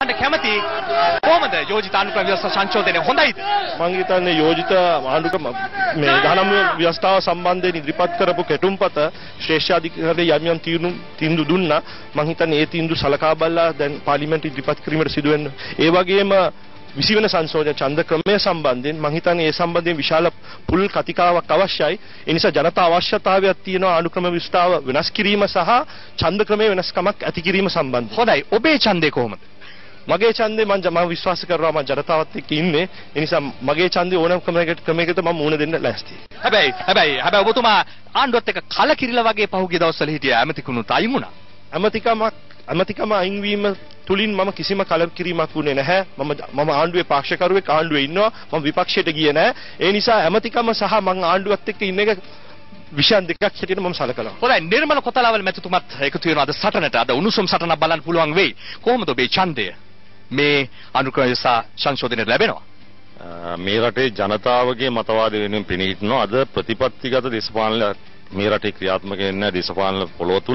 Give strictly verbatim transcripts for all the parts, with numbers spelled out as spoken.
කැමති කොහොමද යෝජිත ආණ්ඩුක්‍රම ව්‍යවස්ථා සංශෝධනය හොඳයිද? මම හිතන්නේ යෝජිත ආණ්ඩුක්‍රම මේ දහනම ව්‍යවස්ථාව සම්බන්ධයෙන් ඉදිරිපත් කරපු කෙටුම්පත ශ්‍රේෂ්ඨාධිකාරිය යම් යම් තීන්දුව තීන්දුව දුන්නා. මම හිතන්නේ ඒ තීන්දුව සලකා බලලා දැන් පාර්ලිමේන්තු ඉදිරිපත් කිරීමට සිදු වෙන. ඒ වගේම විසි වෙනි සංශෝධන ඡන්ද ක්‍රමය සම්බන්ධයෙන් මම හිතන්නේ ඒ සම්බන්ධයෙන් විශාල පුල් කතිකාවක් අවශ්‍යයි. ඒ නිසා ජනතා අවශ්‍යතාවයක් තියෙනවා ආණ්ඩුක්‍රම ව්‍යවස්ථාව වෙනස් කිරීම සහ ඡන්ද ක්‍රමයේ වෙනස්කමක් ඇති කිරීම සම්බන්ධයෙන්. හොඳයි. ඔබේ ඡන්දය කොහොමද? මගේ ඡන්දේ මම මම විශ්වාස කරනවා මම ජනතාවත් එක්ක ඉන්නේ. ඒ නිසා මගේ ඡන්දේ ඕනම ක්‍රමයකට ක්‍රමයකට මම මුණ දෙන්න ලෑස්තියි. හැබැයි හැබැයි හැබැයි ඔබතුමා ආණ්ඩුවත් එක්ක කලකිරිලා වගේ පහුගිය දවස්වල හිටියා. ඇමතිකුණුත් අයින් වුණා. ඇමතිකමක් ඇමතිකම අයින් වීම තුලින් මම කිසිම කලකිරීමක් වුණේ නැහැ. මම මම ආණ්ඩුවේ පාක්ෂිකරුවෙක් ආණ්ඩුවේ ඉන්නවා. මම විපක්ෂයට ගියේ නැහැ. ඒ නිසා ඇමතිකම සහ මම ආණ්ඩුවත් එක්ක ඉන්න එක විෂයන් දෙකක් හැටියට මම සලකනවා. හොඳයි. නිර්මල කොතලාවල මැතිතුමත් එකතු වෙනවා අද සටනට. අද උණුසුම් සටනක් බලන්න පුළුවන් වෙයි. කොහොමද ඔබේ ඡන්දය මේ අනුක්‍රම ව්‍යවස්ථා සංශෝධනයට ලැබෙනවා? මේ රටේ ජනතාවගේ මතවාද වෙනුවෙන් පෙනී සිටිනවා. අද ප්‍රතිපත්තිගත දේශපාලන මේ රටේ ක්‍රියාත්මක වෙන දේශපාලන පොළොව තුල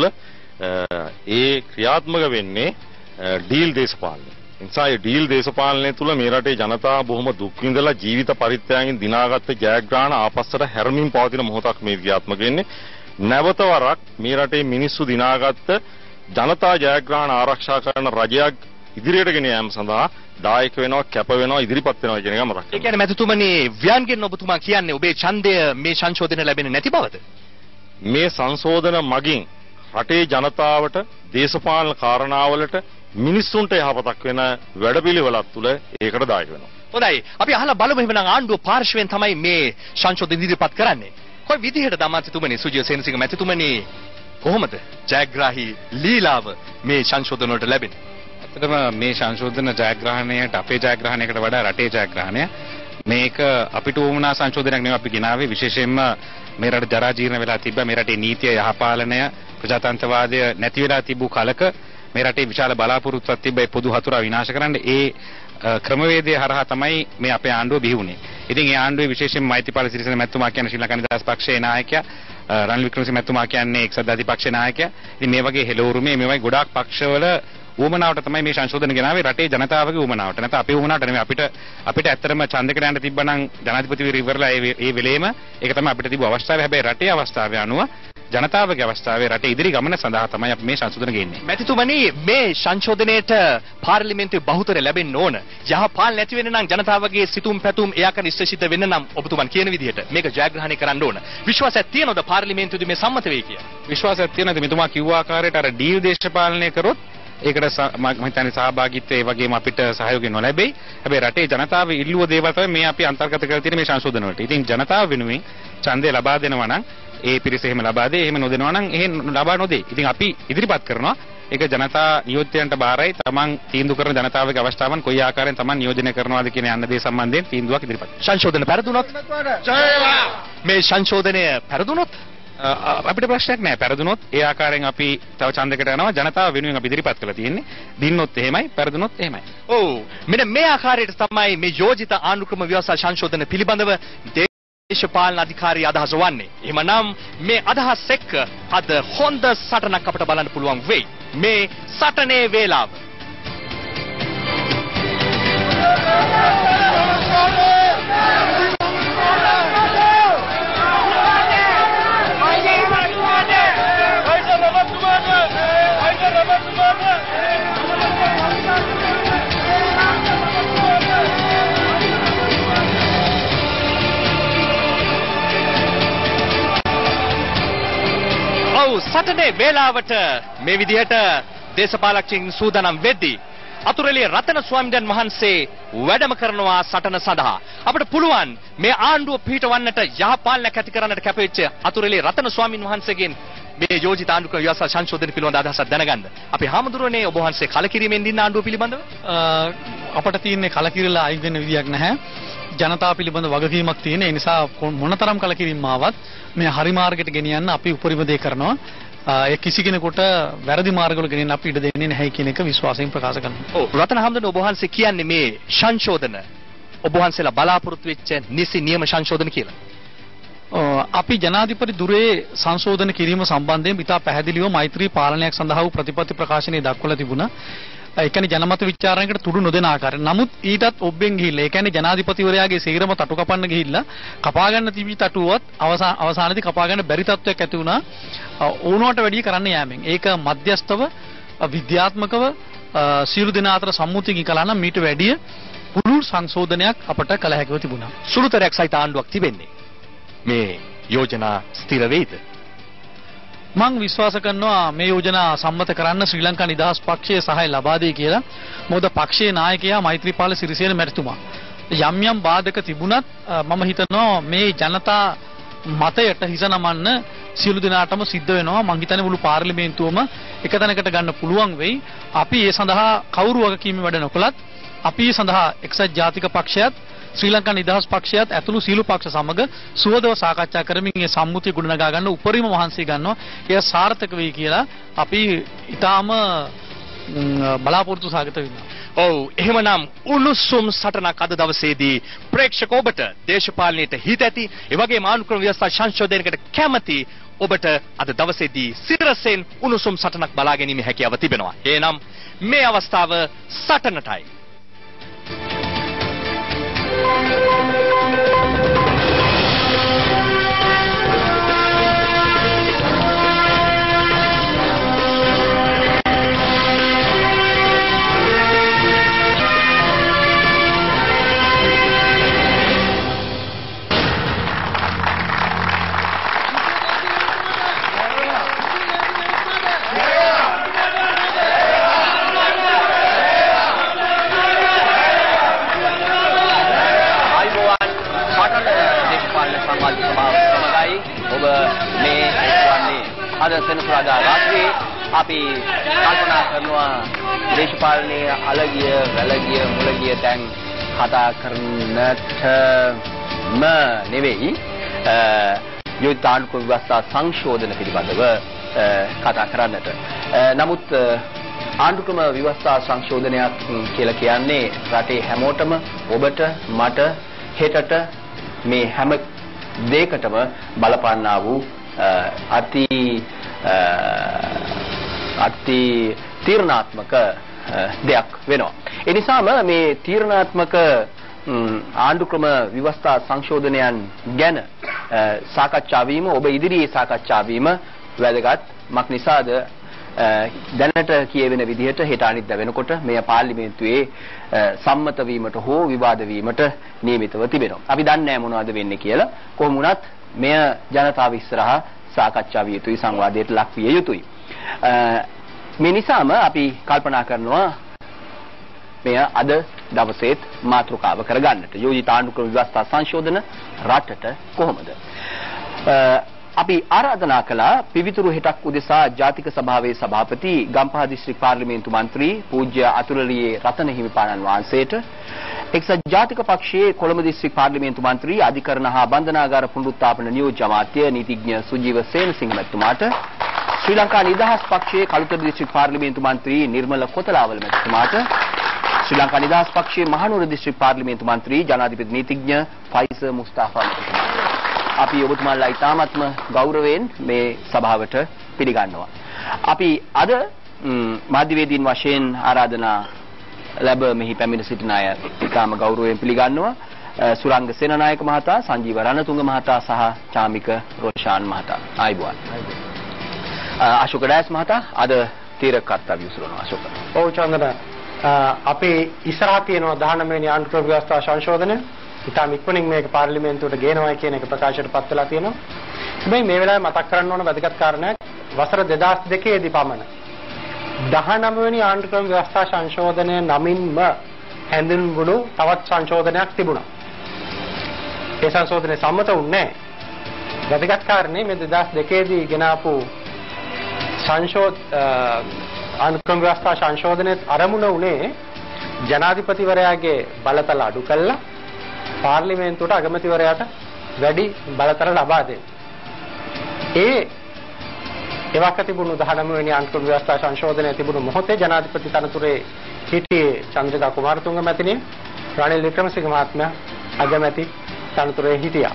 ඒ ක්‍රියාත්මක වෙන්නේ ඩීල් දේශපාලනය. නිසා ඒ ඩීල් දේශපාලනය තුල මේ රටේ ජනතාව බොහොම දුක් විඳලා ජීවිත පරිත්‍යාගයෙන් දිනාගත්ත ජයග්‍රහණ ආපස්සට හැරමින් පවතින මොහොතක් මේ ක්‍රියාත්මක වෙන්නේ. නැවත වරක් මේ රටේ මිනිස්සු දිනාගත්ත ජනතා ජයග්‍රහණ ආරක්ෂා කරන රජයක් ඉදිරියට ගෙන යාම සඳහා දායක වෙනවා, කැප වෙනවා, ඉදිරිපත් වෙනවා කියන එක මම රැකගන්නවා. ඒ කියන්නේ මැතිතුමනි ව්‍යංගෙන් ඔබතුමා කියන්නේ ඔබේ ඡන්දය මේ සංශෝධනය ලැබෙන්නේ නැති බවද? මේ සංශෝධන මගින් රටේ ජනතාවට දේශපාලන කාරණාවලට මිනිස්සුන්ට යහපතක් වෙන වැඩපිළිවෙලක් තුල ඒකට දායක වෙනවා. හොඳයි. අපි අහලා බලමු එහෙනම් ආණ්ඩුව පාර්ශවයෙන් තමයි මේ සංශෝධන ඉදිරිපත් කරන්නේ. කොයි විදිහටද මැතිතුමනි සුජිය සේනසිංහ මැතිතුමනි කොහොමද ජයග්‍රාහී ලීලාව මේ සංශෝධන වලට ලැබෙන්නේ? ඇත්තටම මේ සංශෝධන ජයග්‍රහණයට අපේ ජයග්‍රහණයකට වඩා රටේ ජයග්‍රහණය. මේක අපිට උවමනා සංශෝධනයක් නෙවෙයි අපි ගෙනාවේ. විශේෂයෙන්ම මේ රට ජරා ජීර්ණ වෙලා තිබ්බා. මේ රටේ නීතිය යහපාලනය ප්‍රජාතන්ත්‍රවාදය නැති වෙලා තිබූ කලක මේ රටේ විශාල බලාපොරොත්තුවක් තිබ්බ ඒ පොදු හතුරා විනාශ කරන්න ඒ ක්‍රමවේදය හරහා තමයි මේ අපේ ආණ්ඩුව බිහි වුණේ. ඉතින් ඒ ආණ්ඩුවේ විශේෂයෙන්ම මෛත්‍රීපාල සිරිසේන මැතිතුමා කියන්නේ ශ්‍රී ලංකා නිදහස් පක්ෂයේ නායකයා, රනිල් වික්‍රමසිංහ මැතිතුමා කියන්නේ එක්සත් ජාතික පක්ෂයේ නායකයා. ඉතින් මේ වගේ හෙළවුරුමේ මේ වගේ ගොඩාක් පක්ෂවල උවමනාවට තමයි මේ සංශෝධන ගෙනාවේ රටේ ජනතාවගේ උවමනාවට. නැත්නම් අපේ උවමනාවට නෙමෙයි අපිට අපිට ඇත්තටම ඡන්දයකට යන්න තිබ්බනම් ජනාධිපතිවරු ඉවරලා ඒ ඒ වෙලේම ඒක තමයි අපිට තිබු අවස්ථාව. හැබැයි රටේ අවස්ථාවේ අනුව ජනතාවගේ අවස්ථාවේ රටේ ඉදිරි ගමන සඳහා තමයි අපි මේ සංශෝධන ගෙන්නේ. මැතිතුමනි මේ සංශෝධනයේට පාර්ලිමේන්තුවේ බහුතරය ලැබෙන්න ඕන. යහපාලන නැති වෙන්න නම් ජනතාවගේ සිතුම් පැතුම් එයාකන ඉෂ්ටසිත වෙන්න නම් ඔබතුමන් කියන විදිහට මේක ජයග්‍රහණය කරන්න ඕන. විශ්වාසයක් තියෙනවද පාර්ලිමේන්තුවේ මේ සම්මත වෙයි කියලා? විශ්වාසයක් තියෙනවද? මෙතුමා කිව්ව ආකාරයට අර ඩීල් දේශපාලනය කරොත් ඒකට මම හිතන්නේ සහභාගීත්වය ඒ වගේම අපිට සහයෝගය නොලැබෙයි. හැබැයි රටේ ජනතාව ඉල්ලුව දේවල් තමයි මේ අපි අන්තර්ගත කරලා තියෙන මේ සංශෝධන වලට. ඉතින් ජනතාව වෙනුවෙන් ඡන්දය ලබා දෙනවා නම් ඒ පිරිස එහෙම ලබා දෙයි. එහෙම නොදෙනවා නම් එහෙම ලබා නොදෙයි. ඉතින් අපි ඉදිරිපත් කරනවා ඒක ජනතා නියෝජිතයන්ට බාරයි. තමන් තීන්දුව කරන ජනතාවගේ අවස්ථාවන් කොයි ආකාරයෙන් තමන් නියෝජනය කරනවාද කියන යන්න දේ සම්බන්ධයෙන් තීන්දුවක් ඉදිරිපත්. සංශෝධන පෙරදුනොත් මේ සංශෝධනය පෙරදුනොත් අපිට ප්‍රශ්නයක් නැහැ. පෙරදුනොත් ඒ ආකාරයෙන් අපි තව ඡන්දයකට යනවා. ජනතාව වෙනුවෙන් අපි ඉදිරිපත් කරලා තියෙන්නේ. දින්නොත් එහෙමයි, පෙරදුනොත් එහෙමයි. ඔව්. මෙන්න මේ ආකාරයට තමයි මේ යෝජිත ආණ්ඩුක්‍රම ව්‍යවස්ථා සංශෝධන පිළිබඳව දේශපාලන අධිකාරී අදහස වන්නේ. එහෙමනම් මේ අදහස් එක්ක අද හොඳ සටනක් අපිට බලන්න පුළුවන් වෙයි. මේ සටනේ වේලාව. සටනේ වේලාවට මේ විදිහට දේශපාලකයන් සූදානම් වෙද්දී අතුරෙලිය රතන ස්වාමීන් වහන්සේ වැඩම කරනවා සටන සඳහා. අපිට පුළුවන් මේ ආණ්ඩුව පිහිටවන්නට යහපාලනයක් ඇති කරන්නට කැපවෙච්ච අතුරෙලිය රතන ස්වාමීන් වහන්සේගෙන් මේ යෝජිත ආණ්ඩුක්‍රම ව්‍යවස්ථා සංශෝධන පිළිබඳ අදහසක් දැනගන්න. අපි හාමුදුරනේ ඔබ වහන්සේ කලකිරීමෙන් දින්න ආණ්ඩුව පිළිබඳව අපට තියෙන්නේ කලකිරලා අයින් වෙන්න විදියක් නැහැ. ජනතාව පිළිබඳ වගකීමක් තියෙන. ඒ නිසා මොනතරම් කලකිරීම ආවත් මේ හරි මාර්ගයට ගෙනියන්න අපි උපරිම දේ කරනවා. ඒ කිසි කෙනෙකුට වැරදි මාර්ගවල ගෙනියන්න අපි ඉඩ දෙන්නේ නැහැ කියන එක විශ්වාසයෙන් ප්‍රකාශ කරනවා. ඔව් රතන හාමුදුරනේ ඔබ වහන්සේ කියන්නේ මේ සංශෝධන ඔබ වහන්සේලා බලාපොරොත්තු වෙච්ච නිසි නියම සංශෝධන කියලා. අපි ජනාධිපති දුරේ සංශෝධන කිරීම සම්බන්ධයෙන් ඉතා පැහැදිලිව මෛත්‍රී පාලනයක් සඳහා වූ ප්‍රතිපත්ති ප්‍රකාශනයේ දක්වලා තිබුණා. ඒ කියන්නේ ජනමත විචාරණයකට තුඩු නොදෙන ආකාරය. නමුත් ඊටත් ඔබ්බෙන් ගිහිල්ලා ඒ කියන්නේ ජනාධිපතිවරයාගේ සීරම තටු කපන්න ගිහිල්ලා කපා ගන්න තිබි තටුවත් අවසාන අවසානයේදී කපා ගන්න බැරි තත්ත්වයක් ඇති වුණා. ඕනවට වැඩි කරන්න යෑමෙන්. ඒක මධ්‍යස්තව විද්‍යාත්මකව සියලු දෙනා අතර සම්මුතියකින් කළා නම් මීට වැඩිය පුළුල් සංශෝධනයක් අපට කළ හැකිව තිබුණා. සුළුතරයක් සහිත ආණ්ඩුවක් තිබෙන්නේ. මේ යෝජනා ස්ථිර වෙයිද? මම විශ්වාස කරනවා මේ යෝජනා සම්මත කරන්න ශ්‍රී ලංකා නිදහස් පක්ෂයේ සහාය ලබා දෙයි කියලා. මොකද පක්ෂයේ නායකයා මෛත්‍රීපාල සිරිසේන මැතිතුමා. යම් යම් බාධක තිබුණත් මම හිතනවා මේ ජනතා මතයට හිස නමන්න සියලු දෙනාටම සිද්ධ වෙනවා. මං හිතන්නේ මුළු පාර්ලිමේන්තුවම එක තැනකට ගන්න පුළුවන් වෙයි. අපි ඒ සඳහා කවුරු වගකීම් වැඩ නොකළත් අපි ඒ සඳහා එක්සත් ජාතික පක්ෂයත් ශ්‍රී ලංකා නිදහස් පක්ෂයත් ඇතුළු සීළු පක්ෂ සමග සුවදව සාකච්ඡා කරමින් මේ සම්මුතිය ගොඩනගා ගන්න උපරිම මහන්සිය ගන්නවා. ඒක සාර්ථක වෙයි කියලා අපි ඊටාම බලාපොරොත්තු සාගත වෙනවා. ඔව් එහෙමනම් උණුසුම් සටනක් අද දවසේදී ප්‍රේක්ෂක ඔබට දේශපාලනයට හිත ඇති ඒ වගේම ආණ්ඩුක්‍රම ව්‍යවස්ථා සංශෝධනයකට කැමැති ඔබට අද දවසේදී සිරසෙන් උණුසුම් සටනක් බලා ගැනීමේ හැකියාව තිබෙනවා. එහෙනම් මේ අවස්ථාව සටනටයි. අද සෙනසුරාදා රාත්‍රියේ අපි කල්පනා කරනවා දේශපාලනයේ අලගිය වැලගිය මුලගිය තැන් කතා කරන්නටම නෙවෙයි යෝජිත ආණ්ඩුක්‍රම ව්‍යවස්ථා සංශෝධන පිළිබඳව කතා කරන්නට. නමුත් ආණ්ඩුක්‍රම ව්‍යවස්ථා සංශෝධනයක් කියලා කියන්නේ රටේ හැමෝටම ඔබට මට හෙටට මේ හැම දෙයකටම බලපාන්නා වූ අති අති තීරණාත්මක දෙයක් වෙනවා. ඒ නිසාම මේ තීරණාත්මක ආණ්ඩුක්‍රම ව්‍යවස්ථා සංශෝධනයන් ගැන සාකච්ඡා වීම ඔබ ඉදිරියේ සාකච්ඡා වීම වැදගත්. මක් නිසාද දැනට කියවෙන විදිහට හෙට අනිද්දා වෙනකොට මේ පාර්ලිමේන්තුවේ සම්මත වීමට හෝ විවාද වීමට නියමිතව තිබෙනවා. අපි දන්නේ නැහැ මොනවද වෙන්නේ කියලා. කොහොම වුණත් මෙය ජනතාව ඉස්සරහා සාකච්ඡා විය යුතුයි, සංවාදයට ලක් විය යුතුයි. මේ නිසාම අපි කල්පනා කරනවා මෙය අද දවසේත් මාතෘකාව කරගන්නට. යෝජිත ආණ්ඩුක්‍රම ව්‍යවස්ථා සංශෝධන රටට කොහොමද? අපි ආරාධනා කළා පිවිතුරු හෙටක් උදෙසා ජාතික සභාවේ සභාපති ගම්පහ දිස්ත්‍රික් පාර්ලිමේන්තු මන්ත්‍රී පූජ්‍ය අතුලලියේ රතන හිමිපාණන් වහන්සේට, එක්සත් ජාතික පක්ෂයේ කොළඹ දිස්ත්‍රික් පාර්ලිමේන්තු මන්ත්‍රී අධිකරණ හා බන්ධනාගාර පුනරුත්ථාපන නියෝජ්‍ය අමාත්‍ය නීතිඥ සුජීව සේනසිංහ මැතිතුමාට, ශ්‍රී ලංකා නිදහස් පක්ෂයේ කළුතර දිස්ත්‍රික් පාර්ලිමේන්තු මන්ත්‍රී නිර්මල කොතලාවල මැතිතුමාට, ශ්‍රී ලංකා නිදහස් පක්ෂයේ මහනුවර දිස්ත්‍රික් පාර්ලිමේන්තු මන්ත්‍රී ජනාධිපති නීතිඥ ෆයිස මුස්තාෆා මැතිතුමාට අපි ඔබතුමාලා ඉතාමත්ම ගෞරවයෙන් මේ සභාවට පිළිගන්නවා. අපි අද මාධ්‍යවේදීන් වශයෙන් ආරාධනා ලැබ මෙහි පැමිණ සිටින අය ඉතාම ගෞරවයෙන් පිළිගන්නවා. සුරංග සේනානායක මහතා, සංජීව රණතුංග මහතා සහ චාමික රෝෂාන් මහතා. ආයුබෝවන්. අශෝක ඩයස් මහතා අද තීරක කර්තව්‍ය උසුලනවා. අශෝක. ඔව් චන්දන. අපේ ඉස්සරහ තියෙනවා දහනවය වෙනි ආණ්ඩුක්‍රම ව්‍යවස්ථා සංශෝධනය. ඉතාම ඉක්මනින් මේක පාර්ලිමේන්තුවට ගේනවා කියන එක ප්‍රකාශයට පත් වෙලා තියෙනවා. හැබැයි මේ වෙලාවේ මතක් කරන්න ඕන වැදගත් කාරණයක් වසර දෙදාස් දෙකේ දී පමණ දහනවය වෙනි ආණ්ඩුක්‍රම ව්‍යවස්ථා සංශෝධනය නමින්ම හැඳින්වුණු තවත් සංශෝධනයක් තිබුණා. ඒ සංශෝධනය සම්මත වුණේ නැහැ. වැදගත් කාරණේ මේ දෙදාස් දෙකේ දී ගෙනාපු සංශෝධ ආණ්ඩුක්‍රම ව්‍යවස්ථා සංශෝධනයේ අරමුණ උනේ ජනාධිපතිවරයාගේ බලතල අඩු කළා පාර්ලිමේන්තුවට අගමැතිවරයාට වැඩි බලතල ලබා දෙන්න. ඒ එවක තිබුණු දහනවය වෙනි ආණ්ඩුක්‍රම ව්‍යවස්ථා සංශෝධනය තිබුණු මොහොතේ ජනාධිපති තනතුරේ හිටියේ චන්ද්‍රිකා කුමාරතුංග මැතිණිය, රනිල් වික්‍රමසිංහ මහත්මයා අගමැති තනතුරේ හිටියා.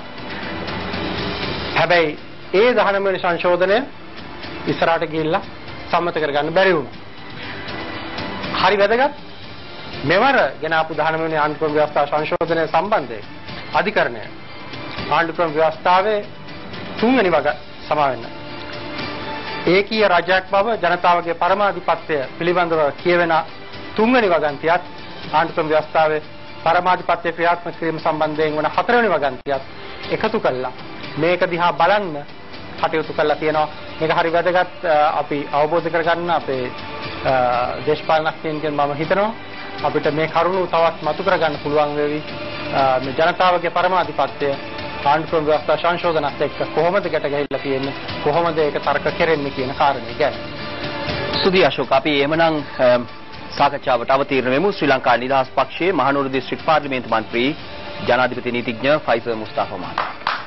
හැබැයි ඒ දහනවය වෙනි සංශෝධනය ඉස්සරහට ගිහිල්ලා සම්මත කරගන්න බැරි වුණා. හරි වැදගත්. මෙවර ගෙන ආපු දහනව වෙනි ආණ්ඩුක්‍රම ව්‍යවස්ථා සංශෝධනය සම්බන්ධයෙන් අධිකරණය ආණ්ඩුක්‍රම ව්‍යවස්ථාවේ තුන්වෙනි වග සමාවෙන්න. ඒකීය රජයක් බව ජනතාවගේ පරමාධිපත්‍ය පිළිබඳව කියවෙන තුන්වෙනි වගන්තියත් ආණ්ඩුක්‍රම ව්‍යවස්ථාවේ පරමාධිපත්‍ය ක්‍රියාත්මක කිරීම සම්බන්ධයෙන් වන හතරවෙනි වගන්තියත් එකතු කළා මේක දිහා බලන්න කටයුතු කළා තියෙනවා. මේක හරි වැදගත් අපි අවබෝධ කරගන්න අපේ දේශපාලනඥයන්ගෙන් මම හිතනවා අපිට මේ කරුණු තවත් මතු කරගන්න පුළුවන් වේවි. මේ ජනතාවගේ පරමාධිපත්‍ය ආණ්ඩුක්‍රම ව්‍යවස්ථා සංශෝධනත් එක්ක කොහොමද ගැට ගැහිලා තියෙන්නේ කොහොමද ඒක තර්ක කෙරෙන්නේ කියන කාරණේ ගැන. සුදී අශෝක අපි එමනම් සාකච්ඡාවට අවතීර්ණ වෙමු. ශ්‍රී ලංකා නිදහස් පක්ෂයේ මහනුවර දිස්ත්‍රික් පාර්ලිමේන්තු මන්ත්‍රී ජනාධිපති නීතිඥ ෆයිසර් මුස්තාෆා මහතා.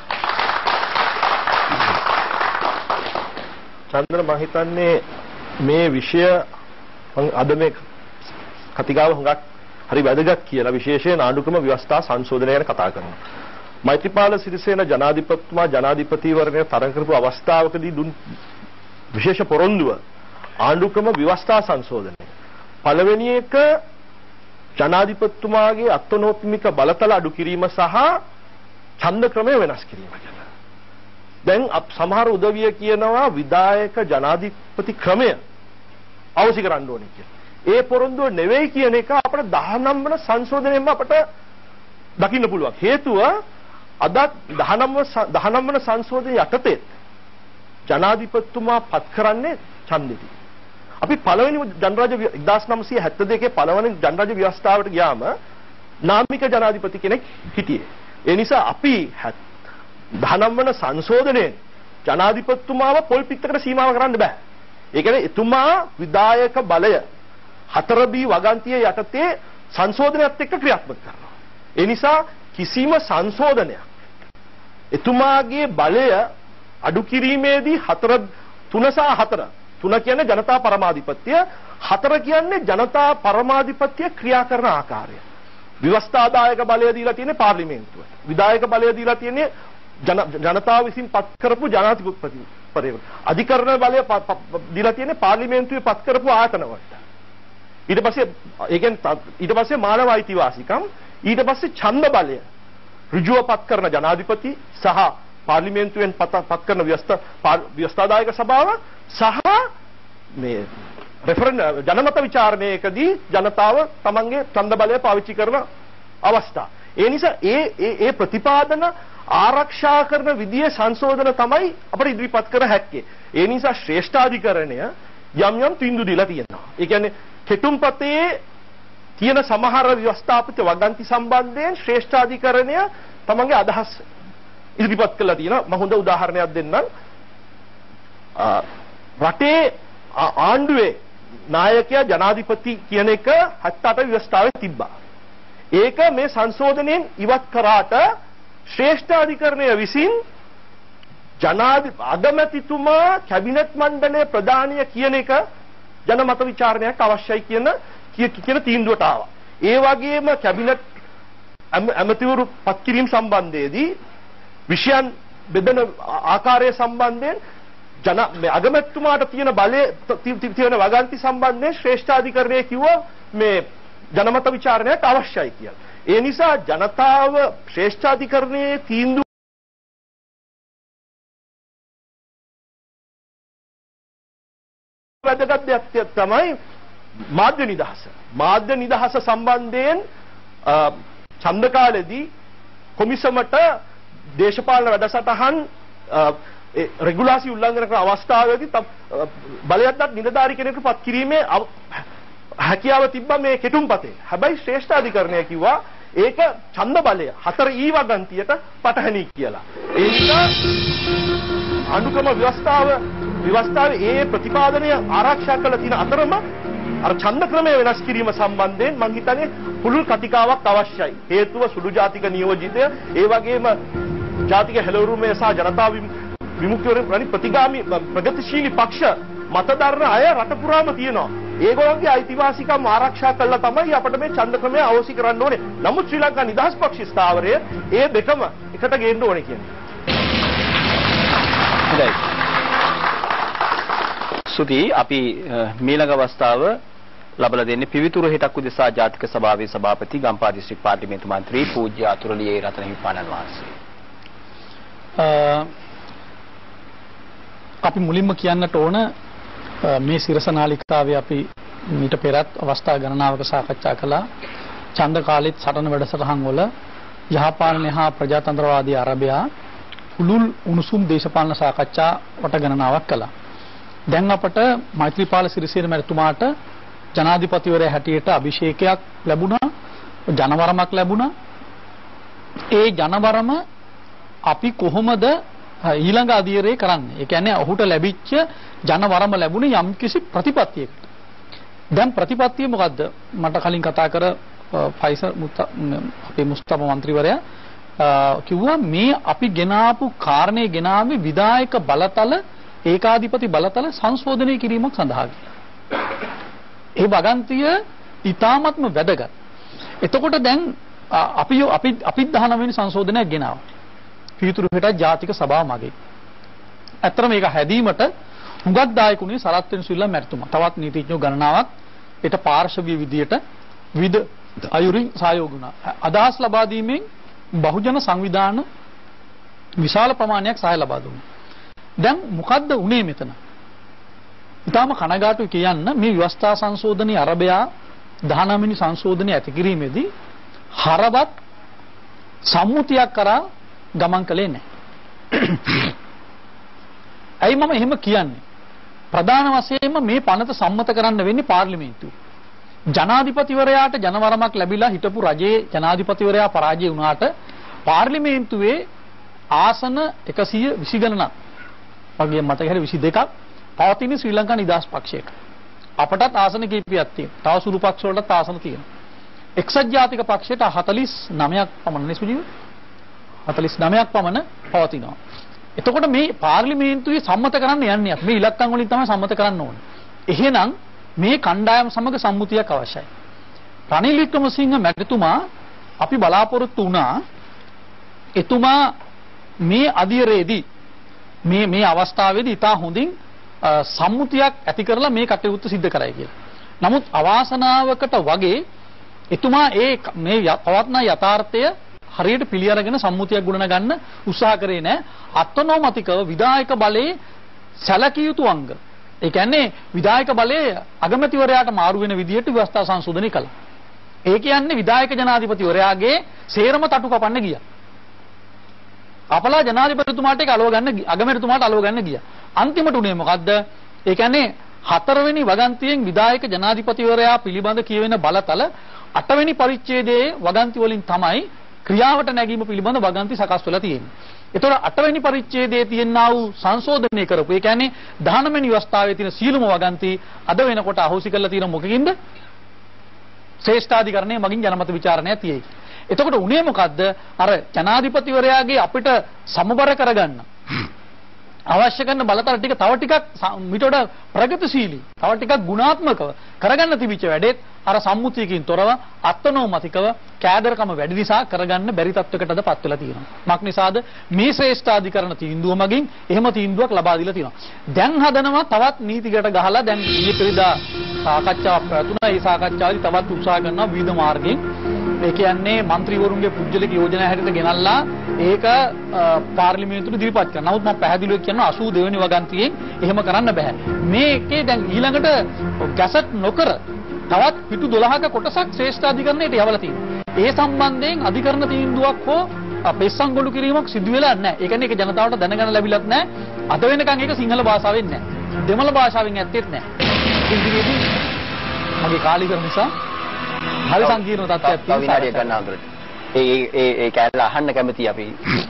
චන්ද්‍ර මම හිතන්නේ මේ විෂය අද මේ කතිකාව හුඟක් හරි වැදගත් කියලා විශේෂයෙන් ආණ්ඩුක්‍රම ව්‍යවස්ථා සංශෝධනය ගැන කතා කරනවා. මෛත්‍රීපාල සිරිසේන ජනාධිපතිතුමා ජනාධිපතිවරණය තරඟ කරපු අවස්ථාවකදී දුන් විශේෂ පොරොන්දුව ආණ්ඩුක්‍රම ව්‍යවස්ථා සංශෝධනය. පළවෙනි එක ජනාධිපතිතුමාගේ අත්නෝත්මික බලතල අඩු කිරීම සහ ඡන්ද ක්‍රමය වෙනස් කිරීම කියලා. දැන් සමහර උදවිය කියනවා විධායක ජනාධිපති ක්‍රමය අවශ්‍ය කරන්න ඕනේ කියලා. ඒ පොරොන්දුව නෙවෙයි කියන එක අපිට දහනව වන සංශෝධනයෙන්ම අපිට දකින්න පුළුවන්. හේතුව අද දහනව වන සංශෝධනය යටතේ ජනාධිපතිතුමා පත් කරන්නේ ඡන්දෙදී. අපි පළවෙනි ජනරාජ එක්දාස් නවසිය හැත්තෑ දෙකේ පළවෙනි ජනරාජ ව්‍යවස්ථාවට ගියාම නාමික ජනාධිපති කෙනෙක් හිටියේ. ඒ නිසා අපි දහනව වන සංශෝධනයේ ජනාධිපතිතුමාව පොල් පිටකට සීමාව කරන්න බෑ. ඒ කියන්නේ එතුමා විධායක බලය හතර බී වගන්තිය යටතේ සංශෝධනයත් එක්ක ක්‍රියාත්මක කරනවා. ඒ නිසා කිසිම සංශෝධනයක් එතුමාගේ බලය අඩු කිරීමේදී හතර තුන සහ හතර තුන කියන්නේ ජනතා පරමාධිපත්‍ය හතර කියන්නේ ජනතා පරමාධිපත්‍ය ක්‍රියා කරන ආකාරය. ව්‍යවස්ථාදායක බලය දීලා තියෙන්නේ පාර්ලිමේන්තුව. විධායක බලය දීලා තියෙන්නේ ජනතාව විසින් පත් කරපු ජනාධිපති පරිවර්තන. අධිකරණ බලය දීලා තියෙන්නේ පාර්ලිමේන්තුවේ පත් කරපු ආයතන වලට. ඊට පස්සේ ඒ කියන්නේ ඊට පස්සේ මානව අයිතිවාසිකම් ඊට පස්සේ ඡන්ද බලය ඍජුව පත් කරන ජනාධිපති සහ පාර්ලිමේන්තුවෙන් පත් කරන ව්‍යවස්ථාදායක සභාව සහ මේ රෙෆරන් ජනමත විචාරණයකදී ජනතාව තමන්ගේ ඡන්ද බලය පාවිච්චි කරන අවස්ථා. ඒ නිසා ඒ ඒ ප්‍රතිපාදන ආරක්ෂා කරන විදියේ සංශෝධන තමයි අපිට ඉදිරිපත් කර හැක්කේ. ඒ නිසා ශ්‍රේෂ්ඨාධිකරණය යම් යම් තීන්දුව දීලා තියෙනවා. ඒ කියන්නේ කෙටුම්පතේ තියෙන සමහර ව්‍යවස්ථාපිත වගන්ති සම්බන්ධයෙන් ශ්‍රේෂ්ඨාධිකරණය තමන්ගේ අදහස් ඉදිරිපත් කළා තියෙනවා. මම හොඳ උදාහරණයක් දෙන්නම්. රටේ ආණ්ඩුවේ නායකයා ජනාධිපති කියන එක හැත්තෑ අට ව්‍යවස්ථාවේ තිබ්බා. ඒක මේ සංශෝධනයෙන් ඉවත් කරාට ශ්‍රේෂ්ඨාධිකරණය විසින් ජනාධි අගමැතිතුමා කැබිනට් මණ්ඩලයේ ප්‍රධානිය කියන එක ජනමත විචාරණයක් අවශ්‍යයි කියන කියන තීන්දුවට ආවා. ඒ වගේම කැබිනට් ඇමතිවරු පත් කිරීම සම්බන්ධයේදී විෂයන් බෙදෙන ආකාරය සම්බන්ධයෙන් ජන මේ අගමැතිතුමාට තියෙන බලය තියෙන වගන්ති සම්බන්ධයෙන් ශ්‍රේෂ්ඨාධිකරණය කිව්වා මේ ජනමත විචාරණයක් අවශ්‍යයි කියලා. ඒ නිසා ජනතාව ශ්‍රේෂ්ඨාධිකරණයේ තීන්දුව වැදගත් දෙයක් තමයි මාධ්‍ය නිදහස. මාධ්‍ය නිදහස සම්බන්ධයෙන් ඡන්ද කාලෙදී කොමිසමට දේශපාලන වැඩසටහන් රෙගුලාසි උල්ලංඝන කරන අවස්ථාවේදී බලයත්ත් නිලධාරී කෙනෙකුට පත් කිරීමේ හැකියාව තිබ්බා මේ කෙටුම්පතේ. හැබැයි ශ්‍රේෂ්ඨාධිකරණය කිව්වා ඒක ඡන්ද බලය හතර ඊ වගන්තියට පටහැනි කියලා. ඒ නිසා ආණ්ඩුක්‍රම ව්‍යවස්ථාව ව්‍යවස්ථාවේ ඒ ප්‍රතිපාදනය ආරක්ෂා කළ තියෙන අතරම අර ඡන්ද ක්‍රමය වෙනස් කිරීම සම්බන්ධයෙන් මම හිතන්නේ පුළුල් කතිකාවක් අවශ්‍යයි. හේතුව සුළු ජාතික නියෝජිතය ඒ වගේම ජාතික හෙළවුරුමේ සහ ජනතා විමුක්තිවරණ ප්‍රතිගාමී ප්‍රගතිශීලී පක්ෂ මතදරන අය රට පුරාම තියෙනවා. ඒගොල්ලන්ගේ අයිතිවාසිකම් ආරක්ෂා කළා තමයි අපිට මේ ඡන්ද ක්‍රමය අවශ්‍ය කරන්න ඕනේ. නමුත් ශ්‍රී ලංකා නිදහස් පක්ෂ ස්ථාවරය ඒ දෙකම එකට ගේන්න ඕනේ කියන්නේ. හොඳයි. සුදී අපි මීළඟ අවස්ථාව ලබලා දෙන්නේ පිවිතුරු හිටක් උදෙසා ජාතික සභාවේ සභාපති ගම්පහ දිස්ත්‍රික් පාර්ලිමේන්තු මන්ත්‍රී පූජ්‍ය අතුරුලියේ රතන හිමිපාණන් වහන්සේ. අපි මුලින්ම කියන්නට ඕන මේ සිරස නාලිකාවේ අපි මීට පෙරත් අවස්ථා ගණනාවක සාකච්ඡා කළා. ඡන්ද කාලෙත් සටන වැඩසටහන් වල යහපාලනය හා ප්‍රජාතන්ත්‍රවාදී අරබයා පුළුල් උණුසුම් දේශපාලන සාකච්ඡා වට ගණනාවක් කළා. දැන් අපට මෛත්‍රීපාල සිරිසේන මැතිතුමාට ජනාධිපතිවරයා හැටියට අභිෂේකයක් ලැබුණා, ජනවරමක් ලැබුණා. ඒ ජනවරම අපි කොහොමද ඊළඟ අධීරේ කරන්නේ? ඒ කියන්නේ ඔහුට ලැබිච්ච ජනවරම ලැබුණේ යම්කිසි ප්‍රතිපත්තියකට. දැන් ප්‍රතිපත්තිය මොකද්ද? මට කලින් කතා කර ෆයිසර් අපේ මුස්තෆා මන්ත්‍රීවරයා කිව්වා මේ අපි ගෙනාපු කාරණේ ගෙනාවේ විධායක බලතල ඒකාධිපති බලතල සංශෝධනය කිරීමක් සඳහා කියලා. ඒ වගන්තිය ඊ타ත්ම වැදගත්. එතකොට දැන් අපි අපි අපි දහනව වෙනි සංශෝධනයක් ගෙනාවා. පිටුරු හෙට ජාතික සභාව මගේ. ඇත්තට මේක හැදීමට හුඟක් දායකුනේ සරත් වෙනසුල්ලා මැතිතුමා. තවත් නීතිඥයෝ ගණනාවක් ඊට පාර්ශවීය විදියට විද අයුරින් සහයෝග වුණා. අදහස් ලබා දීමෙන් බහුජන සංවිධාන විශාල ප්‍රමාණයක් සහාය ලබා දුන්නා. දැන් මොකද්ද උනේ මෙතන? ඊටාම කනගාටුයි කියන්න මේ ව්‍යවස්ථා සංශෝධනයේ අරබයා දහනව වෙනි සංශෝධනය ඇති කිරීමේදී හරවත් සම්මුතියක් කරා ගමන් කළේ නැහැ. ඇයි මම එහෙම කියන්නේ? ප්‍රධාන වශයෙන්ම මේ පනත සම්මත කරන්න වෙන්නේ පාර්ලිමේන්තුවේ. ජනාධිපතිවරයාට ජනවරමක් ලැබිලා හිටපු රජයේ ජනාධිපතිවරයා පරාජය වුණාට පාර්ලිමේන්තුවේ ආසන එකසිය විසි ගණනක් වගේ මතක හැර විසි දෙකක් පවතින ශ්‍රී ලංකා නිදහස් පක්ෂයට. අපටත් ආසන කීපයක් තියෙනවා. තව සුළු පක්ෂ වලටත් ආසන තියෙනවා. එක්සත් ජාතික පක්ෂයට හතළිස් නවයක් පමණ නේ සුජීව? හතළිස් නවයක් පමණ පවතිනවා. එතකොට මේ පාර්ලිමේන්තුවේ සම්මත කරන්න යන්නේ අපි මේ ඉලක්කම් වලින් තමයි සම්මත කරන්න ඕනේ. එහෙනම් මේ කණ්ඩායම සමග සම්මුතියක් අවශ්‍යයි. රනිල් වික්‍රමසිංහ මැතිතුමා අපි බලාපොරොත්තු වුණා එතුමා මේ අධීරයේදී මේ මේ අවස්ථාවේදී ඉතා හොඳින් සම්මුතියක් ඇති කරලා මේ කටයුත්ත සිද්ධ කරයි කියලා. නමුත් අවාසනාවකට වගේ එතුමා ඒ මේ පවත්නා යථාර්ථය හරියට පිළි අරගෙන සම්මුතියක් ගුණන ගන්න උත්සාහ කරේ නැහැ. අත්නෝමතිකව විධායක බලයේ සැලකිය යුතු අංග. ඒ කියන්නේ විධායක බලයේ අගමැතිවරයාට මාරු වෙන විදියට ව්‍යවස්ථා සංශෝධනය කළා. ඒ කියන්නේ විධායක ජනාධිපතිවරයාගේ සේරම තටු කපන්න ගියා. අපලා ජනාධිපතිතුමාට ඒක අලව ගන්න අගමැතිතුමාට අලව ගන්න ගියා. අන්තිමට උනේ මොකද්ද? ඒ කියන්නේ හතරවෙනි වගන්තියෙන් විධායක ජනාධිපතිවරයා පිළිබඳ කියවෙන බලතල අටවෙනි පරිච්ඡේදයේ වගන්ති වලින් තමයි ක්‍රියාවට නැගීම පිළිබඳ වගන්ති සකස් වෙලා තියෙන්නේ. ඒතකොට අටවෙනි පරිච්ඡේදයේ තියෙනා වූ සංශෝධනය කරපු ඒ කියන්නේ දහනව වෙනි අවස්ථාවේ තියෙන සීලම වගන්ති අද වෙනකොට අහෝසි කරලා තියෙන මොකකින්ද? ශ්‍රේෂ්ඨාධිකරණයේ මගින් ජනමත විචාරණය තියෙයි. එතකොට උනේ මොකද්ද? අර ජනාධිපතිවරයාගේ අපිට සමබර කරගන්න අවශ්‍ය කරන බලතල ටික තව ටිකක් මිට වඩා ප්‍රගතිශීලී තව ටිකක් ගුණාත්මකව කරගන්න තිබිච්ච වැඩේත් අර සම්මුතියකින් තොරව අත්නෝමතිකව කෑදරකම වැඩි නිසා කරගන්න බැරි තත්වයකටද පත් වෙලා තියෙනවා. මක් නිසාද? මේ ශ්‍රේෂ්ඨාධිකරණ තීන්දුව මගින් එහෙම තීන්දුවක් ලබා දීලා තියෙනවා. දැන් හදනවා තවත් නීතිගත ගහලා දැන් ඊයේ පෙරේදා සාකච්ඡාවක් පැවතුණා. ඒ සාකච්ඡාවේදී තවත් උත්සාහ කරනවා විවිධ මාර්ගයෙන්. ඒ කියන්නේ മന്ത്രിවරුන්ගේ පුජ්‍යලික යෝජනා හැටියට ගෙනල්ලා ඒක පාර්ලිමේන්තුවට ඉදිරිපත් කරනවා. නමුත් මම පැහැදිලිව කියනවා අසූ දෙවෙනි වෙනි වගන්තියෙන් එහෙම කරන්න බෑ. මේකේ දැන් ඊළඟට ගැසට් නොකර තවත් පිටු දොළහක කොටසක් ශ්‍රේෂ්ඨාධිකරණයට යවලා තියෙනවා. ඒ සම්බන්ධයෙන් අධිකරණ තීන්දුවක් හෝ පෙස්සන්ගොඩු කිරීමක් සිදු වෙලා නැහැ. ඒ කියන්නේ ඒක ජනතාවට දැනගන්න ලැබිලත් නැහැ. අද වෙනකන් ඒක සිංහල භාෂාවෙන් නැහැ. දෙමළ භාෂාවෙන් ඇත්තෙත් නැහැ. ඉංග්‍රීසි මගේ කාලීකරණ නිසා හරි සංකීර්ණ තත්ත්වයක් තියෙනවා. ඒ ඒ ඒ කැලල අහන්න කැමති අපි.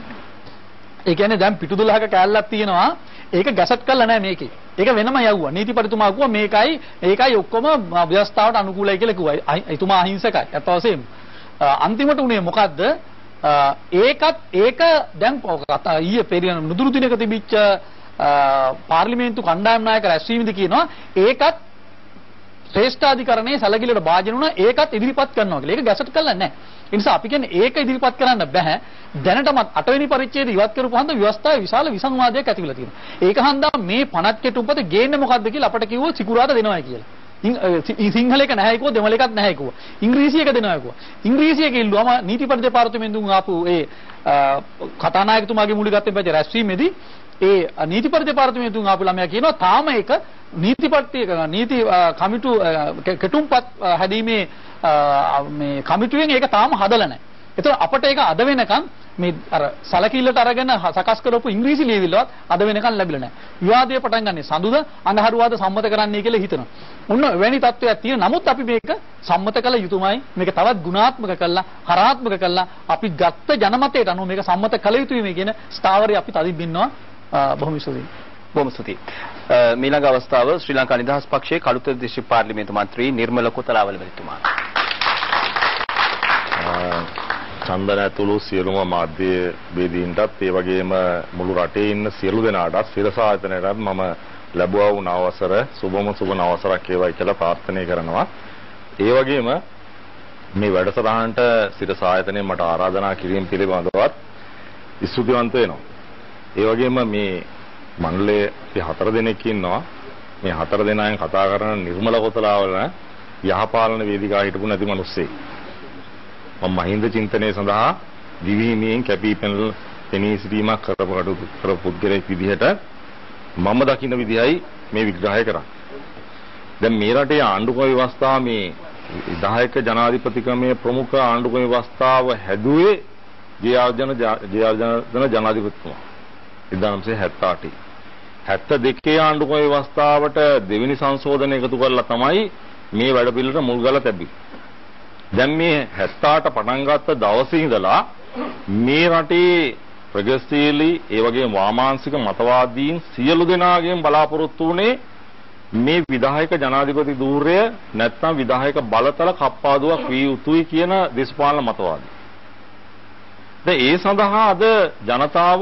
ඒ කියන්නේ දැන් පිටු දොළහක කැලලක් තියෙනවා. ඒක ගැසට් කරලා නැහැ මේකේ. ඒක වෙනම යවුවා. නීතිපතිතුමා කිව්වා මේකයි ඒකයි ඔක්කොම ව්‍යවස්ථාවට අනුකූලයි කියලා කිව්වා. එතුමා අහිංසකයි. අත වශයෙන්ම. අන්තිමට උනේ මොකද්ද? ඒකත් ඒක දැන් ඊයේ පෙරියන නුදුරු දිනක තිබිච්ච පාර්ලිමේන්තු කණ්ඩායම් නායක රැස්වීමේදී කියනවා ඒකත් ශ්‍රේෂ්ඨාධිකරණයේ සැලකිලිට භාජන වුණා ඒකත් ඉදිරිපත් කරනවා කියලා. ඒක ගැසට් කරලා නැහැ. ඒ නිසා අපි කියන්නේ ඒක ඉදිරිපත් කරන්න බෑ. දැනටමත් අටවෙනි පරිච්ඡේදය ඉවත් කරපුවාම ව්‍යවස්ථාවේ විශාල විසංවාදයක් ඇති වෙලා තියෙනවා. ඒක හන්දා මේ පනත් කෙටුම්පත ගේන්නේ මොකද්ද කියලා අපට කිව්වොත් සිකුරාදා දෙනවයි කියලා. සිංහල එක නැහැ කිව්වා දෙමළ එකක් නැහැ කිව්වා. ඉංග්‍රීසි එක දෙනවා කිව්වා. ඉංග්‍රීසි එක ඉල්ලුවම නීතිපති දෙපාර්තමේන්තුවෙන් ආපු ඒ කතානායකතුමාගේ මූලිකත්වයෙන් පැවති රැස්වීමේදී ඒ නීතිපති දෙපාර්තමේන්තුවෙන් ආපු ළමයා කියනවා තාම ඒක නීතිපති නීති කමිටු කෙටුම්පත් හැදීමේ මේ කමිටුවෙන් ඒක තාම හදලා නැහැ. ඒතර අපට ඒක අද වෙනකන් මේ අර සලකිල්ලට අරගෙන සකස් කරපු ඉංග්‍රීසි ලියවිල්ලවත් අද වෙනකන් ලැබිලා නැහැ. විවාදය පටන් ගන්නේ සඳුද අඳහරුවාද සම්මත කරන්නයි කියලා හිතනවා. ඔන්න වැනි තත්ත්වයක් තියෙන. නමුත් අපි මේක සම්මත කළ යුතුමයි. මේක තවත් ගුණාත්මක කළා, හරාත්මක කළා. අපි ගත්ත ජනමතයට අනුව මේක සම්මත කළ යුතුයි මේ කියන ස්ථාවරය අපි තදින් බින්නවා. බොහොම ස්තුතියි. බොහොම ස්තුතියි. මීළඟ අවස්ථාව ශ්‍රී ලංකා නිදහස් පක්ෂයේ කළුතර දිස්ත්‍රික් පාර්ලිමේන්තු මන්ත්‍රී නිර්මල කොතලාවල මැතිතුමා. චන්දන ඇතුළු සියලුම මාධ්‍ය වේදීන්ටත් ඒ වගේම මුළු රටේ ඉන්න සියලු දෙනාටත් සිරස ආයතනයටත් මම ලැබුවා වූ නවසර සුබම සුබ නවසරක් වේවායි කියලා ප්‍රාර්ථනා කරනවා. ඒ වගේම මේ වැඩසටහනට සිරස ආයතනයෙන් මට ආරාධනා කිරීම පිළිබඳවත් ස්තුතිවන්ත වෙනවා. ඒ වගේම මේ මණ්ඩලයේ අපි හතර දෙනෙක් ඉන්නවා. මේ හතර දෙනාෙන් කතා කරන නිර්මල කොතලාවල යහපාලන වේදිකාව හිටපු නැති මිනිස්සෙක්. මම මහින්ද චින්තනයේ සඳහා දිවිහිමියෙන් කැපී පෙනී සිටීමක් කරපු කටයුතු කරපු පුද්ගලයෙක් විදිහට මම දකින්න විදිහයි මේ විග්‍රහය කරන්නේ. දැන් මේ රටේ ආණ්ඩුක්‍රම ව්‍යවස්ථාව මේ විධායක ජනාධිපති ක්‍රමයේ ප්‍රමුඛ ආණ්ඩුක්‍රම ව්‍යවස්ථාව හැදුවේ ජයාර්ජන ජයාර්ජන ජනාධිපතිතුමා එක්දාස් නවසිය හැත්තෑ අටේ. හැත්තෑ දෙකේ ආණ්ඩුක්‍රම ව්‍යවස්ථාවට දෙවෙනි සංශෝධනය එකතු කරලා තමයි මේ වැඩ පිළිවෙලට මුල් ගල තැබි. දැන් මේ හැත්තෑ අට පටන් ගත්ත දවසේ ඉඳලා මේ රටේ ප්‍රගතිශීලී ඒ වගේම වාමාංශික මතවාදීන් සියලු දෙනාගෙන් බලාපොරොත්තු වුණේ මේ විධායක ජනාධිපති ධූරය නැත්නම් විධායක බලතල කප්පාදුවක් විය යුතුයි කියන දේශපාලන මතවාදී. දැන් ඒ සඳහා අද ජනතාව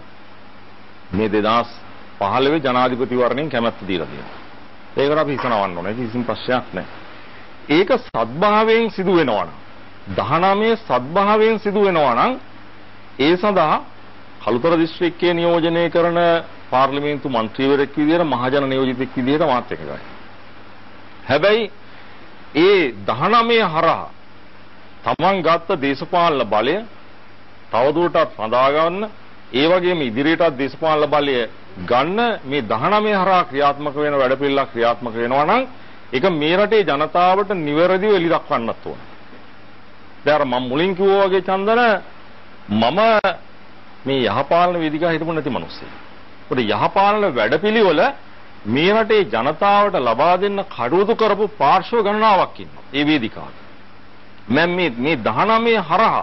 මේ දෙදාස් පහළොව ජනාධිපතිවරණයෙන් කැමැත්ත දීලා තියෙනවා. ඒකට අපි හිතනවන්න ඕනේ කිසිම ප්‍රශ්නයක් නැහැ. ඒක සත්භාවයෙන් සිදු වෙනවා නම් දහනවය සත්භාවයෙන් සිදු වෙනවා නම් ඒ සඳහා කළුතර දිස්ත්‍රික්කයේ නියෝජනය කරන පාර්ලිමේන්තු මන්ත්‍රීවරයෙක් විදියට මහජන නියෝජිතෙක් විදියට මාත් එකගයි. හැබැයි ඒ දහනවය හරහා තමන් ගත්ත දේශපාලන බලය තවදුරටත් රඳා ගන්න ඒ වගේම ඉදිරියටත් දේශපාලන බලය ගන්න මේ දහනවය හරහා ක්‍රියාත්මක වෙන වැඩපිළිවෙලක් ක්‍රියාත්මක වෙනවා නම් ඒක මේ රටේ ජනතාවට නිවැරදිව එලි දක්වන්නත් ඕන. දැන් මම මුලින් කිව්වා වගේ චන්දන මම මේ යහපාලන වේදිකාව හිටපු නැති මිනිස්සෙක්. ඒකට යහපාලන වැඩපිළිවෙල මේ රටේ ජනතාවට ලබා දෙන්න කටයුතු කරපු පාර්ශ්ව ගණනාවක් ඉන්නවා. ඒ වේදිකාවේ. මම මේ මේ දහනවය හරහා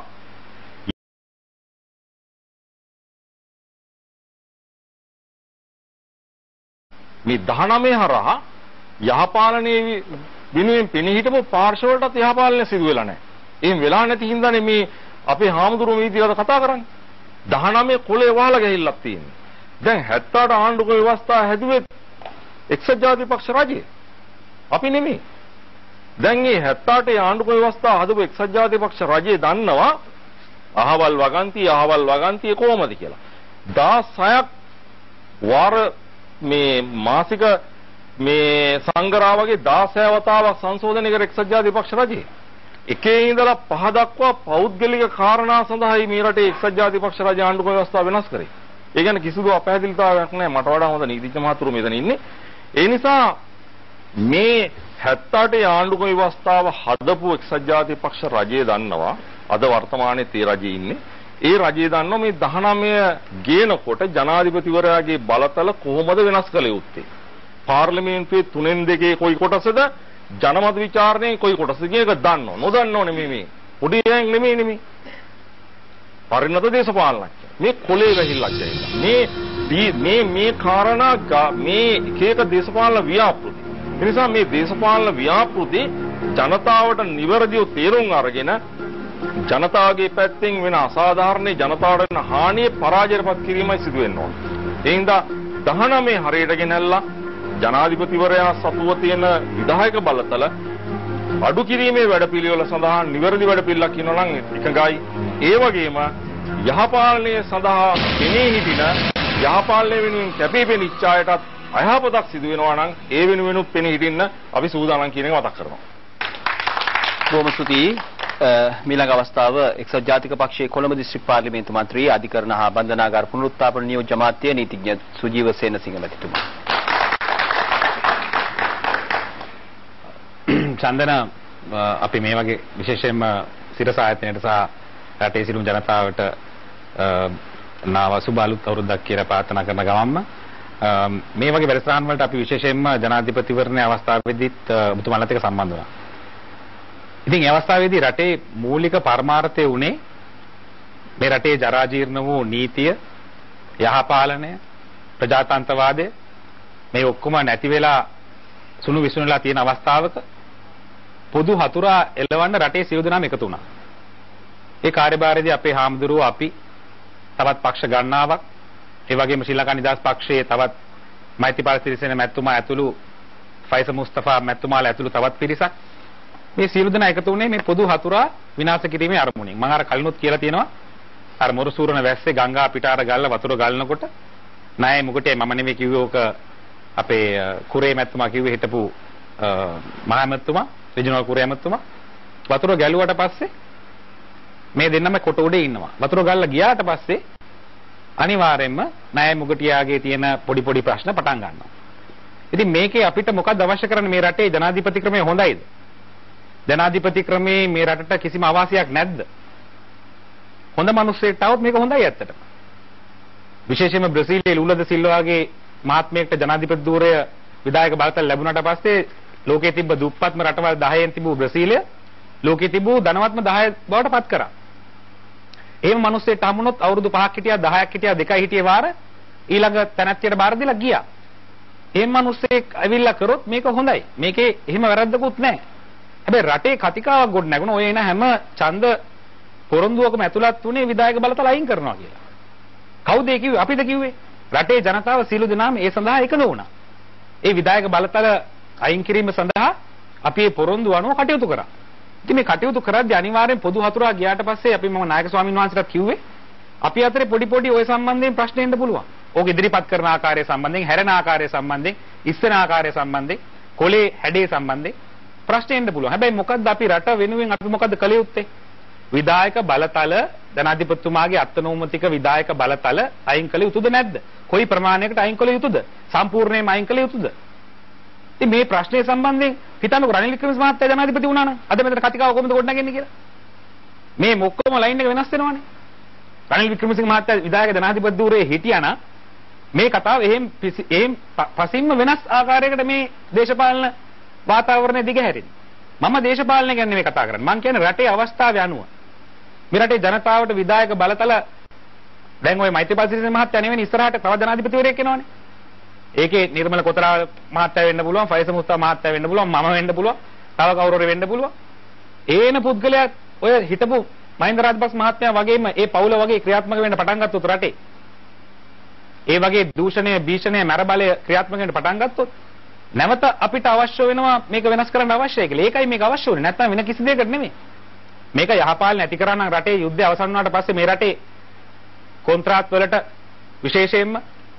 මේ දහනවය හරහා යහපාලනයේ වෙනුවෙන් පෙනී හිටපු පාර්ශවවලටත් යහපාලනය සිදු වෙලා නැහැ. එහෙම වෙලා නැති හින්දානේ මේ අපේ හාමුදුරුවෝ මේ විදිහට කතා කරන්නේ. දහනවය කොලේ වහලා ගිහිල්ලක් තියෙන්නේ. දැන් හැත්තෑ අට ආණ්ඩුක්‍රම ව්‍යවස්ථාව හැදුවේ එක්සත් ජාතික පක්ෂ රජය. අපි නෙමෙයි. දැන් මේ හැත්තෑ අටේ ආණ්ඩුක්‍රම ව්‍යවස්ථාව හදපු එක්සත් ජාතික පක්ෂ රජය දන්නවා අහවල් වගන්තිය අහවල් වගන්තිය කොහොමද කියලා. දහස් හයක් වාර මේ මාසික මේ සංගරා වගේ දහස් හය වතාවක් සංශෝධනය කර එක්සත් ජාතික පක්ෂ රජය. එකේ ඉඳලා පහ දක්වා පෞද්ගලික කාරණා සඳහායි මේ රටේ එක්සත් ජාතික පක්ෂ රජය ආණ්ඩුක්‍රම ව්‍යවස්ථාව වෙනස් කරේ. ඒ කියන්නේ කිසිදු අපහැදිලිතාවයක් නැහැ. මට වඩා හොඳ නීතිඥ මහතුරු මෙතන ඉන්නේ. ඒ නිසා මේ හැත්තෑ අටේ ආණ්ඩුක්‍රම ව්‍යවස්ථාව හදපු එක්සත් ජාතික පක්ෂ රජය දන්නවා අද වර්තමානයේ තේ රජයේ ඉන්නේ. ඒ රජය දන්නවා මේ දහනවය ගේනකොට ජනාධිපතිවරයාගේ බලතල කොහොමද වෙනස් කළ යුත්තේ. පාර්ලිමේන්තුවේ තුනෙන් දෙකේ කොයි කොටසද ජනමත විචාරණයෙන් කොයි කොටසද කියන එක දන්නව. නොදන්නව නෙමෙයි මේ. පොඩි එකෙක් නෙමෙයි නෙමෙයි. පරිණත දේශපාලනඥ. මේ කොලේ වැහිල්ලක් දැයිලා. මේ මේ මේ කාරණා මේ එක එක දේශපාලන ව්‍යාපෘති. ඒ නිසා මේ දේශපාලන ව්‍යාපෘති ජනතාවට නිවැරදිව තේරුම් අරගෙන ජනතාවගේ පැත්තෙන් වෙන අසාධාරණ ජනතාවට වෙන හානිය පරාජයටපත් කිරීමයි සිදු වෙන්න ඕන. ඒ හින්දා දහනවය හරියට ගෙනල්ලා ජනාධිපතිවරයා සතුව තියෙන විධායක බලතල අඩු කිරීමේ වැඩපිළිවෙල සඳහා නිවැරදි වැඩපිළිවෙලක් කියනවා නම් එකගයි. ඒ වගේම යහපාලනය සඳහා කෙනේ හිටින යහපාලනය වෙනුවෙන් කැපී පෙනෙච්ච අයටත් අයහපතක් සිදු වෙනවා නම් ඒ වෙනුවෙනුත් පෙනී හිටින්න අපි සූදානම් කියන එක මතක් කරනවා. බොහොම ස්තුතියි. මීළඟ අවස්ථාව එක්සත් ජාතික පක්ෂයේ කොළඹ දිස්ත්‍රික් පාර්ලිමේන්තු මන්ත්‍රී අධිකරණ හා බන්ධනාගාර පුනරුත්ථාපන නියෝජ්‍ය අමාත්‍ය නීතිඥ සුජීව සේනසිංහ මැතිතුමා. චන්දන අපි මේ වගේ විශේෂයෙන්ම සිරස ආයතනයට සහ රටේ සියලුම ජනතාවට නාව සුබ අලුත් අවුරුද්දක් කියලා ප්‍රාර්ථනා කරන ගමන්ම මේ වගේ වැඩසටහන් වලට අපි විශේෂයෙන්ම ජනාධිපතිවරණයේ අවස්ථාවේදීත් ඔබතුමාලත් එක්ක සම්බන්ධ වුණා. ඉතින් ඒ අවස්ථාවේදී රටේ මූලික පරමාර්ථය උනේ මේ රටේ ජරා ජීර්ණ වූ නීතිය, යහපාලනය, ප්‍රජාතන්ත්‍රවාදය මේ ඔක්කොම නැති වෙලා සුණු විසුණුලා තියෙන අවස්ථාවක පොදු හතුරා එලවන්න රටේ සියලු දෙනාම එකතු වුණා. ඒ කාර්යභාරයේදී අපේ හාමුදුරුවෝ අපි තවත් පක්ෂ ගණනාවක් ඒ වගේම ශ්‍රී ලංකා නිදහස් පක්ෂයේ තවත් මෛත්‍රීපාල සිරිසේන මැතිතුමා ඇතුළු ෆයිස මුස්තෆා මැතිතුමාලා ඇතුළු තවත් පිරිසක් මේ සියලු දෙනා එකතු වුණේ මේ පොදු හතුරා විනාශ කිරීමේ අරමුණින්. මම අර කලිනුත් කියලා තියෙනවා අර මොරසූරන වැස්සේ ගංගා පිටාර ගල්ල වතුර ගලනකොට ණය මුගටේ මම නෙමෙයි කිව්වේ ඕක අපේ කුරේ මැතිතුමා කිව්වේ හිටපු මහා මැතිතුමා රිජනල් කුරේ මැතිතුමා වතුර ගැලුවට පස්සේ මේ දෙන්නම කොට උඩේ ඉන්නවා. වතුර ගල්ලා ගියාට පස්සේ අනිවාර්යයෙන්ම ණය මුගටියාගේ තියෙන පොඩි පොඩි ප්‍රශ්න පටන් ගන්නවා. ඉතින් මේකේ අපිට මොකක්ද අවශ්‍ය කරන්නේ මේ රටේ ජනාධිපති ක්‍රමය හොඳයිද? ජනාධිපති ක්‍රමේ මේ රටට කිසිම අවාසියක් නැද්ද? හොඳ මිනිස්සෙක්ට આવොත් මේක හොඳයි ඇත්තටම. විශේෂයෙන්ම බ්‍රසීලයේ ලුලා ද සිල්වාගේ මහත්මයෙක්ට ජනාධිපති ධූරය විධායක බලතල ලැබුණාට පස්සේ ලෝකයේ තිබ්බ දුප්පත්ම රටවල් දහයෙන් තිබූ බ්‍රසීලය ලෝකයේ තිබූ ධනවත්ම දහය බවට පත් කරා. එහෙම මිනිස්සෙක්ට හමුනොත් අවුරුදු පහක් හිටියා දහයක් හිටියා දෙකයි හිටියේ වාර ඊළඟ තැනැත්තියට බාර දීලා ගියා. එහෙම මිනිස්සෙක් ඇවිල්ලා කරොත් මේක හොඳයි. මේකේ එහෙම වැරද්දකුත් නැහැ. හැබැයි රටේ කතිකාවක් ගොඩ නැගුණ ඔය එන හැම ඡන්ද පොරොන්දුවකම ඇතුළත් වුණේ විධායක බලතල අයින් කරනවා කියලා. කවුද ඒ කිව්වේ? අපිද කිව්වේ. රටේ ජනතාව සියලු දෙනාම ඒ සඳහා එකඟ වුණා. ඒ විධායක බලතල අයින් කිරීම සඳහා අපි මේ පොරොන්දු අනුව කටයුතු කරා. ඉතින් මේ කටයුතු කරද්දී අනිවාර්යෙන් පොදු හතුරා ගියාට පස්සේ අපි මම නායක ස්වාමීන් වහන්සේට කිව්වේ අපි අතරේ පොඩි පොඩි ওই සම්බන්ධයෙන් ප්‍රශ්න එන්න පුළුවන්. ඕක ඉදිරිපත් කරන ආකාරය සම්බන්ධයෙන්, හැරෙන ආකාරය සම්බන්ධයෙන්, ඉස්සන ආකාරය සම්බන්ධයෙන්, කොලේ හැඩේ සම්බන්ධයෙන් ප්‍රශ්න එන්න පුළුවන්. හැබැයි මොකද්ද අපි රට වෙනුවෙන් අපි මොකද්ද කළ යුත්තේ? විධායක බලතල ජනාධිපතිතුමාගේ අත්නෝමතික විධායක බලතල අයින් කළ යුතුද නැද්ද? කොයි ප්‍රමාණයකට අයින් කළ යුතුද? සම්පූර්ණයෙන්ම අයින් කළ යුතුද? ඉතින් මේ ප්‍රශ්නේ සම්බන්ධයෙන් හිතන්නකො රනිල් වික්‍රමසිංහ මහත්තයා ජනාධිපති වුණා නම් අද මෙතන කතිකාව කොහොමද ගොඩනගන්නේ කියලා. මේ මොක්කොම ලයින් එක වෙනස් වෙනවනේ. රනිල් වික්‍රමසිංහ මහත්තයා විධායක ජනාධිපති ධූරයේ හිටියානම් මේ කතාව එහෙම් එහෙම් පසින්ම වෙනස් ආකාරයකට මේ දේශපාලන වාතාවරණය දිගහැරෙන්නේ. මම දේශපාලනය ගැන නෙමෙයි කතා කරන්නේ. මම කියන්නේ රටේ අවස්ථාව යනුව. මේ රටේ ජනතාවට විධායක බලතල දැන් ওই මෛත්‍රීපාල සිරිසේන මහත්තයා නෙවෙයි ඉස්සරහට තව ජනාධිපතිවරයෙක් එනවනේ. ඒකේ නිර්මල කොතරා මහත්තයා වෙන්න පුළුවන්, ෆයිස මුස්තා මහත්තයා වෙන්න පුළුවන්, මම වෙන්න පුළුවන්, තව කවුරු හරි වෙන්න පුළුවන්. ඒන පුද්ගලයා ඔය හිටපු මහින්ද රාජපක්ෂ මහත්මයා වගේම ඒ පවුල වගේ ක්‍රියාත්මක වෙන්න පටන් ගත්තොත් රටේ. ඒ වගේ දූෂණය, භීෂණය, මරබලය ක්‍රියාත්මක වෙන්න පටන් ගත්තොත් නැවත අපිට අවශ්‍ය වෙනවා මේක වෙනස් කරන්න අවශ්‍යයි කියලා. ඒකයි මේක අවශ්‍ය වෙන්නේ. නැත්නම් වෙන කිසි දෙයකට නෙමෙයි. මේක යහපාලන නැති කරා නම් රටේ යුද්ධය අවසන් වුණාට පස්සේ මේ රටේ කොන්ත්‍රාත් වලට විශේෂයෙන්ම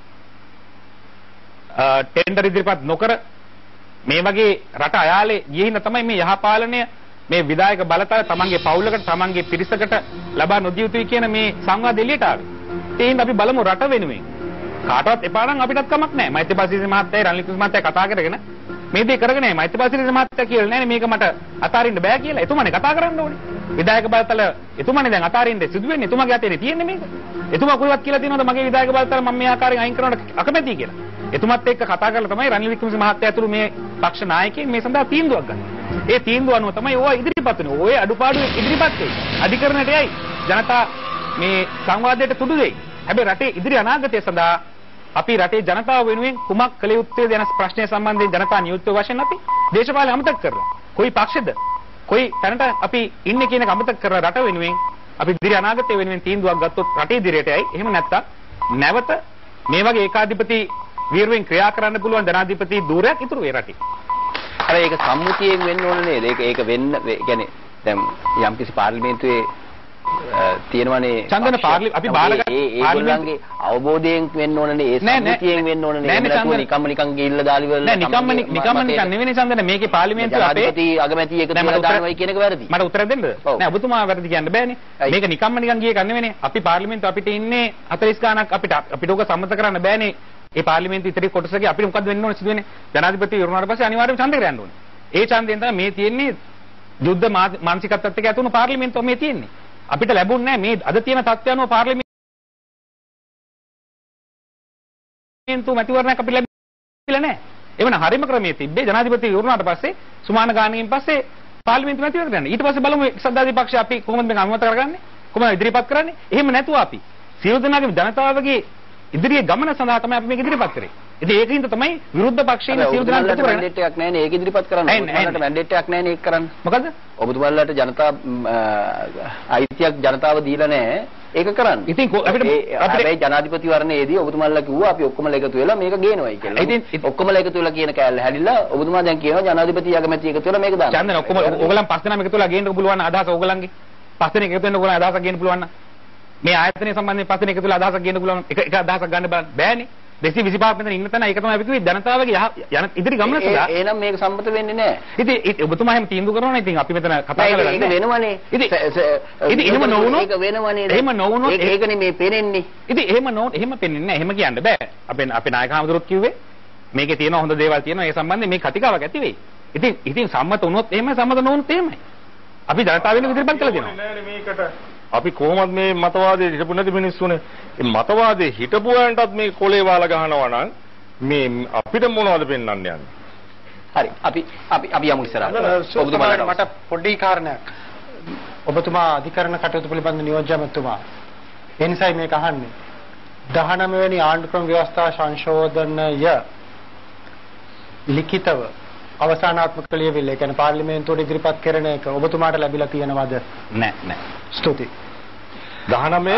ටෙන්ඩර් ඉදිරිපත් නොකර මේ වගේ රට අයාලේ ගිහින් තමයි මේ යහපාලනය මේ විධායක බලතල තමන්ගේ පවුලකට තමන්ගේ පිරිසකට ලබා නොදිය යුතුයි කියන මේ සංවාද එළියට ආවේ. ඒ හින්දා අපි බලමු රට වෙනුවෙන් කාටවත් එපා නම් අපිටත් කමක් නැහැ. මෛත්‍රීපාල සිරිසේන මහත්තයා රනිල් වික්‍රමසිංහ මහත්තයා කතා කරගෙන මේ දේ කරගෙන නැහැ. මෛත්‍රීපාල සිරිසේන මහත්තයා කියලා නෑනේ මේක මට අතාරින්න බෑ කියලා. එතුමානේ කතා කරන්න ඕනේ. විධායක බලතල එතුමානේ දැන් අතාරින්න සිදු වෙන්නේ. එතුමාගේ අතේ තියෙන්නේ මේක. එතුමා කොයිවත් කියලා තියෙනවද මගේ විධායක බලතල මම මේ ආකාරයෙන් අයින් කරනවට අකමැතියි කියලා. එතුමත් එක්ක කතා කරලා තමයි රනිල් වික්‍රමසිංහ මහත්තයා ඇතුළු මේ පක්ෂ නායකයින් මේ සඳහා තීන්දුවක් ගන්නේ. ඒ තීන්දුව අනුව තමයි ඕවා ඉදිරිපත් වෙන්නේ. ඔය අඩුපාඩු ඉදිරිපත් වෙයි. අධිකරණයට යයි. ජනතා මේ සංවාදයට තුඩු දෙයි. හැබැයි රටේ ඉදිරි අනාගතය සඳහා අපි රටේ ජනතාව වෙනුවෙන් කුමක් කළ යුත්තේ යන ප්‍රශ්නය සම්බන්ධයෙන් ජනතා නියුක්ත වශයෙන් අපි දේශපාලනය අමතක කරලා කොයි පක්ෂද කොයි තැනට අපි ඉන්නේ කියන එක අමතක කරලා රට වෙනුවෙන් අපි ඉදිරි අනාගතය වෙනුවෙන් තීන්දුවක් ගත්තොත් රටේ ඉදිරියට යයි. එහෙම නැත්තම් නැවත මේ වගේ ඒකාධිපති වීරුවෙන් ක්‍රියා කරන්න පුළුවන් ජනාධිපති ධූරයක් ඉතුරු වේ රටේ. අර ඒක සම්මුතියෙන් වෙන්න ඕන නේද? ඒක ඒක වෙන්න කියන්නේ දැන් යම්කිසි පාර්ලිමේන්තුවේ තියෙනවනේ චන්දන පාර්ලි අපි බාරගත් ඒගොල්ලන්ගේ අවබෝධයෙන් වෙන්න ඕනනේ ඒ සම්මුතියෙන් වෙන්න ඕනනේ නේද නිකම්ම නිකන් ගිහිල්ලා දාලි වල නෑ නිකම්ම නිකම්ම නිකන් නෙවෙයි චන්දන මේකේ පාර්ලිමේන්තුවේ අපේ ජනාධිපති අගමැති එකතු වෙලා දානවයි කියන එක වැරදි මට උත්තර දෙන්නද නෑ ඔබතුමා වැරදි කියන්න බෑනේ මේක නිකම්ම නිකන් ගියේ කන්නේ නෙවෙයි අපි පාර්ලිමේන්තුව අපිට ඉන්නේ හතළිස් ගාණක් අපිට අපිට ඔක සම්මත කරන්න බෑනේ ඒ පාර්ලිමේන්තු ඉතිරි කොටසකේ අපිට මොකද්ද වෙන්න ඕනේ සිදුවෙන්නේ ජනාධිපති ඉරුණාට පස්සේ අනිවාර්යයෙන්ම ඡන්දෙකට යන්න ඕනේ ඒ ඡන්දයෙන් තමයි මේ තියෙන්නේ යුද්ධ මානසිකත්වයට එක්ක ඇතුණු පාර්ලිමේන්තුව මේ තියෙන්නේ අපිට ලැබුණේ නැහැ මේ අද තියෙන තත්ත්වය අනුව පාර්ලිමේන්තු මැතිවරණයක් අපිට ලැබිලා නැහැ. එවන හරිම ක්‍රමයේ තිබ්බේ ජනාධිපති වුණාට පස්සේ සුමාන ගානකින් පස්සේ පාර්ලිමේන්තු මැතිවරණ කරන්න. ඊට පස්සේ බලමු සද්ධාදී පක්ෂය අපි කොහොමද මේක අනුමත කරගන්නේ? කොහොමද ඉදිරිපත් කරන්නේ? එහෙම නැතුව අපි සියලු දෙනාගේ ජනතාවගේ ඉදිරියේ ගමන සඳහා තමයි අපි මේක ඉදිරිපත් කරේ. ඉතින් ඒකින්ද තමයි විරුද්ධ පක්ෂයේ සියලු දෙනාට මැන්ඩේට් එකක් නැහැ නේ ඒක ඉදිරිපත් කරන්න. ඔබතුමාලට මැන්ඩේට් එකක් නැහැ නේ ඒක කරන්න. මොකද? ඔබතුමාලට ජනතා අයිතියක් ජනතාව දීලා නැහැ ඒක කරන්න. ඉතින් අපිට අපේ ජනාධිපතිවරණයේදී ඔබතුමාලා කිව්වා අපි ඔක්කොම එකතු වෙලා මේක ගේනවයි කියලා. ඉතින් ඔක්කොම එකතු වෙලා කියන කෑල්ල හැදිලා ඔබතුමා දැන් කියනවා ජනාධිපති අගමැති එකතු වෙලා මේක දාන්න. චන්දන ඔක්කොම ඕගලන් පස් දෙනාම එකතු වෙලා ගේන්න පුළුවන් අදහස ඕගලන්ගේ. පස් දෙනෙක් එකතු වෙන්න ඕගලන් අදහසක් ගේන්න පුළුවන් නම් මේ ආයතනය සම්බන්ධයෙන් පස් දෙනෙක් එකතු වෙලා අදහසක් ගේන්න පුළුවන් එක එක අදහසක් ගන්න බෑනේ. දෙසිය විසිපහක් මෙතන ඉන්න තැන ඒක තමයි අපි කිව්වේ ජනතාවගේ යන ඉදිරි ගමන සඳහා. එහෙනම් මේක සම්මත වෙන්නේ නැහැ. ඉතින් ඔබතුමා එහෙම තීන්දුව කරනවා නම් ඉතින් අපි මෙතන කතා කරලා ඒක වෙනවනේ. ඉතින් ඉතින් එහෙම නොවුනොත් ඒක වෙනවනේ. එහෙම නොවුනොත් ඒකනේ මේ පේන්නේ. ඉතින් එහෙම නොවුනොත් එහෙම පේන්නේ නැහැ. එහෙම කියන්න බෑ. අපේ අපේ නායක හමුදුරුවෝ කිව්වේ මේකේ තියෙන හොඳ දේවල් තියෙනවා ඒ සම්බන්ධයෙන් මේ කතිකාවක් ඇති වෙයි. ඉතින් ඉතින් සම්මත වුණොත් එහෙමයි සම්මත නොවුනොත් එහෙමයි. අපි ජනතාවෙන් ඉදිරිපත් කළා දෙනවා. නෑනේ මේකට අපි කොහොමද මේ මතවාදයේ හිටපු නැති මිනිස්සුනේ මේ මතවාදයේ හිටපු අයන්ටත් මේ කොලේ වාලා ගහනවා නම් මේ අපිට මොනවද පෙන්වන්න යන්නේ හරි අපි අපි අපි යමු ඉස්සරහට ඔබතුමාට මට පොඩි කාරණයක් ඔබතුමා අධිකරණ කටයුතු පිළිබඳ නියෝජ්‍ය ඇමතුමා ඒ නිසායි මේක අහන්නේ දහනවය වෙනි ආණ්ඩුක්‍රම ව්‍යවස්ථා සංශෝධනය ලිඛිතව අවසානාත්මක ලියවිල්ල ඒ කියන්නේ පාර්ලිමේන්තුවට ඉදිරිපත් කරන එක ඔබතුමාට ලැබිලා තියෙනවද නෑ නෑ ස්තුතියි දහනවය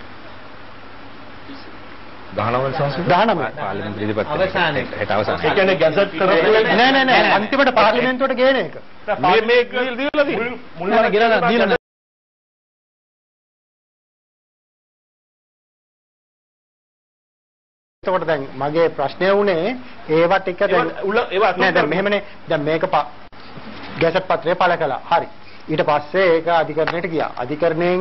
දහනවය සංසද දහනවය පාර්ලිමේන්තු ඉදිරිපත් අවසානයේ හෙට අවසානයේ ඒ කියන්නේ ගැසට් කරපු නෑ නෑ නෑ අන්තිමට පාර්ලිමේන්තුවට ගේන එක මේ මේ දීලා තියෙන්නේ මුල්ම ගෙනලා දීලා එතකොට දැන් මගේ ප්‍රශ්නය වුණේ ඒවා ටික දැන් ඒවා නෑ දැන් මෙහෙමනේ දැන් මේක ගැසට් පත්‍රය පළ කළා හරි ඊට පස්සේ ඒක අධිකරණයට ගියා අධිකරණයෙන්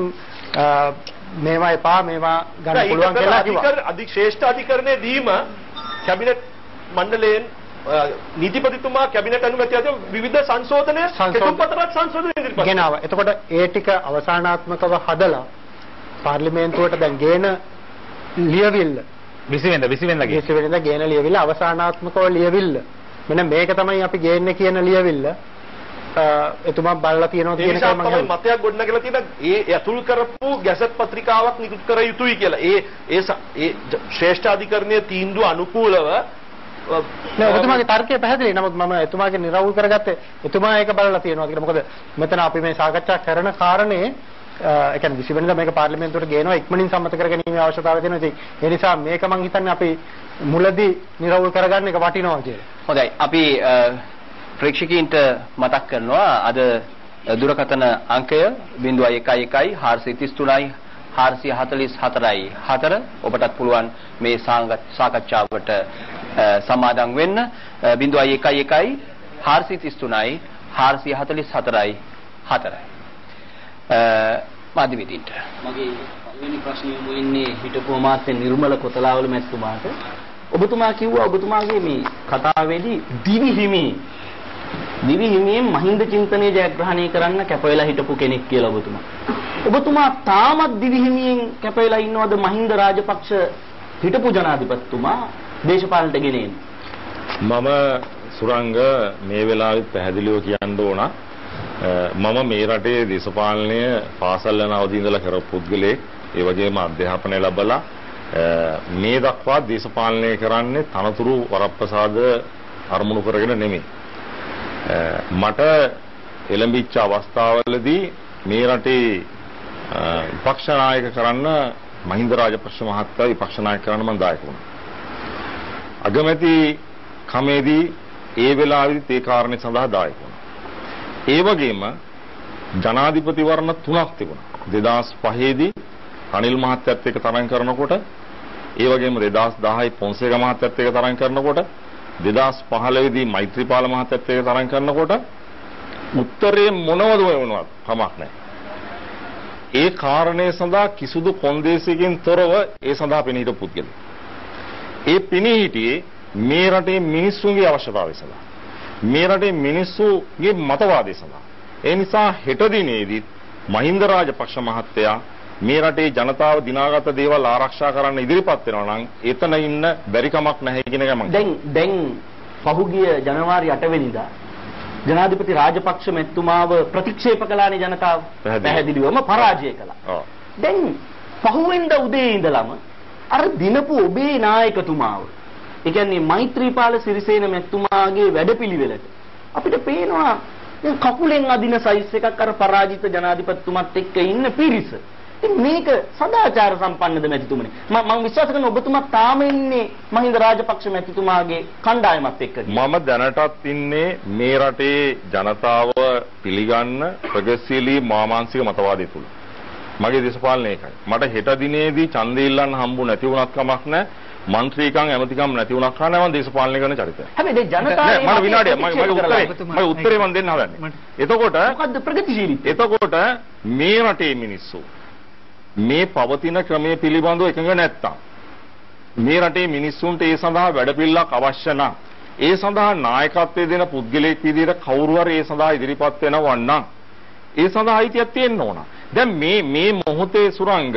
මේවා එපා මේවා ගන්න පුළුවන් කියලා කිව්වා අධි ශ්‍රේෂ්ඨ අධිකරණයේ දීම කැබිනට් මණ්ඩලයෙන් නීතිපතිතුමා කැබිනට් අනුමැතිය අධ්‍ය විවිධ සංශෝධන කෙටුම්පතරත් සංශෝධන ඉදිරිපත් ගෙනාවා එතකොට ඒ ටික අවසානාත්මකව හදලා පාර්ලිමේන්තුවට දැන් ගේන ලියවිල්ල විසි වෙනිදා විසි වෙනිදා විසි වෙනිදා ගේන ලියවිල්ල අවසානාත්මකව ලියවිල්ල මෙන්න මේක තමයි අපි ගේන්නේ කියන ලියවිල්ල එතුමා බලලා තියෙනවා කියන එකයි මම හිතන්නේ මතයක් ගොඩනගලා තියෙන ඒ අතුල් කරපු ගැසට් පත්‍රිකාවක් නිකුත් කර යුතුයි කියලා ඒ ඒ ඒ ශ්‍රේෂ්ඨ අධිකරණයේ තීන්දුව අනුකූලව නෑ ඔබතුමාගේ තර්කය පැහැදිලි නමුත් මම එතුමාගේ නිරවුල් කරගත්තේ එතුමා ඒක බලලා තියෙනවා කියලා මොකද මෙතන අපි මේ සාකච්ඡා කරන කාරණේ ඒ කියන්නේ විසි වෙනිදා මේක පාර්ලිමේන්තුවට ගේනවා ඉක්මනින් සම්මත කරගැනීමේ අවශ්‍යතාවය තියෙනවා ඉතින් ඒ නිසා මේක මම හිතන්නේ අපි මුලදී නිරවුල් කරගන්න එක වටිනවා කියලා හොඳයි අපි ප්‍රේක්ෂකීන්ට මතක් කරනවා අද දුරකථන අංකය zero one one four three three four four four හතර ඔබටත් පුළුවන් මේ සාකච්ඡාවට සමාදන් වෙන්න zero one one one four three three four four four හතර මාධ්‍යවිදීන්ට මගේ පළවෙනි ප්‍රශ්නය යොමු වෙන්නේ හිටපු අමාත්‍ය නිර්මල කොතලාවල මැතිතුමාට ඔබතුමා කිව්වා ඔබතුමාගේ මේ කතාවේදී දිවි හිමි දිවි හිමියෙන් මහින්ද චින්තනය ජයග්‍රහණය කරන්න කැප වෙලා හිටපු කෙනෙක් කියලා ඔබතුමා. ඔබතුමා තාමත් දිවි හිමියෙන් කැප වෙලා ඉන්නවද මහින්ද රාජපක්ෂ හිටපු ජනාධිපතිතුමා දේශපාලනට ගෙනෙන්නේ? මම සුරංග මේ වෙලාවෙත් පැහැදිලිව කියන්න ඕන මම මේ රටේ දේශපාලනය පාසල් යන අවදි ඉඳලා කරපු පුද්ගලයෙක් ඒ වගේම අධ්‍යාපනය ලැබලා මේ දක්වා දේශපාලනය කරන්නේ තනතුරු වරප්‍රසාද අරමුණු කරගෙන නෙමෙයි. මට එළඹිච්ච අවස්ථාවලදී මේ රටේ විපක්ෂ නායක කරන්න මහින්ද රාජපක්ෂ මහත්තයා විපක්ෂ නායක කරන්න මම දායක වුණා. අගමැති කමේදී ඒ වෙලාවේදීත් ඒ කාරණේ සඳහා දායක වුණා. ඒ වගේම ජනාධිපතිවරණ තුනක් තිබුණා. දෙදාස් පහේ දී රනිල් මහත්තයත් එක්ක තරඟ කරනකොට, ඒ වගේම දෙදාස් දහය පොන්සේක මහත්තයත් එක්ක තරඟ කරනකොට, දෙදාස් පහළොව දී මෛත්‍රීපාල මහත්තයත් එක්ක තරඟ කරනකොට උත්තරේ මොනවද වුණත් කමක් නැහැ. ඒ කාරණේ සඳහා කිසිදු කොන්දේසියකින් තොරව ඒ සඳහා පෙනී හිටපු පුද්ගලෙක්. ඒ පෙනී හිටියේ මේ රටේ මිනිස්සුන්ගේ අවශ්‍යතාවය සඳහා. මේ රටේ මිනිස්සුගේ මතවාදය සඳහා. ඒ නිසා හෙට දිනේදී මහින්ද රාජපක්ෂ මහත්තයා මේ රටේ ජනතාව දිනාගත දේවල් ආරක්ෂා කරන්න ඉදිරිපත් වෙනවා නම් එතන ඉන්න බැරි කමක් නැහැ කියන එක මම දැන් දැන් පහුගිය ජනවාරි අට වෙනිදා ජනාධිපති රාජපක්ෂ මැතිතුමාව ප්‍රතික්ෂේප කළානේ ජනතාව. පැහැදිලිවම පරාජය කළා. ඔව්. දැන් පහුවෙන්ද උදේ ඉඳලම අර දිනපු ඔබේ නායකතුමාව, ඒ කියන්නේ මෛත්‍රීපාල සිරිසේන මැතිතුමාගේ වැඩපිළිවෙලට අපිට පේනවා දැන් කකුලෙන් අදින සයිස් එකක් අර පරාජිත ජනාධිපතිතුමත් එක්ක ඉන්න පිරිස. ඉතින් මේක සදාචාර සම්පන්නද මැතිතුමනි? මම මම විශ්වාස කරනවා ඔබතුමා තාම ඉන්නේ මහින්ද රාජපක්ෂ මැතිතුමාගේ කණ්ඩායමත් එක්ක. මම දැනටත් ඉන්නේ මේ රටේ ජනතාව පිළිගන්න ප්‍රගතිශීලී මාමාංශික මතවාදය තුල. මගේ දේශපාලනය ඒකයි. මට හෙට දිනේදී ඡන්දය ඉල්ලන්න හම්බු නැති වුණත් කමක් නැහැ. മന്ത്രിකම් ඇමතිකම් නැති වුණා කරන්නේ මම දේශපාලනය කරන චරිතය. හැබැයි දැන් ජනතාවේ මම විනාඩියක් මම මගේ උත්තරේ මගේ උත්තරේ මම දෙන්න හදන්නේ. එතකොට මොකද්ද ප්‍රගතිශීලීත්වය? එතකොට මේ රටේ මිනිස්සු මේ පවතින ක්‍රමයේ පිළිබඳව එකඟ නැත්තම්, මේ රටේ මිනිස්සුන්ට ඒ සඳහා වැඩපිළිවෙලක් අවශ්‍ය නම්, ඒ සඳහා නායකත්වයේ දෙන පුද්ගලයෙක් විදිහට කවුරු හරි ඒ සඳහා ඉදිරිපත් වෙනවා නම් ඒ සඳහා අයිතියක් තියෙන්න ඕන. දැන් මේ මේ මොහොතේ සුරංග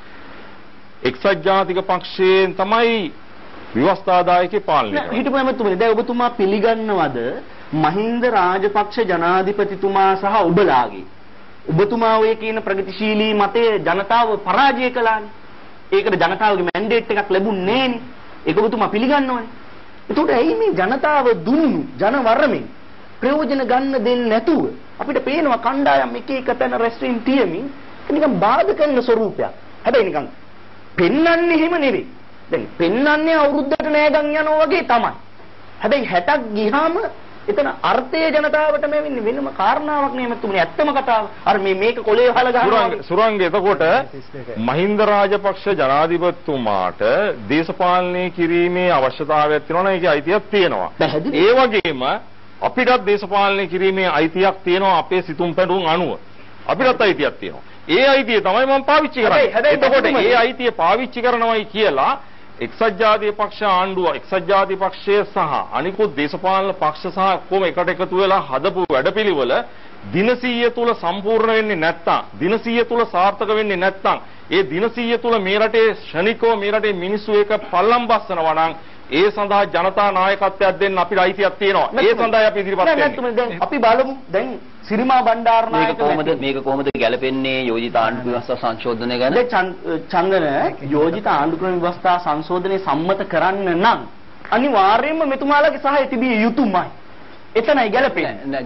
එක්සත් ජාතික පක්ෂයෙන් තමයි ව්‍යවස්ථාදායකේ පාලනය කරන්නේ. හිටපු ඇමතුමනි, දැන් ඔබතුමා පිළිගන්නවද මහින්ද රාජපක්ෂ ජනාධිපතිතුමා සහ ඔබලාගේ ඔබතුමා ඔය කියන ප්‍රගතිශීලී මතයේ ජනතාව පරාජය කළානේ. ඒකට ජනතාවගේ මැන්ඩේට් එකක් ලැබුණේ නෑනේ. ඒක ඔබතුමා පිළිගන්නවනේ. ඒකට ඇයි මේ ජනතාව දුන්නු ජනවරමෙන් ප්‍රයෝජන ගන්න දෙන්නේ නැතුව අපිට පේනවා කණ්ඩායම් එක එක තැන රැස්වීම් තියමින් නිකන් බාධා කරන ස්වරූපයක්. හැබැයි නිකන් පෙන්වන්නේ එහෙම නෙවෙයි. දැන් පෙන්වන්නේ අවුරුද්දට නෑගන් යනවා වගේ තමයි. හැබැයි හැටක් ගියාම එතන අර්ථයේ ජනතාවට මෙවෙන්නේ වෙනම කාරණාවක් නේ මතුනේ. ඇත්තම කතාව. අර මේ මේක කොලේ වහලා ගන්නවා. සුරංග එතකොට මහින්ද රාජපක්ෂ ජනාධිපතිතුමාට දේශපාලනය කිරීමේ අවශ්‍යතාවයක් තියෙනවා නම් ඒකේ අයිතියක් තියෙනවා. ඒ වගේම අපිටත් දේශපාලනය කිරීමේ අයිතියක් තියෙනවා අපේ සිතුම් පැතුම් අනුව. අපිටත් අයිතියක් තියෙනවා. ඒ අයිතිය තමයි මම පාවිච්චි කරන්නේ. එතකොට ඒ අයිතිය පාවිච්චි කරනවායි කියලා එක්සත් ජාතික පක්ෂ ආණ්ඩුව, එක්සත් ජාතික පක්ෂය සහ අනිකුත් දේශපාලන පක්ෂ සහ කොහොම එකට එකතු වෙලා හදපු වැඩපිළිවෙල දින සීය තුල සම්පූර්ණ වෙන්නේ නැත්නම්, දින සීය තුල සාර්ථක වෙන්නේ නැත්නම්, ඒ දින සීය තුල මේ රටේ ශනිකව මේ රටේ මිනිස්සු එක පල්ලම් බස්සනවා නම් ඒ සඳහා ජනතා නායකත්වයක් දෙන්න අපිට අයිතියක් තියෙනවා. ඒ සඳහා අපි ඉදිරිපත් වෙන්නේ. දැන් අපි බලමු දැන් සිරිමා බණ්ඩාරනායක මේක කොහොමද මේක කොහොමද ගැලපෙන්නේ යෝජිත ආණ්ඩුක්‍රම ව්‍යවස්ථා සංශෝධනය ගැන? දැන් චන්දන යෝජිත ආණ්ඩුක්‍රම ව්‍යවස්ථා සංශෝධනය සම්මත කරන්න නම් අනිවාර්යයෙන්ම මෙතුමාලගේ සහාය තිබිය යුතුමයි. එතනයි ගැලපෙන්නේ.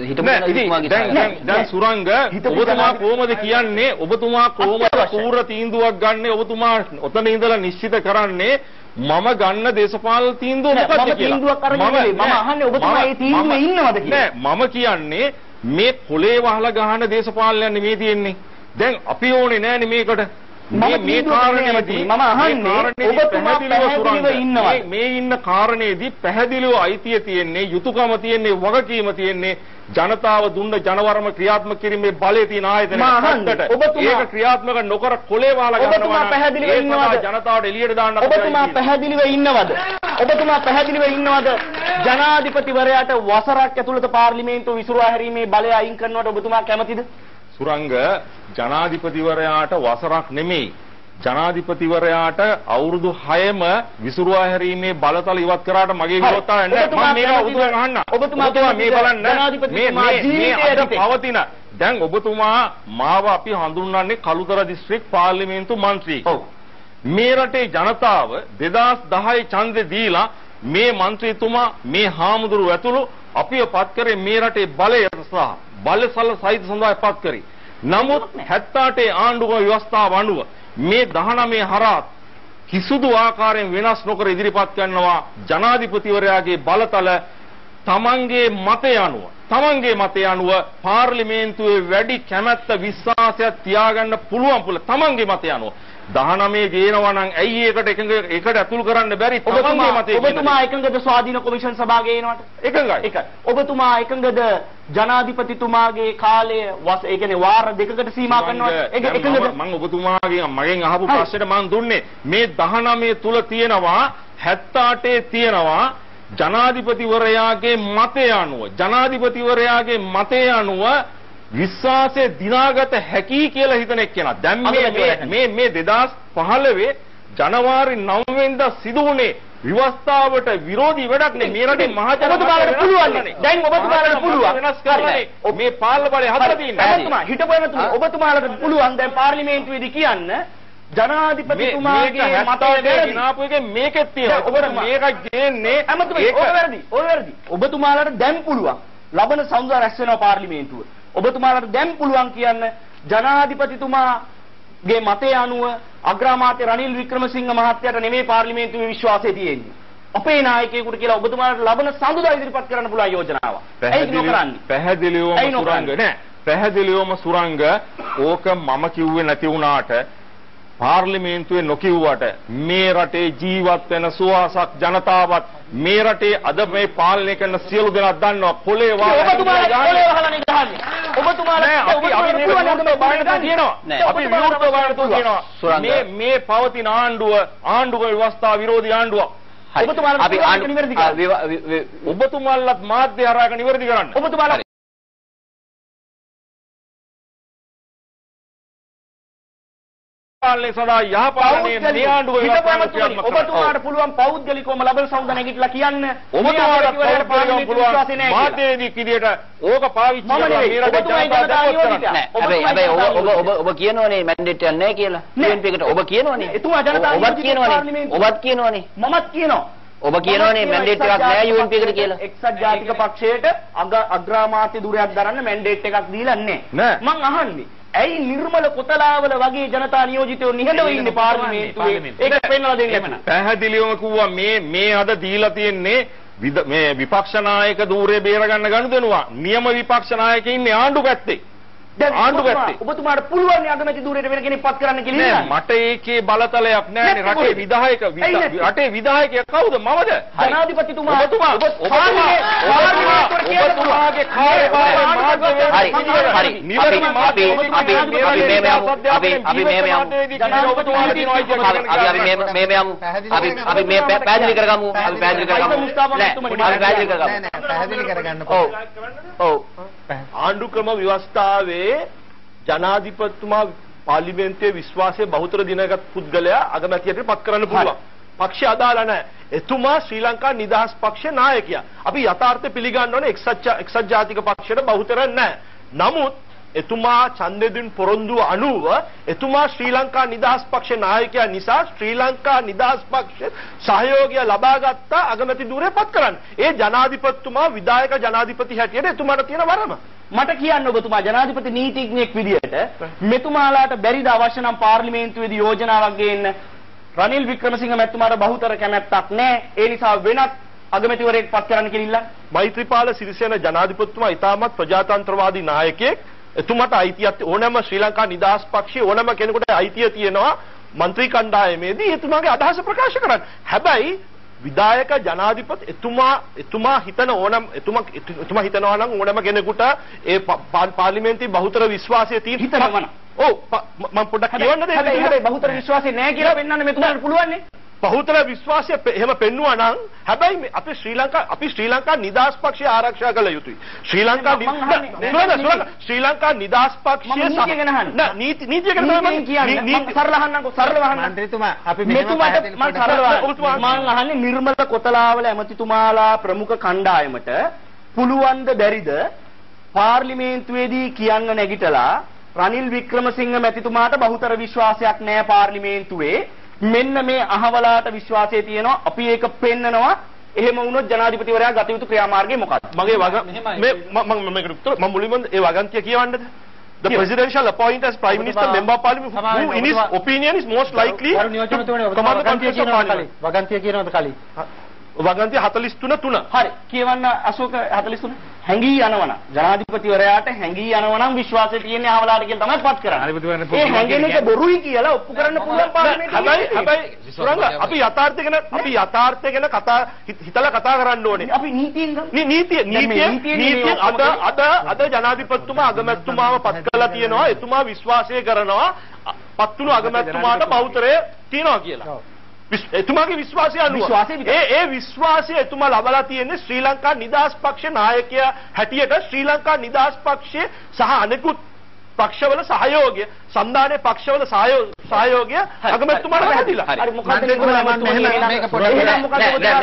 දැන් දැන් සුරංග ඔබතුමා කොහොමද කියන්නේ? ඔබතුමා කොහොමද පූර්ව තීන්දුවක් ගන්නෙ? ඔබතුමා ඔතන ඉඳලා නිශ්චිත කරන්නේ මම ගන්න දේශපාලන තීන්දුව මොකක්ද කියලා? මම අහන්නේ ඔබතුමා ඒ තීන්දුවේ ඉන්නවද කියලා. නෑ මම කියන්නේ මේ කොලේ වහලා ගහන දේශපාලනයක් නෙමෙයි තියෙන්නේ. දැන් අපි ඕනේ නෑනේ මේකට. මේ මේ කාරණේදී මම අහන්නේ ඔබතුමා පැහැදිලිව ඉන්නවද? මේ ඉන්න කාරණේදී පැහැදිලිව අයිතිය තියෙන්නේ, යුතුයකම තියෙන්නේ, වගකීම තියෙන්නේ ජනතාව දුන්න ජනවරම ක්‍රියාත්මක කිරීමේ බලය තියෙන ආයතනයකට. ඒක ක්‍රියාත්මක නොකර කොලේ වහලා ගන්නවා. ඔබතුමා පැහැදිලිව ඉන්නවද? ජනතාවට එළියට දාන්න ඔබතුමා පැහැදිලිව ඉන්නවද? ඔබතුමා පැහැදිලිව ඉන්නවද? ජනාධිපතිවරයාට වසරක් ඇතුළත පාර්ලිමේන්තුව විසිරුවා හැරීමේ බලය අයින් කරනවට ඔබතුමා කැමතිද? සුරංග ජනාධිපතිවරයාට වසරක් නෙමෙයි, ජනාධිපතිවරයාට අවුරුදු හයම විසිරුවා හැරීමේ බලතල ඉවත් කරාට මගේ විරෝධතාවය නැහැ. මම මේක උතුරෙන් අහන්න. ඔබතුමා මේ බලන්න මේ මේ අද පවතින දැන් ඔබතුමා මාව අපි හඳුන්වන්නේ කළුතර දිස්ත්‍රික් පාර්ලිමේන්තු මන්ත්‍රී. ඔව්. මේ රටේ ජනතාව දෙදාස් දහය ඡන්දෙ දීලා මේ මන්ත්‍රීතුමා මේ හාමුදුරුවෝ ඇතුළු අපිව පත් කරේ මේ රටේ බලය සහ බලසල සහිත සඳහා පත් කරේ. නමුත් හැත්තෑ අටේ ආණ්ඩුක්‍රම ව්‍යවස්ථාව අනුව මේ දහනවය හරහා කිසිදු ආකාරයෙන් වෙනස් නොකර ඉදිරිපත් කරනවා ජනාධිපතිවරයාගේ බලතල තමන්ගේ මතය අනුව තමන්ගේ මතය අනුව පාර්ලිමේන්තුවේ වැඩි කැමැත්ත විශ්වාසයක් තියාගන්න පුළුවන් පුළ තමන්ගේ මතය අනුව දහනවය ගේනවා නම් ඇයි ඒකට එකඟ ඒකට ඇතුල් කරන්න බැරි තමන්ගේ මතය ඔබතුමා එකඟද ස්වාධීන කොමිෂන් සභාව ගේනවට එකඟයි එකයි ඔබතුමා එකඟද ජනාධිපතිතුමාගේ කාලය වස් ඒ කියන්නේ වාර දෙකකට සීමා කරනවට ඒක එකඟද මම ඔබතුමාගෙන් මගෙන් අහපු ප්‍රශ්නෙට මම දුන්නේ මේ දහනවය තුල තියෙනවා හැත්තඅටේ තියෙනවා ජනාධිපතිවරයාගේ මතය අනුව ජනාධිපතිවරයාගේ මතය අනුව විශ්වාසය දිනාගත හැකි කියලා හිතන එක්කෙනා දැන් මේ මේ මේ දෙදාස් පහළොව ජනවාරි නවය වෙනිදා සිදු වුණේ විවස්ථාවට විරෝධී වැඩක් නේ මේ රටේ මහජනතාවට පුළුවන් දැන් ඔබතුමාලට පුළුවන් වෙනස් කරන්නේ මේ පාලන බලය හදලා තියෙනවා ඔබතුමා හිටපු එමතුමා ඔබතුමාලට පුළුවන් දැන් පාර්ලිමේන්තුවේදී කියන්න ජනාධිපතිතුමාගේ මතය ගිනාපු එකේ මේකෙත් තියෙනවා. ඔබට මේක ගේන්නේ අමතුමයි ඔය වැරදි. ඔය වැරදි. ඔබතුමාලට දැන් පුළුවන්. ලබන සමුදා රැස් වෙනවා පාර්ලිමේන්තුව. ඔබතුමාලට දැන් පුළුවන් කියන්න ජනාධිපතිතුමාගේ මතය අනුව අග්‍රාමාත්‍ය රනිල් වික්‍රමසිංහ මහත්තයාට නෙමෙයි පාර්ලිමේන්තුවේ විශ්වාසය තියෙන්නේ. අපේ නායකයෙකුට කියලා ඔබතුමාලට ලබන සමුදා ඉදිරිපත් කරන්න පුළුවන් යෝජනාවක්. ඒක නොකරන්නේ. පැහැදිලිවම සුරංග නෑ. පැහැදිලිවම සුරංග ඕක මම කිව්වේ නැති වුණාට පාර්ලිමේන්තුවේ නොකියුවට මේ රටේ ජීවත් වෙන සුවාසක් ජනතාවත් මේ රටේ අද මේ පාලනය කරන සියලු දෙනා දන්නවා පොලේ වාහන ඔබතුමාලා පොලේ වහලානේ ගහන්නේ ඔබතුමාලා අපි අපි මේ විරුද්ධව බාහිරට තියෙනවා අපි විරුද්ධව බාහිරට තියෙනවා මේ මේ පවතින ආණ්ඩුව ආණ්ඩුව ව්‍යවස්ථා විරෝධී ආණ්ඩුව ඔබතුමාලා අපි ආණ්ඩුව නිවැරදි කරන්න ඔබතුමාලාත් මාධ්‍ය හරහා නිවැරදි කරන්න ඔබතුමාලා පාලනය සඳහා යහපාලනයේ මේ ආණ්ඩුව විවස්ථාවක් ඔබතුමාට පුළුවන් පෞද්ගලිකවම ලබන සමුදා නැගිටලා කියන්න ඔබතුමාට පුළුවන් මාධ්‍යවේදී කිරියට ඕක පාවිච්චි කරලා මේ රටේ ජනතාවට හැබැයි හැබැයි ඔබ ඔබ ඔබ කියනෝනේ මැන්ඩේට් එකක් නැහැ කියලා යූඑන්පී එකට ඔබ කියනෝනේ එතුමා ජනතාව ඔබත් කියනෝනේ ඔබත් කියනෝනේ මමත් කියනවා ඔබ කියනෝනේ මැන්ඩේට් එකක් නැහැ යූඑන්පී එකට කියලා එක්සත් ජාතික පක්ෂයට අග්‍රාමාත්‍ය ධුරයක් දරන්න මැන්ඩේට් එකක් දීලා නැහැ මං අහන්නේ ඇයි නිර්මල කොතලාවල වගේ ජනතා නියෝජිතයෝ නිහඬව ඉන්නේ පාර්ලිමේන්තුවේ ඒක පෙන්වලා දෙන්න පැහැදිලිවම කිව්වා මේ මේ අද දීලා තියෙන්නේ මේ විපක්ෂ නායක ධූරේ බේර ගන්න ගනුදෙනුවා නියම විපක්ෂ නායක ඉන්නේ ආණ්ඩු පැත්තේ ආණ්ඩු පැත්තේ ඔබතුමාට පුළුවන් නේ අගමැති ධූරේට වෙන කෙනෙක් පත් කරන්න කියලා නෑ මට ඒකේ බලතලයක් නෑනේ රටේ විධායක රටේ විධායකයා කවුද මමද ජනාධිපතිතුමා ඔබතුමා ඔබතුමාගේ කාර්යභාරය මාධ්‍යවේදී හරි හරි අපි අපි අපි අපි අපි මේ මේ අපි මේ මේ අපි අපි මේ පැහැදිලි කරගමු අපි පැහැදිලි කරගමු නෑ අපි පැහැදිලි කරගමු නෑ පැහැදිලි කරගන්න ඔව් ඔව් ආණ්ඩු ක්‍රම ව්‍යවස්ථාවේ ජනාධිපතිතුමා පාර්ලිමේන්තුවේ විශ්වාසය බහුතර දිනගත් පුද්ගලයා අගමැතියට පත් කරන්න පුළුවන්. පක්ෂය අදාළ නැහැ. එතුමා ශ්‍රී ලංකා නිදහස් පක්ෂ නායකයා. අපි යථාර්ථය පිළිගන්න ඕනේ එක්සත් එක්සත් ජාතික පක්ෂයට බහුතර නැහැ. නමුත් එතුමා ඡන්දෙදින් පොරොන්දු අනුව එතුමා ශ්‍රී ලංකා නිදහස් පක්ෂ නායකයා නිසා ශ්‍රී ලංකා නිදහස් පක්ෂ සහයෝගය ලබාගත්ත අගමැති ධූරය පත් කරන්න. ඒ ජනාධිපතිතුමා විධායක ජනාධිපති හැටියට එතුමාට තියෙන වරම. මට කියන්න ඔබතුමා ජනාධිපති නීතිඥයෙක් විදියට මෙතුමාලාට බැරිද අවශ්‍ය නම් පාර්ලිමේන්තුවේදී යෝජනාවක් ගේන්න රනිල් වික්‍රමසිංහ මැතිතුමාට බහුතර කැමැත්තක් නැහැ. ඒ නිසා වෙනත් අගමැතිවරයෙක් පත් කරන්න කියලා මෛත්‍රීපාල සිරිසේන ජනාධිපතිතුමා ඉතාමත් ප්‍රජාතන්ත්‍රවාදී නායකයෙක්. එතුමාට අයිතියක් ඕනෑම ශ්‍රී ලංකා නිදහස් පක්ෂයේ ඕනෑම කෙනෙකුට අයිතිය තියෙනවා മന്ത്രി කණ්ඩායමේදී එතුමාගේ අදහස ප්‍රකාශ කරන්න. හැබැයි විධායක ජනාධිපති එතුමා එතුමා හිතන ඕනම එතුමා එතුමා හිතනවා නම් ඕනෑම කෙනෙකුට ඒ පාර්ලිමේන්තුවේ බහුතර විශ්වාසය තියෙන හිතනවා නම් ඔව් මම පොඩ්ඩක් කියවන්නද හැබැයි බහුතර විශ්වාසය නැහැ කියලා වෙන්නන්න මෙතුමාට පුළුවන් නේ බහුතර විශ්වාසය එහෙම පෙන්නුවා නම් හැබැයි අපි ශ්‍රී ලංකා අපි ශ්‍රී ලංකා නිදහස් පක්ෂය ආරක්ෂා කළ යුතුයි. ශ්‍රී ලංකා ශ්‍රී ලංකා නිදහස් පක්ෂය නෑ නීති නීතිය ගැන තමයි කියන්නේ. මම සරල අහන්නම්කෝ සරලව අහන්න. මන්ත්‍රීතුමා අපි මෙතුමාට මම සරලව මම අහන්නේ නිර්මල කොතලාවල ඇමතිතුමාලා ප්‍රමුඛ කණ්ඩායමට පුළුවන් ද බැරිද පාර්ලිමේන්තුවේදී කියන්න නැගිටලා රනිල් වික්‍රමසිංහ මැතිතුමාට බහුතර විශ්වාසයක් නැහැ පාර්ලිමේන්තුවේ මෙන්න මේ අහවලාට විශ්වාසය තියෙනවා අපි ඒක පෙන්නනවා එහෙම වුණොත් ජනාධිපතිවරයා ගත යුතු ක්‍රියාමාර්ගය මොකක්ද මගේ වග මේ මම මේකට උත්තර මම මුලින්ම ඒ වගන්තිය කියවන්නද the presidential appoint as prime minister member of parliament who in his opinion is most likely command the conference of parliament වගන්තිය කියනවාද කලින් වගන්තිය හතළිස් තුන තුන හරි කියවන්න අශෝක හතළිස් තුන හැංගී යනවනම් ජනාධිපතිවරයාට හැංගී යනවනම් විශ්වාසය තියෙන්නේ අහවලාට කියලා තමයි පත් කරන්නේ. ඒ හැංගෙන එක බොරුයි කියලා ඔප්පු කරන්න පුළුවන් පාර්ලිමේන්තුවේ. හැබැයි හැබැයි සුරංග අපි යථාර්ථය ගැන අපි යථාර්ථය ගැන කතා හිතලා කතා කරන්න ඕනේ. අපි නීතියෙන් නීතිය නීතිය නීතිය අද අද අද ජනාධිපතිතුමා අගමැතිතුමාව පත් කළා තියෙනවා. එතුමා විශ්වාසය කරනවා පත්තුණු අගමැතිතුමාට බහුතරය තියනවා කියලා. එතුමාගේ විශ්වාසය අනුව ඒ ඒ විශ්වාසය එතුමා ලබලා තියෙන්නේ ශ්‍රී ලංකා නිදහස් පක්ෂ නායකයා හැටියට ශ්‍රී ලංකා නිදහස් පක්ෂයේ සහ අනෙකුත් පක්ෂවල සහයෝගය සම්දානයේ පක්ෂවල සහයෝගය අගමැතිතුමාට පැහැදිලා. හරි මොකක්ද මේක පොඩ්ඩක් එහෙනම් මොකක්ද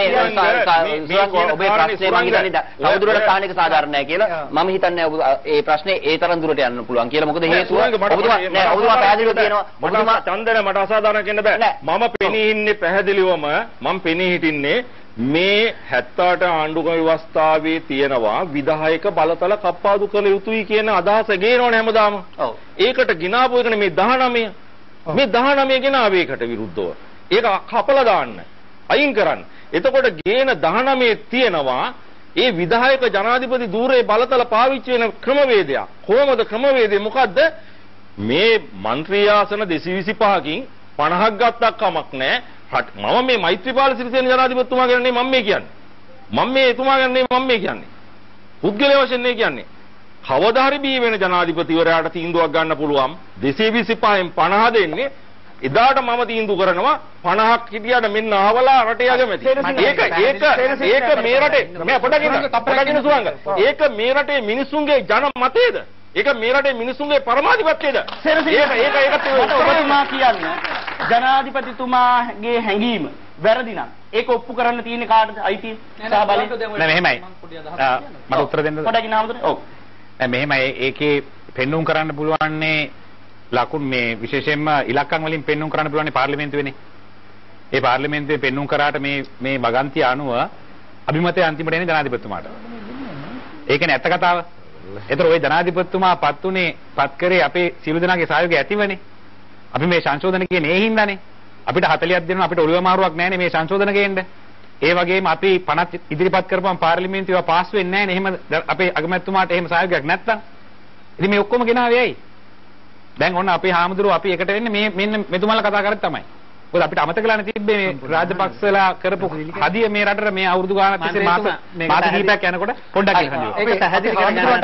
ඔබේ ප්‍රශ්නේ මම හිතන්නේ තවදුරටත් තානික සාධාරණ නැහැ කියලා මම හිතන්නේ ඒ ප්‍රශ්නේ ඒ තරම් දුරට යන්න පුළුවන් කියලා. මොකද හේතුව ඔබතුමා නෑ ඔබතුමා පැහැදිලිව කියනවා ඔබතුමා චන්දන මට අසාධාරණ කියන්න බෑ. මම පෙනී ඉන්නේ පැහැදිලිවම මම පෙනී හිටින්නේ මේ හැත්තෑට ආණ්ඩුක්‍රම ව්‍යවස්ථාවේ තියෙනවා විධායක බලතල කප්පාදු කළ යුතුයි කියන අදහස ගේනවනේ හැමදාම. ඔව්. ඒකට ගිනාපු එකනේ මේ දහනවය. මේ දහනවය ගෙනාවේ ඒකට විරුද්ධව. ඒක කපලා දාන්න. අයින් කරන්න. එතකොට ගේන දහනවය තියෙනවා ඒ විධායක ජනාධිපති ධූරයේ බලතල පාවිච්චි වෙන ක්‍රමවේදයක්. කොහොමද ක්‍රමවේදය මොකද්ද? මේ മന്ത്രി ආසන දෙසිය විසිපහකින් පනහක් ගත්තක් කමක් නැහැ. මම මේ මෛත්‍රීපාල සිරිසේන ජනාධිපතිතුමා ගැන නෙමෙයි මම මේ කියන්නේ. මම මේ එතුමා ගැන නෙමෙයි මම මේ කියන්නේ. පුද්ගලයා වශයෙන් නේ කියන්නේ. කවදා හරි බිහි වෙන ජනාධිපතිවරයාට තීන්දුවක් ගන්න පුළුවන් දෙසිය විසිපහෙන් පනහ දෙන්නේ. එදාට මම තීන්දුව කරනවා පනහක් හිටියට මෙන්න ආවලා රටේ අගමැති. ඒක ඒක ඒක මේ රටේ මම පොඩ්ඩක් ඉන්න පොඩ්ඩක් ඉන්න සුවංග. ඒක මේ රටේ මිනිසුන්ගේ ජන මතයේද? ඒක මේ රටේ මිනිසුන්ගේ පරමාධිපත්‍යයද? ඒක ඒක ඒක ඔබතුමා කියන්නේ ජනාධිපතිතුමාගේ හැඟීම වැරදි නම් ඒක ඔප්පු කරන්න තියෙන්නේ කාටද අයිතිය සහ බලය? නෑ මෙහෙමයි. මට උත්තර දෙන්නද? පොඩ්ඩක් ඉන්නවද? ඔව්. නෑ මෙහෙමයි ඒකේ පෙන්눔 කරන්න පුළුවන්නේ ලකුණු මේ විශේෂයෙන්ම ඉලක්කම් වලින් පෙන්눔 කරන්න පුළුවන්නේ පාර්ලිමේන්තුවේනේ. ඒ පාර්ලිමේන්තුවේ පෙන්눔 කරාට මේ මේ වගන්තිය අනුව අභිමතය අන්තිමට එන්නේ ජනාධිපතිතුමාට. ඒකනේ ඇත්ත කතාව. ඒතර ওই ජනාධිපතිතුමා පත් උනේ පත් කරේ අපේ සියලු දෙනාගේ සහයෝගය ඇතිවනේ. අපි මේ සංශෝධන කියන්නේ ඒ හින්දානේ. අපිට හතලියක් දෙනවා අපිට ඔළුව මාරුවක් නැහැනේ මේ සංශෝධන ගේන්න. ඒ වගේම අපි පනත් ඉදිරිපත් කරපුවම පාර්ලිමේන්තුව පාස් වෙන්නේ නැහැනේ. එහෙම අපේ අගමැතිතුමාට එහෙම සහයෝගයක් නැත්තම්. ඉතින් මේ ඔක්කොම ගෙනාවේ ඇයි? දැන් ඔන්න අපේ හාමුදුරුවෝ අපි එකට වෙන්නේ මේ මෙන්න මෙතුමාලා කතා කරත් තමයි. මොකද අපිට අමතක කරලා තිබ්බේ මේ රාජපක්ෂලා කරපු හදිය මේ රටට මේ අවුරුදු ගානක් තිස්සේ මාස මාස කිහිපයක් යනකොට පොඩ්ඩක් ඉල්ලනවා. ඒක පැහැදිලි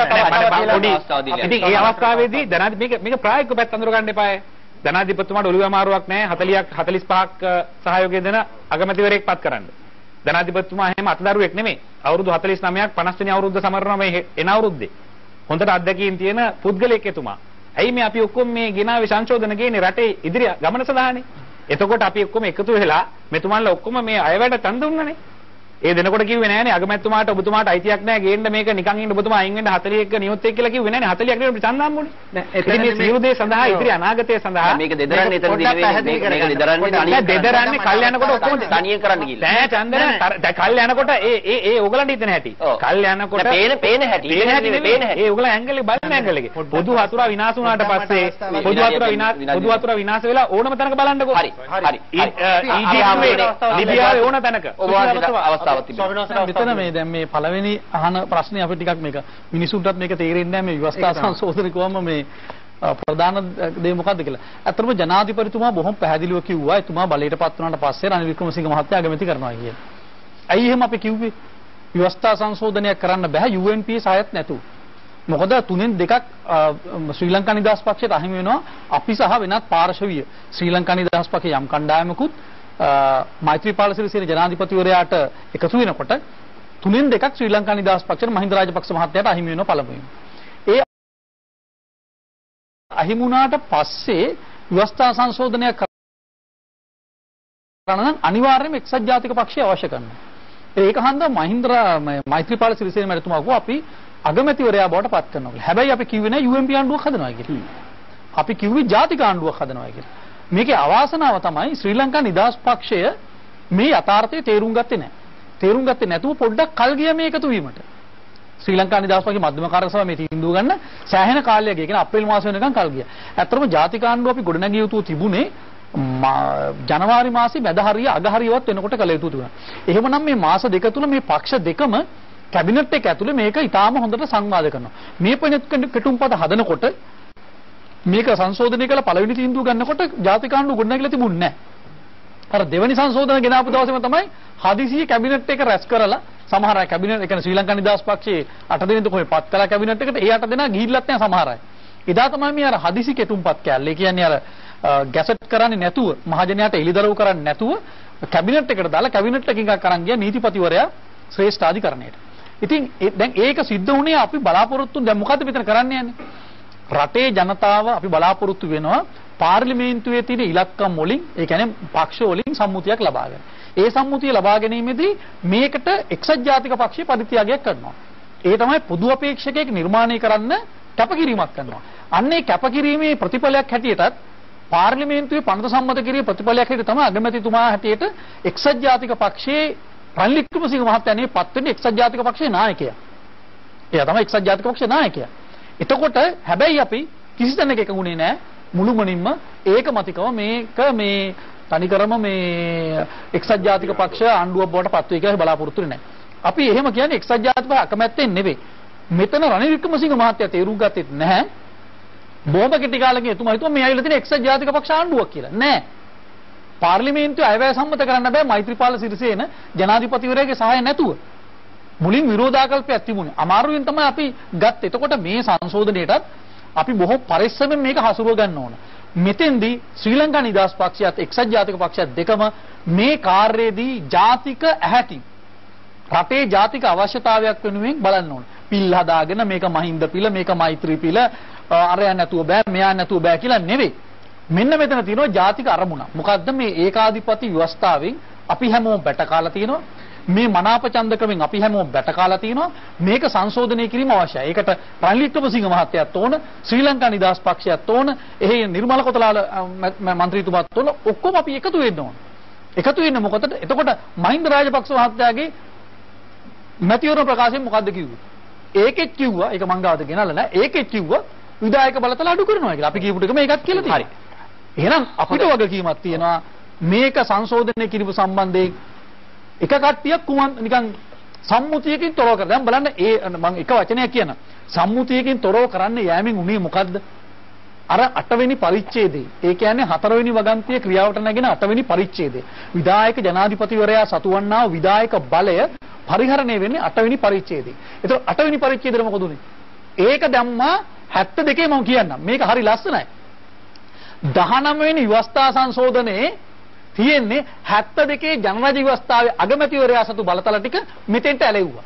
කරගන්න. ඉතින් ඒ අවස්ථාවේදී ජනාධිපති මේක මේක ප්‍රායෝගික පැත්ත අඳුර ගන්න එපායි. ජනාධිපතිතුමාට ඔළුව අමාරුවක් නැහැ හතලියක් හතළිස් පහක් සහයෝගය දෙන අගමැතිවරයෙක් පත් කරන්න. ජනාධිපතිතුමා එහෙම අතදරුවෙක් නෙමෙයි. අවුරුදු හතළිස් නවයක් පනස් වෙනි අවුරුද්ද සමරනවා මේ එන අවුරුද්දේ. හොඳට අත්දැකීම් තියෙන පුද්ගලයෙක් එතුමා. ඇයි මේ අපි ඔක්කොම මේ ගෙනාවේ සංශෝධන ගේන්නේ රටේ ඉදිරි ගමන සඳහානේ. එතකොට අපි ඔක්කොම එකතු වෙලා මෙතුමන්ලා ඔක්කොම මේ අයවැඩ තන් දුන්නනේ. ඒ දෙනකොට කිව්වේ නෑනේ අගමැතිතුමාට ඔබතුමාට අයිතියක් නෑ ගේන්න මේක නිකන් ඉන්න ඔබතුමා අයින් වෙන්න හතළිස් එක නියොත් එක්ක කියලා කිව්වේ නෑනේ හතළිස් කට අපි ඡන්ද හම්බුනේ. නෑ මේ සියලු දේ සඳහා ඉදිරි අනාගතය සඳහා මේක දෙදරන්නේ එතනදී නෙවෙයි මේක දෙදරන්නේ තනියෙන් දෙදරන්නේ කල් යනකොට ඔක්කොම තනියෙන් කරන්න ගිහිල්ලා. නෑ චන්දන දැන් කල් යනකොට ඒ ඒ ඒ ඕගලන්ට හිතන හැටි. කල් යනකොට පේන පේන හැටි. පේන හැටි පේන හැටි. ඒ ඕගලන් ඇංගලේ බලන ඇංගලේ. පොදු වතුර විනාශ වුණාට පස්සේ පොදු වතුර විනාශ පොදු වතුර විනාශ වෙලා ඕනම තැනක බලන්නකෝ. හරි හරි. ඊජිප්තුවේ ලිබියාවේ ඕන තැනක අවස්ථාවක් තිබෙනවා. මෙතන මේ දැන් මේ පළවෙනි අහන ප්‍රශ්නේ අපිට ටිකක් මේක මිනිසුන්ටත් මේක තේරෙන්නේ නැහැ මේ ව්‍යවස්ථා සංශෝධන කොහොම මේ ප්‍රධාන දේ මොකද්ද කියලා. අතරම ජනාධිපතිතුමා බොහොම පැහැදිලිව කිව්වා එතුමා බලයට පත් වුණාට පස්සේ රනිල් වික්‍රමසිංහ මහත්තයා අගමැති කරනවා කියලා. ඇයි එහෙම අපි කිව්වේ? ව්‍යවස්ථා සංශෝධනයක් කරන්න බෑ යූ එන් පී සහයත් නැතුව. මොකද තුනෙන් දෙකක් ශ්‍රී ලංකා නිදහස් පක්ෂයට අහිමි වෙනවා අපි සහ වෙනත් පාර්ශවීය ශ්‍රී ලංකා නිදහස් පක්ෂයේ යම් කණ්ඩායමකුත් මෛත්‍රීපාල සිරිසේන ජනාධිපතිවරයාට එකතු වෙනකොට තුනෙන් දෙකක් ශ්‍රී ලංකා නිදහස් පක්ෂයට මහින්ද රාජපක්ෂ මහත්තයාට අහිමි වෙනවා පළමුවෙන්. ඒ අහිමි වුණාට පස්සේ ව්‍යවස්ථා සංශෝධනයක් කරන නම් අනිවාර්යයෙන්ම එක්සත් ජාතික පක්ෂය අවශ්‍ය කරනවා. ඒක හන්ද මහින්ද මෛත්‍රීපාල සිරිසේන මැතිතුමා කෝ අපි අගමැතිවරයා බවට පත් කරනවා. හැබැයි අපි කිව්වේ නෑ යූ එන් පී ආණ්ඩුවක් හදනවා කියලා. අපි කිව්වේ ජාතික ආණ්ඩුවක් හදනවා කියලා. මේකේ අවාසනාව තමයි ශ්‍රී ලංකා නිදහස් පක්ෂය මේ යථාර්ථය තේරුම් ගත්තේ නැහැ. තේරුම් ගත්තේ නැතුව පොඩ්ඩක් කල් ගියා මේ එකතු වීමට. ශ්‍රී ලංකා නිදහස් පක්ෂයේ මධ්‍යම කාර්ය සභාව මේ තීන්දුව ගන්න සෑහෙන කාලයක් ගියා. කියන්නේ අප්‍රේල් මාසෙ වෙනකන් කල් ගියා. ඇත්තටම ජාතික ආණ්ඩුව අපි ගොඩනැගිය යුතු තිබුණේ ජනවාරි මාසෙ මැද හරිය අග හරියවත් වෙනකොට කළ යුතු තිබුණා. එහෙමනම් මේ මාස දෙක තුල මේ පක්ෂ දෙකම කැබිනට් එක ඇතුලේ මේක ඊටාම හොඳට සංවාද කරනවා. මේ පොණත් කෙටුම්පත හදනකොට මේක සංශෝධනය කළ පළවෙනි තීන්දුව ගන්නකොට ජාතික ආණ්ඩුව ගොඩනැගිලා තිබුණේ නැහැ. අර දෙවෙනි සංශෝධන ගෙනාපු දවසේම තමයි හදිසියෙ කැබිනට් එක රැස් කරලා සමහර අය කැබිනට් ඒ කියන්නේ ශ්‍රී ලංකා නිදහස් පක්ෂයේ අට දෙනෙක් කොහේ පත් කළා කැබිනට් එකට. ඒ අට දෙනා ගිහිල්ලත් නැහැ සමහර අය. එදා තමයි මේ අර හදිසි කෙටුම්පත් කැල්ලේ කියන්නේ අර ගැසට් කරන්නේ නැතුව මහජනයාට එළිදරව් කරන්නේ නැතුව කැබිනට් එකට දාලා කැබිනට් එකකින් එකක් අරන් ගියා නීතිපතිවරයා ශ්‍රේෂ්ඨ අධිකරණයට. ඉතින් දැන් ඒක සිද්ධ වුණේ අපි බලාපොරොත්තු දැන් මොකද්ද මෙතන කරන්න යන්නේ? රටේ ජනතාව අපි බලාපොරොත්තු වෙනවා පාර්ලිමේන්තුවේ තියෙන ඉලක්කම් වලින් ඒ කියන්නේ පක්ෂ වලින් සම්මුතියක් ලබා ගන්න. ඒ සම්මුතිය ලබා ගැනීමේදී මේකට එක්සත් ජාතික පක්ෂය පරිත්‍යාගයක් කරනවා. ඒ තමයි පොදු අපේක්ෂකයෙක් නිර්මාණය කරන්න කැපකිරීමක් කරනවා. අන්නේ කැපකිරීමේ ප්‍රතිඵලයක් හැටියටත් පාර්ලිමේන්තුවේ පනත සම්මත කිරීමේ ප්‍රතිඵලයක් හැටියට තමයි අගමැතිතුමා හැටියට එක්සත් ජාතික පක්ෂයේ රනිල් වික්‍රමසිංහ මහත්තයානේ පත් වෙන්නේ එක්සත් ජාතික පක්ෂයේ නායකයා. එයා තමයි එක්සත් ජාතික පක්ෂයේ නායකයා. එතකොට හැබැයි අපි කිසි තැනක එකගුණේ නැහැ මුළුමනින්ම ඒකමතිකව මේක මේ තනිකරම මේ එක්සත් ජාතික පක්ෂ ආණ්ඩුවක් බවට පත් වෙයි කියලා බලාපොරොත්තු වෙන්නේ නැහැ. අපි එහෙම කියන්නේ එක්සත් ජාතික පක්ෂ අකමැත්තෙන් නෙවෙයි. මෙතන රනිල් වික්‍රමසිංහ මහත්තයා තේරුම් ගත්තේ නැහැ. බොහොම කෙටි කාලෙකින් එතුමා හිතුවා මේ ඇවිල්ලා තියෙන එක්සත් ජාතික පක්ෂ ආණ්ඩුවක් කියලා. නෑ. පාර්ලිමේන්තුවේ අයවැය සම්මත කරන්න බෑ මෛත්‍රීපාල සිරිසේන ජනාධිපතිවරයාගේ සහාය නැතුව. මුලින් විරෝධාකල්පයක් තිබුණේ. අමාරුවෙන් තමයි අපි ගත්තේ. එතකොට මේ සංශෝධනයටත් අපි බොහෝ පරිස්සමෙන් මේක හසුරුව ගන්න ඕන. මෙතෙන්දී ශ්‍රී ලංකා නිදහස් පක්ෂයත් එක්සත් ජාතික පක්ෂයත් දෙකම මේ කාර්යයේදී ජාතික ඇහැටි රටේ ජාතික අවශ්‍යතාවයක් වෙනුවෙන් බලන්න ඕන. පිල් හදාගෙන මේක මහින්ද පිළ මේක මෛත්‍රී පිළ අරයන් නැතුව බෑ මෙයා නැතුව බෑ කියලා නෙවෙයි. මෙන්න මෙතන තියෙනවා ජාතික අරමුණ. මොකද්ද මේ ඒකාධිපති ව්‍යවස්ථාවෙන් අපි හැමෝම බැටකාලා තියෙනවා. මේ මනාප ඡන්ද ක්‍රමෙන් අපි හැමෝම බැටකාලා තියෙනවා. මේක සංශෝධනය කිරීම අවශ්‍යයි. ඒකට රනිල් වික්‍රමසිංහ මහත්තයාත් ඕන, ශ්‍රී ලංකා නිදහස් පක්ෂයත් ඕන, එහි නිර්මල කොතලාල මන්ත්‍රීතුමාත් ඕන. ඔක්කොම අපි එකතු වෙන්න ඕන. එකතු වෙන්නේ මොකටද? එතකොට මහින්ද රාජපක්ෂ මහත්තයාගේ මැතිවරණ ප්‍රකාශයෙන් මොකද්ද කිව්වේ? ඒකෙත් කිව්වා ඒක මං ගාවද ගෙනල්ලා නෑ. ඒකෙත් කිව්වා විධායක බලතල අඩු කරනවා කියලා. අපි කියපු ටික මේකත් කියලා තියෙනවා. හරි. එහෙනම් අපිට වගකීමක් තියෙනවා මේක සංශෝධනය කිරීම සම්බන්ධයෙන් එක කට්ටියක් කුමන් නිකන් සම්මුතියකින් තොරව කර. දැන් බලන්න ඒ මම එක වචනයක් කියන. සම්මුතියකින් තොරව කරන්න යෑමෙන් උනේ මොකද්ද? අර අටවෙනි පරිච්ඡේදයේ. ඒ කියන්නේ හතරවෙනි වගන්තිය ක්‍රියාවට නැගෙන අටවෙනි පරිච්ඡේදයේ. විධායක ජනාධිපතිවරයා සතුවන්නා වූ විධායක බලය පරිහරණය වෙන්නේ අටවෙනි පරිච්ඡේදයේ. ඒතකොට අටවෙනි පරිච්ඡේදෙට මොකද උනේ? ඒක දැම්මා හැත්තෑ දෙකේ මම කියන්නම්. මේක හරි ලස්සනයි. දහනව වෙනි ව්‍යවස්ථා සංශෝධනයේ තියෙන්නේ හැත්තෑ දෙකේ ජනරජ ව්‍යවස්ථාවේ අගමැතිවරයා සතු බලතල ටික මෙතෙන්ට ඇලෙව්වා.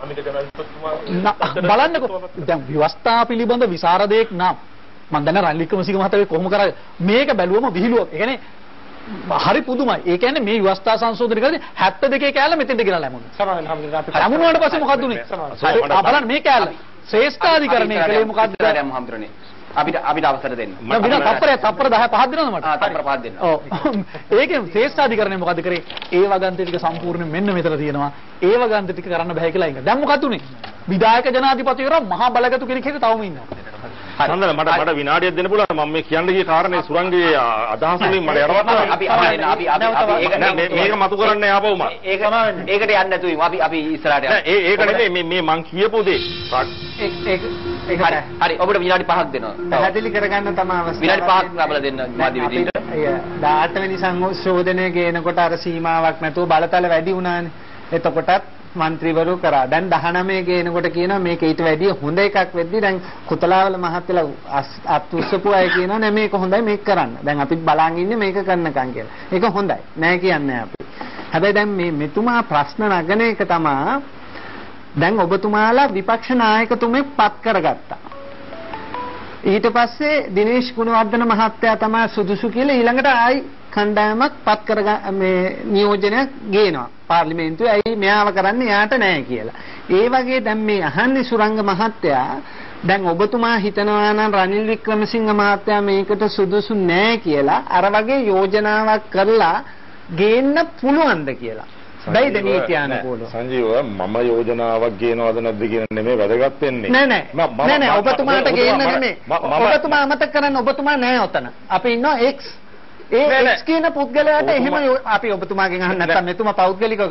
බලන්නකෝ දැන් ව්‍යවස්ථා පිළිබඳ විසරදයක් නම් මම දැන් රනිල් වික්‍රමසිංහ මහතාගේ කොහොම කරා මේක බැලුවම විහිළුවක්. ඒ කියන්නේ හරි පුදුමයි. ඒ කියන්නේ මේ ව්‍යවස්ථා සංශෝධනය කරද්දී හැත්තෑ දෙකේ කෑල්ල මෙතෙන්ට ගෙනලා ලැබුණා. සමාවෙන් හම්බුනේ අපි. ලැබුණාට පස්සේ මොකද උනේ? බලන්න මේ කෑල්ල ශ්‍රේෂ්ඨාධිකරණය කලේ මොකද්ද? හම්බුනේ. අපිට අපිට අවසර දෙන්න. මම විනා තප්පරය තප්පර දහ පහක් දෙනවද මට? ආ තප්පර පහක් දෙන්න. ඔව්. ඒකේ ශ්‍රේෂ්ඨාධිකරණය මොකද කරේ? ඒ වගන්ති ටික සම්පූර්ණයෙන් මෙන්න මෙතන තියෙනවා. ඒ වගන්ති ටික කරන්න බෑ කියලා ඉන්න. දැන් මොකද උනේ? විධායක ජනාධිපතිවරයා මහා බලගතු කෙනෙක් හිටිය තවම ඉන්නවා. නන්දන මට මට විනාඩියක් දෙන්න පුළුවන් මම මේ කියන්න ගිය කාරණේ සුරංගයේ අදහස් වලින් මට යරවන්න අපි අපි අපි අපි ඒක මේක මතු කරන්න ආපහු මම ඒක ඒකට යන්න නැතුව අපි අපි ඉස්සරහට යන්න. නෑ ඒක නෙමෙයි මේ මේ මං කියපු දේ ඒක ඒක හරි හරි ඔබට විනාඩි පහක් දෙනවා. පැහැදිලි කරගන්න තමයි අවශ්‍ය. විනාඩි පහක් ලබා දෙන්න මාධ්‍ය විදිහට. දාට වෙනි සංශෝධනය ගේනකොට අර සීමාවක් නැතුව බලතල වැඩි වුණානේ. එතකොටත් මන්ත්‍රීවරු කරා. දැන් දහනවය ගේනකොට කියනවා මේක ඊට වැඩිය හොඳ එකක් වෙද්දි දැන් කුතලාවල මහත්තයලා අත් උස්සපු අය කියනවා නෑ මේක හොඳයි මේක කරන්න. දැන් අපි බලන් ඉන්නේ මේක කරනකම් කියලා. ඒක හොඳයි. නෑ කියන්නේ අපි. හැබැයි දැන් මේ මෙතුමා ප්‍රශ්න නගන එක තමයි දැන් ඔබතුමාලා විපක්ෂ නායකතුමෙක් පත් කරගත්තා. ඊට පස්සේ දිනේෂ් ගුණවර්ධන මහත්තයා තමයි සුදුසු කියලා ඊළඟට ආයි කණ්ඩායමක් පත් කර මේ නියෝජනයක් ගේනවා පාර්ලිමේන්තුවේ. ඇයි මෙයාව කරන්නේ යාට නැහැ කියලා. ඒ වගේ දැන් මේ අහන්නේ සුරංග මහත්තයා දැන් ඔබතුමා හිතනවා නම් රනිල් වික්‍රමසිංහ මහත්තයා මේකට සුදුසු නැහැ කියලා අර වගේ යෝජනාවක් කරලා ගේන්න පුළුවන්ද කියලා. බැයිද නීත්‍යානුකූලව? සංජීව මම යෝජනාවක් ගේනවද නැද්ද කියන නෙමෙයි වැදගත් වෙන්නේ. නෑ නෑ. නෑ නෑ ඔබතුමාට ගේන්න නෙමෙයි. ඔබතුමා අමතක කරන්න ඔබතුමා නෑ ඔතන. අපි ඉන්නවා X ඒ එක්ස් කියන පුද්ගලයාට එහෙම අපි ඔබතුමාගෙන් අහන්න නැත්නම් මෙතුමා පෞද්ගලිකව ගන්න.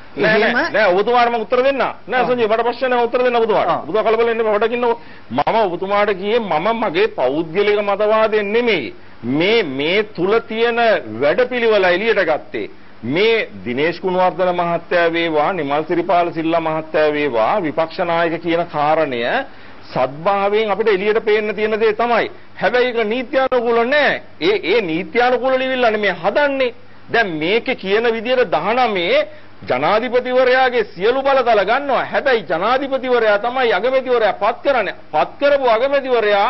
නෑ නෑ නෑ ඔබතුමාට මම උත්තර දෙන්න. නෑ සංජය මට ප්‍රශ්න නෑ උත්තර දෙන්න ඔබතුමාට. ඔබතුමා කලබල වෙන්න එපා. වට කින්නකො. මම ඔබතුමාට කියේ මම මගේ පෞද්ගලික මතවාදයෙන් නෙමෙයි. මේ මේ තුල තියෙන වැඩපිළිවෙල එළියට ගත්තේ. මේ දිනේෂ් කුණවර්ධන මහත්තයා වේවා නිමල් සිරිපාල සිල්ලා මහත්තයා වේවා විපක්ෂ නායක කියන කාරණය සත්භාවයෙන් අපිට එළියට පේන්න තියෙන දේ තමයි. හැබැයි ඒක නීත්‍යානුකූල නෑ. ඒ ඒ නීත්‍යානුකූල ලිවිල්ල නෙමෙයි හදන්නේ. දැන් මේකේ කියන විදිහට දහනවයේ ජනාධිපතිවරයාගේ සියලු බලතල ගන්නවා. හැබැයි ජනාධිපතිවරයා තමයි අගමැතිවරයා පත් කරන්නේ. පත් කරපු අගමැතිවරයා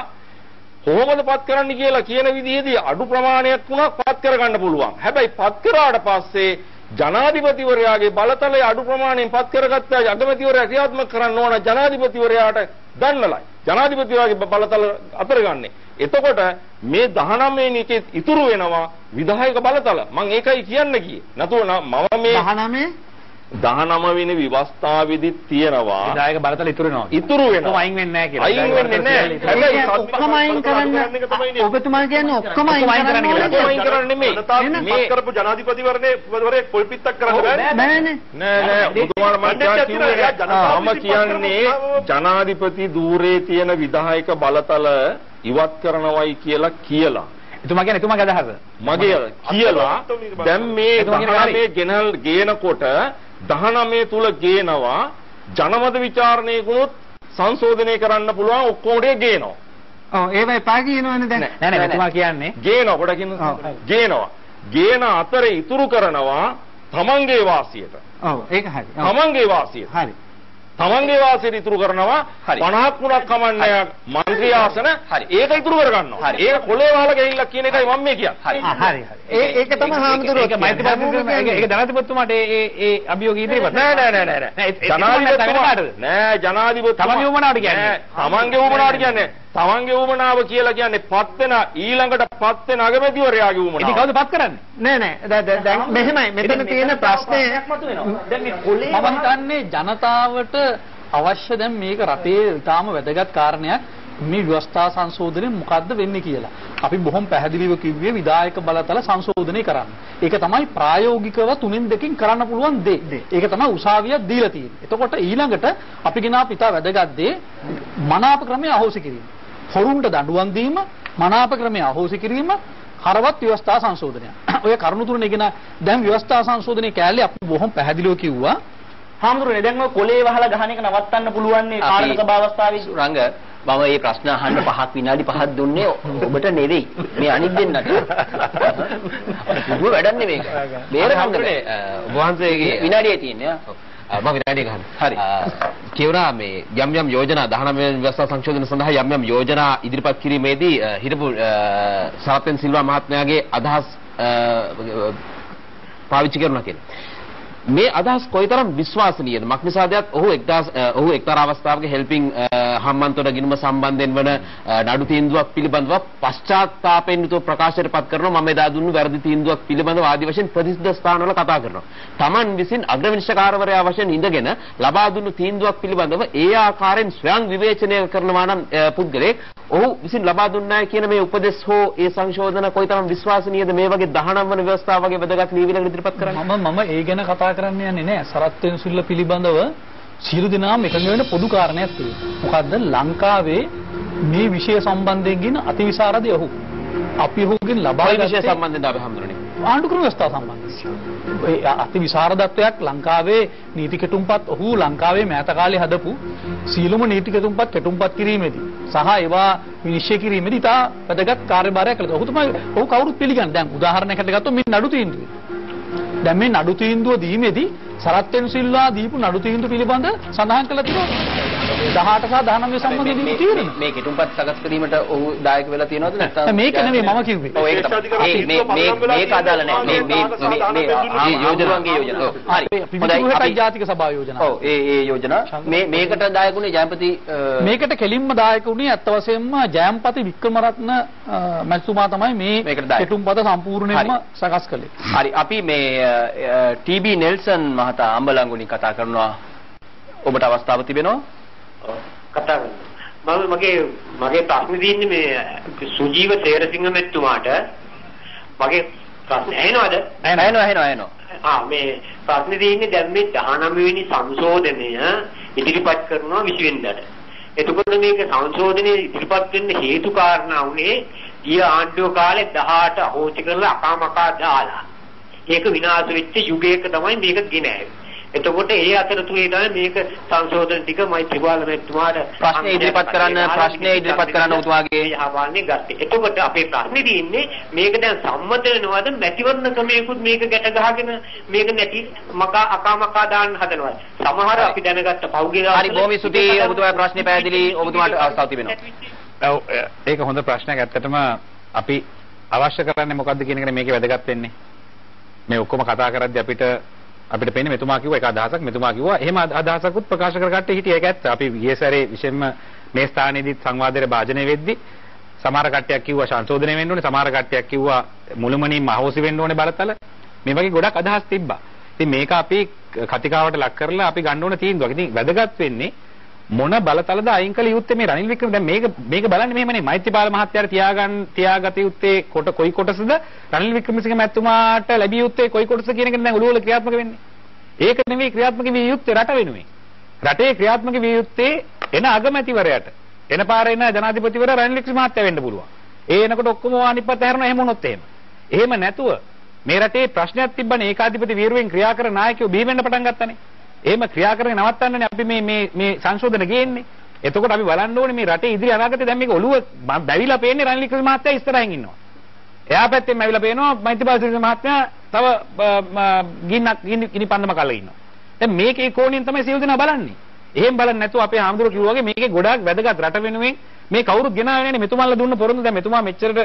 කොහොමද පත් කරන්න කියලා කියන විදිහේදී අඩු ප්‍රමාණයක් වුණා පත් කරගන්න පුළුවන්. හැබැයි පත් කරාට පස්සේ ජනාධිපතිවරයාගේ බලතලයේ අඩු ප්‍රමාණයෙන් පත් කරගත්ත අගමැතිවරයා ක්‍රියාත්මක කරන්න ඕන ජනාධිපතිවරයාට දන්නලයි. ජනාධිපතිවරයාගේ බලතල අතර ගන්නෙ. එතකොට මේ දහනවය එකේ ඉතුරු වෙනවා විධායක බලතල. මම ඒකයි කියන්න කියේ. නැතුව මම මේ දහනවය දහනව වෙනි විවස්ථාවේදී තියෙනවා විධායක බලතල ඉතුරු වෙනවා. ඉතුරු වෙනවා. අයින් වෙන්නේ නැහැ කියලා. අයින් වෙන්නේ නැහැ. හැබැයි ඔක්කොම අයින් කරන්න ඔබතුමා කියන්නේ ඔක්කොම අයින් කරන්න ඔක්කොම අයින් කරන්න නෙමෙයි. මේ කරපු ජනාධිපතිවරණේ වරේ පොල්පිටක් කරන්න බෑ. බෑනේ. නෑ නෑ ඔබතුමාට මම කියන්නේ ජනාධිපති ධූරේ තියෙන විධායක බලතල ඉවත් කරනවයි කියලා කියලා. එතුමා කියන්නේ එතුමාගේ අදහස. මගේ කියලා දැන් මේ දහනවය ගෙනල් ගේනකොට දහනවය තුල ගේනවා ජනමත විචාරණයකුත් සංශෝධනය කරන්න පුළුවන් ඔක්කොම ටික ගේනවා. ඔව් ඒවයි පා කියනවනේ දැන්. නෑ නෑ එතුමා කියන්නේ ගේනවා කොට කියන ගේනවා. ගේන අතරේ ඉතුරු කරනවා තමන්ගේ වාසියට. ඔව් ඒක හරි. තමන්ගේ වාසියට. හරි. තමන්ගේ වාසියට ඉතුරු කරනවා පනහක් වුණක් කමන්නේ മന്ത്രി ආසන ඒක ඉතුරු කර ගන්නවා. ඒක කොලේ වහලා ගෙහිලා කියන එකයි මම මේ කියන්නේ. හරි හරි. ඒ ඒක තමයි හාමුදුරුවෝ ඒක මෛත්‍රීපාල ඒක ඒක ජනාධිපතිතුමාට ඒ ඒ ඒ අභියෝගය ඉදිරිපත් නෑ නෑ නෑ නෑ නෑ ජනාධිපතිතුමාට නෑ ජනාධිපතිතුමා තමන්ගේ උමනාවට කියන්නේ තමන්ගේ උමනාවට කියන්නේ තමන්ගේ උමනාව කියලා කියන්නේ පත් වෙන ඊළඟට පත් වෙන අගමැතිවරයාගේ උමනාව. ඉතින් කවුද පත් කරන්නේ? නෑ නෑ දැන් මෙහෙමයි මෙතන තියෙන ප්‍රශ්නේ දැන් මේ කොලේ මම හිතන්නේ ජනතාවට අවශ්‍ය දැන් මේක රටේ ඊටාම වැදගත් කාරණයක් මේ ව්‍යවස්ථා සංශෝධනය මොකද්ද වෙන්නේ කියලා. අපි බොහොම පැහැදිලිව කිව්වේ විධායක බලතල සංශෝධනය කරන්න. ඒක තමයි ප්‍රායෝගිකව තුනෙන් දෙකකින් කරන්න පුළුවන් දේ. ඒක තමයි උසාවියක් දීලා තියෙන්නේ. එතකොට ඊළඟට අපි ගෙනා පිටා වැදගත් දේ මනාප ක්‍රමය අහෝසි කිරීම. හොරුන්ට දඬුවම් දීම, මනාප ක්‍රමය අහෝසි කිරීම, හරවත් ව්‍යවස්ථා සංශෝධනය. ඔය කරුණු තුන ඉගෙන දැන් ව්‍යවස්ථා සංශෝධනයේ කැලේ අපි බොහොම පැහැදිලිව කිව්වා. හාමුදුරනේ දැන් ඔය කොලේ වහලා ගහන එක නවත්තන්න පුළුවන් නේ පාලක සභාව අවස්ථාවේ රංග මම මේ ප්‍රශ්න අහන්න පහක් විනාඩි පහක් දුන්නේ ඔබට නෙවෙයි මේ අනිත් දෙන්නට. දුව වැඩක් නෙවෙයි. බේරගන්නේ වහන්සේගේ විනාඩියේ තියෙන්නේ. මම විනාඩිය ගන්න. හරි. කියවනා මේ යම් යම් යෝජනා දහනවය ව්‍යවස්ථා සංශෝධන සඳහා යම් යම් යෝජනා ඉදිරිපත් කිරීමේදී හිටපු සරත්ෙන් සිල්වා මහත්මයාගේ අදහස් පාවිච්චි කරනවා කියන්නේ. මේ අදහස් කොයිතරම් විශ්වාසනීයද? මක්නිසාදයක් ඔහු එක්දාස් ඔහු එක්තරා අවස්ථාවක හෙල්පින් හම්බන්තොට ගිණුම සම්බන්ධයෙන් වන නඩු තීන්දුවක් පිළිබඳව පශ්චාත්තාපයෙන් යුතුව ප්‍රකාශයට පත් කරනවා. මම එදා දුන්නු වැරදි තීන්දුවක් පිළිබඳව ආදි වශයෙන් ප්‍රතිසිද්ධ ස්ථානවල කතා කරනවා. Taman විසින් අග්‍රවිනිශ්චයකාරවරයා වශයෙන් ඉඳගෙන ලබා දුන්නු තීන්දුවක් පිළිබඳව ඒ ආකාරයෙන් ස්වයං විවේචනය කරනවා නම් පුද්ගලයෙක් ඔහු විසින් ලබා දුන්නාය කියන මේ උපදෙස් හෝ ඒ සංශෝධන කොයිතරම් විශ්වාසනීයද මේ වගේ දහනව වන ව්‍යවස්ථාව වගේ වැදගත් ලියවිලකට ඉදිරිපත් කරන්නේ? මම මම ඒ ගැන කතා කරන්න යන්නේ නැහැ. සරත්වෙන් සිල්ල පිළිබඳව සියලු දෙනාම එකඟ වෙන පොදු කාරණයක් තියෙනවා. මොකද්ද? ලංකාවේ මේ විෂය සම්බන්ධයෙන් ගෙන අතිවිශාරදී ඔහු අපි ඔහුගෙන් ලබා ගන්න විෂය සම්බන්ධයෙන් අපි හඳුනන්නේ ආණ්ඩුක්‍රම ව්‍යවස්ථාව සම්බන්ධයෙන්. ඒ අතිවිශාරදත්වයක් ලංකාවේ නීති කෙටුම්පත් ඔහු ලංකාවේ මෑත කාලේ හදපු සීලම නීති කෙටුම්පත් කෙටුම්පත් කිරීමේදී සහ ඒවා විනිශ්චය කිරීමේදී තා වැදගත් කාර්යභාරයක් කළා. ඔහු තමයි ඔහු කවුරුත් පිළිගන්නේ. දැන් උදාහරණයකට ගත්තොත් මේ නඩු තීන්දුව. දැන් මේ නඩු තීන්දුව දීමේදී සරත්වෙන් සිල්වා දීපු නඩු තීන්දුව පිළිබඳ සඳහන් කළා තිබුණා දහඅට සහ දහනවය සම්බන්ධයෙන් දීපු තීරණ. මේ කෙටුම්පත් සකස් කිරීමට ඔහු දායක වෙලා තියෙනවද නැත්නම්? මේක නෙමෙයි මම කිව්වේ. ඔව් ඒක තමයි. මේ මේ මේක අදාළ නැහැ. මේ මේ මේ මේ යෝජනාවන්ගේ යෝජනා. හරි. හොඳයි. අපි ජාතික සභාව යෝජනා. ඔව් ඒ ඒ යෝජනා මේ මේකට දායකුනේ ජයපති මේකට කෙලින්ම දායක වුණේ අත් වශයෙන්ම ජයම්පති වික්‍රමරත්න මැතිතුමා තමයි මේ කෙටුම්පත සම්පූර්ණයෙන්ම සකස් කළේ. හරි. අපි මේ ටී.බී. නෙල්සන් මහතා අම්බලන්ගොඩින් කතා කරනවා. ඔබට අවස්ථාව තිබෙනවා? කතා කරනවා. මම මගේ මගේ ප්‍රශ්නේ තියෙන්නේ මේ සුජීව තේරසිංහ මෙතුමාට. මගේ ප්‍රශ්නේ ඇහෙනවද? ඇහෙනවා ඇහෙනවා ඇහෙනවා. ආ මේ ප්‍රශ්නේ තියෙන්නේ දැන් මේ දහනවය වෙනි සංශෝධනය ඉදිරිපත් කරනවා විසි වෙනිදාට. එතකොට මේක සංශෝධනයේ ඉදිරිපත් වෙන්න හේතු කාරණා උනේ ගිය ආණ්ඩුව කාලේ දහඅට අහෝසි කරලා අකාමකා දාලා. ඒක විනාශ වෙච්ච යුගයක තමයි මේක ගෙනාවේ. එතකොට ඒ අතරතුරේ තමයි මේක සංශෝධන ටික මෛත්‍රීපාල මැතිතුමාට ප්‍රශ්නේ ඉදිරිපත් කරන්න ප්‍රශ්නේ ඉදිරිපත් කරන්න උතුමාගේ යහපාලනේ ගත්තේ. එතකොට අපේ ප්‍රශ්නේ තියෙන්නේ මේක දැන් සම්මත වෙනවද මැතිවරණ ක්‍රමයකුත් මේක ගැට ගහගෙන මේක නැති මකා අකාමකා දාන්න හදනවද? සමහර අපි දැනගත්ත පෞද්ගලික හරි බොහොම ස්තුතියි ඔබතුමාගේ ප්‍රශ්නේ පැහැදිලි ඔබතුමාට අවස්ථාව තිබෙනවා. ඔව් ඒක හොඳ ප්‍රශ්නයක්. ඇත්තටම අපි අවශ්‍ය කරන්නේ මොකද්ද කියන එක මේකේ වැදගත් වෙන්නේ. මේ ඔක්කොම කතා කරද්දී අපිට අපිට පේන්නේ මෙතුමා කිව්ව එක අදහසක් මෙතුමා කිව්වා එහෙම අදහසකුත් ප්‍රකාශ කරගත්තේ හිටියේ ඒක ඇත්ත. අපි ගිය සැරේ විශේෂයෙන්ම මේ ස්ථානයේදී සංවාදයට භාජනය වෙද්දී සමහර කට්ටියක් කිව්වා සංශෝධනය වෙන්න ඕනේ, සමහර කට්ටියක් කිව්වා මුළුමනින්ම අහෝසි වෙන්න ඕනේ බලතල. මේ වගේ ගොඩක් අදහස් තිබ්බා. ඉතින් මේක අපි කතිකාවට ලක් කරලා අපි ගන්න ඕන තීන්දුවක්. ඉතින් වැදගත් වෙන්නේ මොන බලතලද අයින් කළ යුත්තේ මේ රනිල් වික්‍රම. දැන් මේක මේක බලන්නේ මෙහෙමනේ මෛත්‍රීපාල මහත්තයාට තියාගන්න තියාගත යුත්තේ කොට කොයි කොටසද රනිල් වික්‍රමසිංහ මැතිතුමාට ලැබිය යුත්තේ කොයි කොටස කියන එක දැන් ඔළුව වල ක්‍රියාත්මක වෙන්නේ. ඒක නෙමෙයි ක්‍රියාත්මක විය යුත්තේ රට වෙනුවෙන්. රටේ ක්‍රියාත්මක විය යුත්තේ එන අගමැතිවරයාට. එන පාරේ එන ජනාධිපතිවරයා රනිල් වික්‍රම මහත්තයා වෙන්න පුළුවන්. ඒ එනකොට ඔක්කොම අනිත් පැත්ත හැරෙනවා එහෙම වුණොත් එහෙම. එහෙම නැතුව මේ රටේ ප්‍රශ්නයක් තිබ්බනේ ඒකාධිපති වීරුවෙන් ක්‍රියා කරන නායකයෝ බිහි වෙන්න පටන් ගත්තානේ. එහෙම ක්‍රියා කරගෙන නවත්තන්නනේ අපි මේ මේ මේ සංශෝධන ගේන්නේ. එතකොට අපි බලන්න ඕනේ මේ රටේ ඉදිරි අනාගතේ දැන් මේක ඔළුව බැවිලා පේන්නේ රනිල් වික්‍රම මහත්තයා ඉස්සරහින් ඉන්නවා. එයා පැත්තෙන් ඇවිල්ලා පේනවා මෛත්‍රීපාල සිරිසේන මහත්මයා තව ගින්නක් ගිනි පන්දම කල්ලා ඉන්නවා. දැන් මේකේ කෝණයෙන් තමයි සියලු දෙනා බලන්නේ. එහෙම බලන්නේ නැතුව අපේ ආම්දුර කිව්වා වගේ මේකේ ගොඩාක් වැදගත් රට වෙනුවෙන් මේ කවුරුත් ගෙනාවේ නැනේ මෙතුමාලා දුන්න පොරොන්දු. දැන් මෙතුමා මෙච්චරට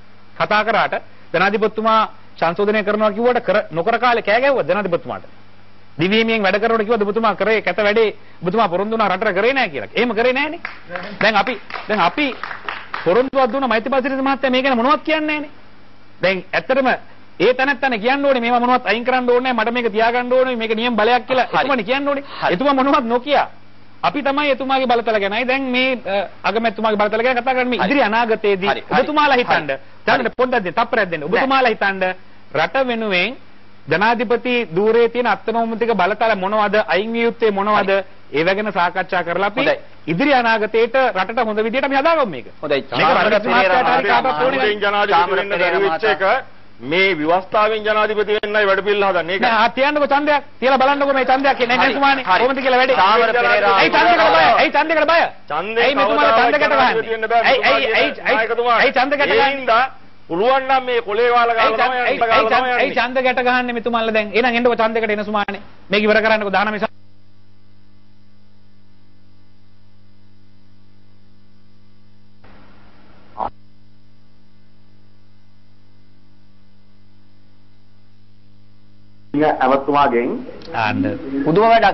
කතා කරාට ජනාධිපතිතුමා සංශෝධනය කරනවා කිව්වට කර නොකර කාලේ කෑ ගැව්වා ජනාධිපතිතුමාට. දිවීමියෙන් වැඩ කරනකොට කිව්වද ඔබතුමා කරේ කැත වැඩේ ඔබතුමා පොරොන්දු වුණා රටට කරේ නැහැ කියලා. එහෙම කරේ නැහනේ. දැන් අපි දැන් අපි පොරොන්දුවක් දුන්න මෛත්‍රීපාල සිරිසේන මහත්තයා මේ ගැන මොනවත් කියන්නේ නැහනේ. දැන් ඇත්තටම ඒ තැනත්තන කියන්න ඕනේ මේවා මොනවත් අයින් කරන්න ඕනේ මට මේක තියාගන්න ඕනේ මේක නියම බලයක් කියලා එතුමානේ කියන්න ඕනේ. එතුමා මොනවත් නොකිය. අපි තමයි එතුමාගේ බලතල ගැනයි දැන් මේ අගමැතිතුමාගේ බලතල ගැන කතා කරන්නේ. ඉදිරි අනාගතයේදී ඔබතුමාලා හිතන්න දැන් පොඩ්ඩක් දෙන්න තප්පරයක් දෙන්න. ඔබතුමාලා හිතන්න රට වෙනුවෙන් ජනාධිපති ධූරයේ තියෙන අත්නෝමතික බලතල මොනවද අයින් විය යුත්තේ මොනවද ඒව ගැන සාකච්ඡා කරලා අපි ඉදිරි අනාගතයට රටට හොඳ විදියට අපි හදාගමු මේක. හොඳයි. මේ ව්‍යවස්ථාවෙන් ජනාධිපති වෙන්නයි වැඩ පිළිවෙල හදන්නේ. ඒක. නෑ තියන්නකෝ ඡන්දයක්. තියලා බලන්නකෝ මේ ඡන්දයක් කියන්නේ නැහැ තුමානේ. කොහොමද කියලා වැඩේ. සාමර පෙරේරා. ඇයි ඡන්දයකට බය? ඇයි ඡන්දයකට බය? ඡන්දේ ඇයි මෙතුමාලා ඡන්දයකට ගහන්නේ? ඇයි ඇයි ඇයි ඇයි ඡන්දයකට ගහන්නේ? පුළුවන් නම් මේ කොලේ වාලා ගාලා තමයි යන්නේ. ඇයි ඡන්දයකට ගහන්නේ මෙතුමාලා දැන්? එහෙනම් එන්නකෝ ඡන්දයකට එන සුමානේ. මේක ඉවර කරන්නකෝ දහනවය ඇමතුමාගෙන් ආන්න පුදුම වැඩක්.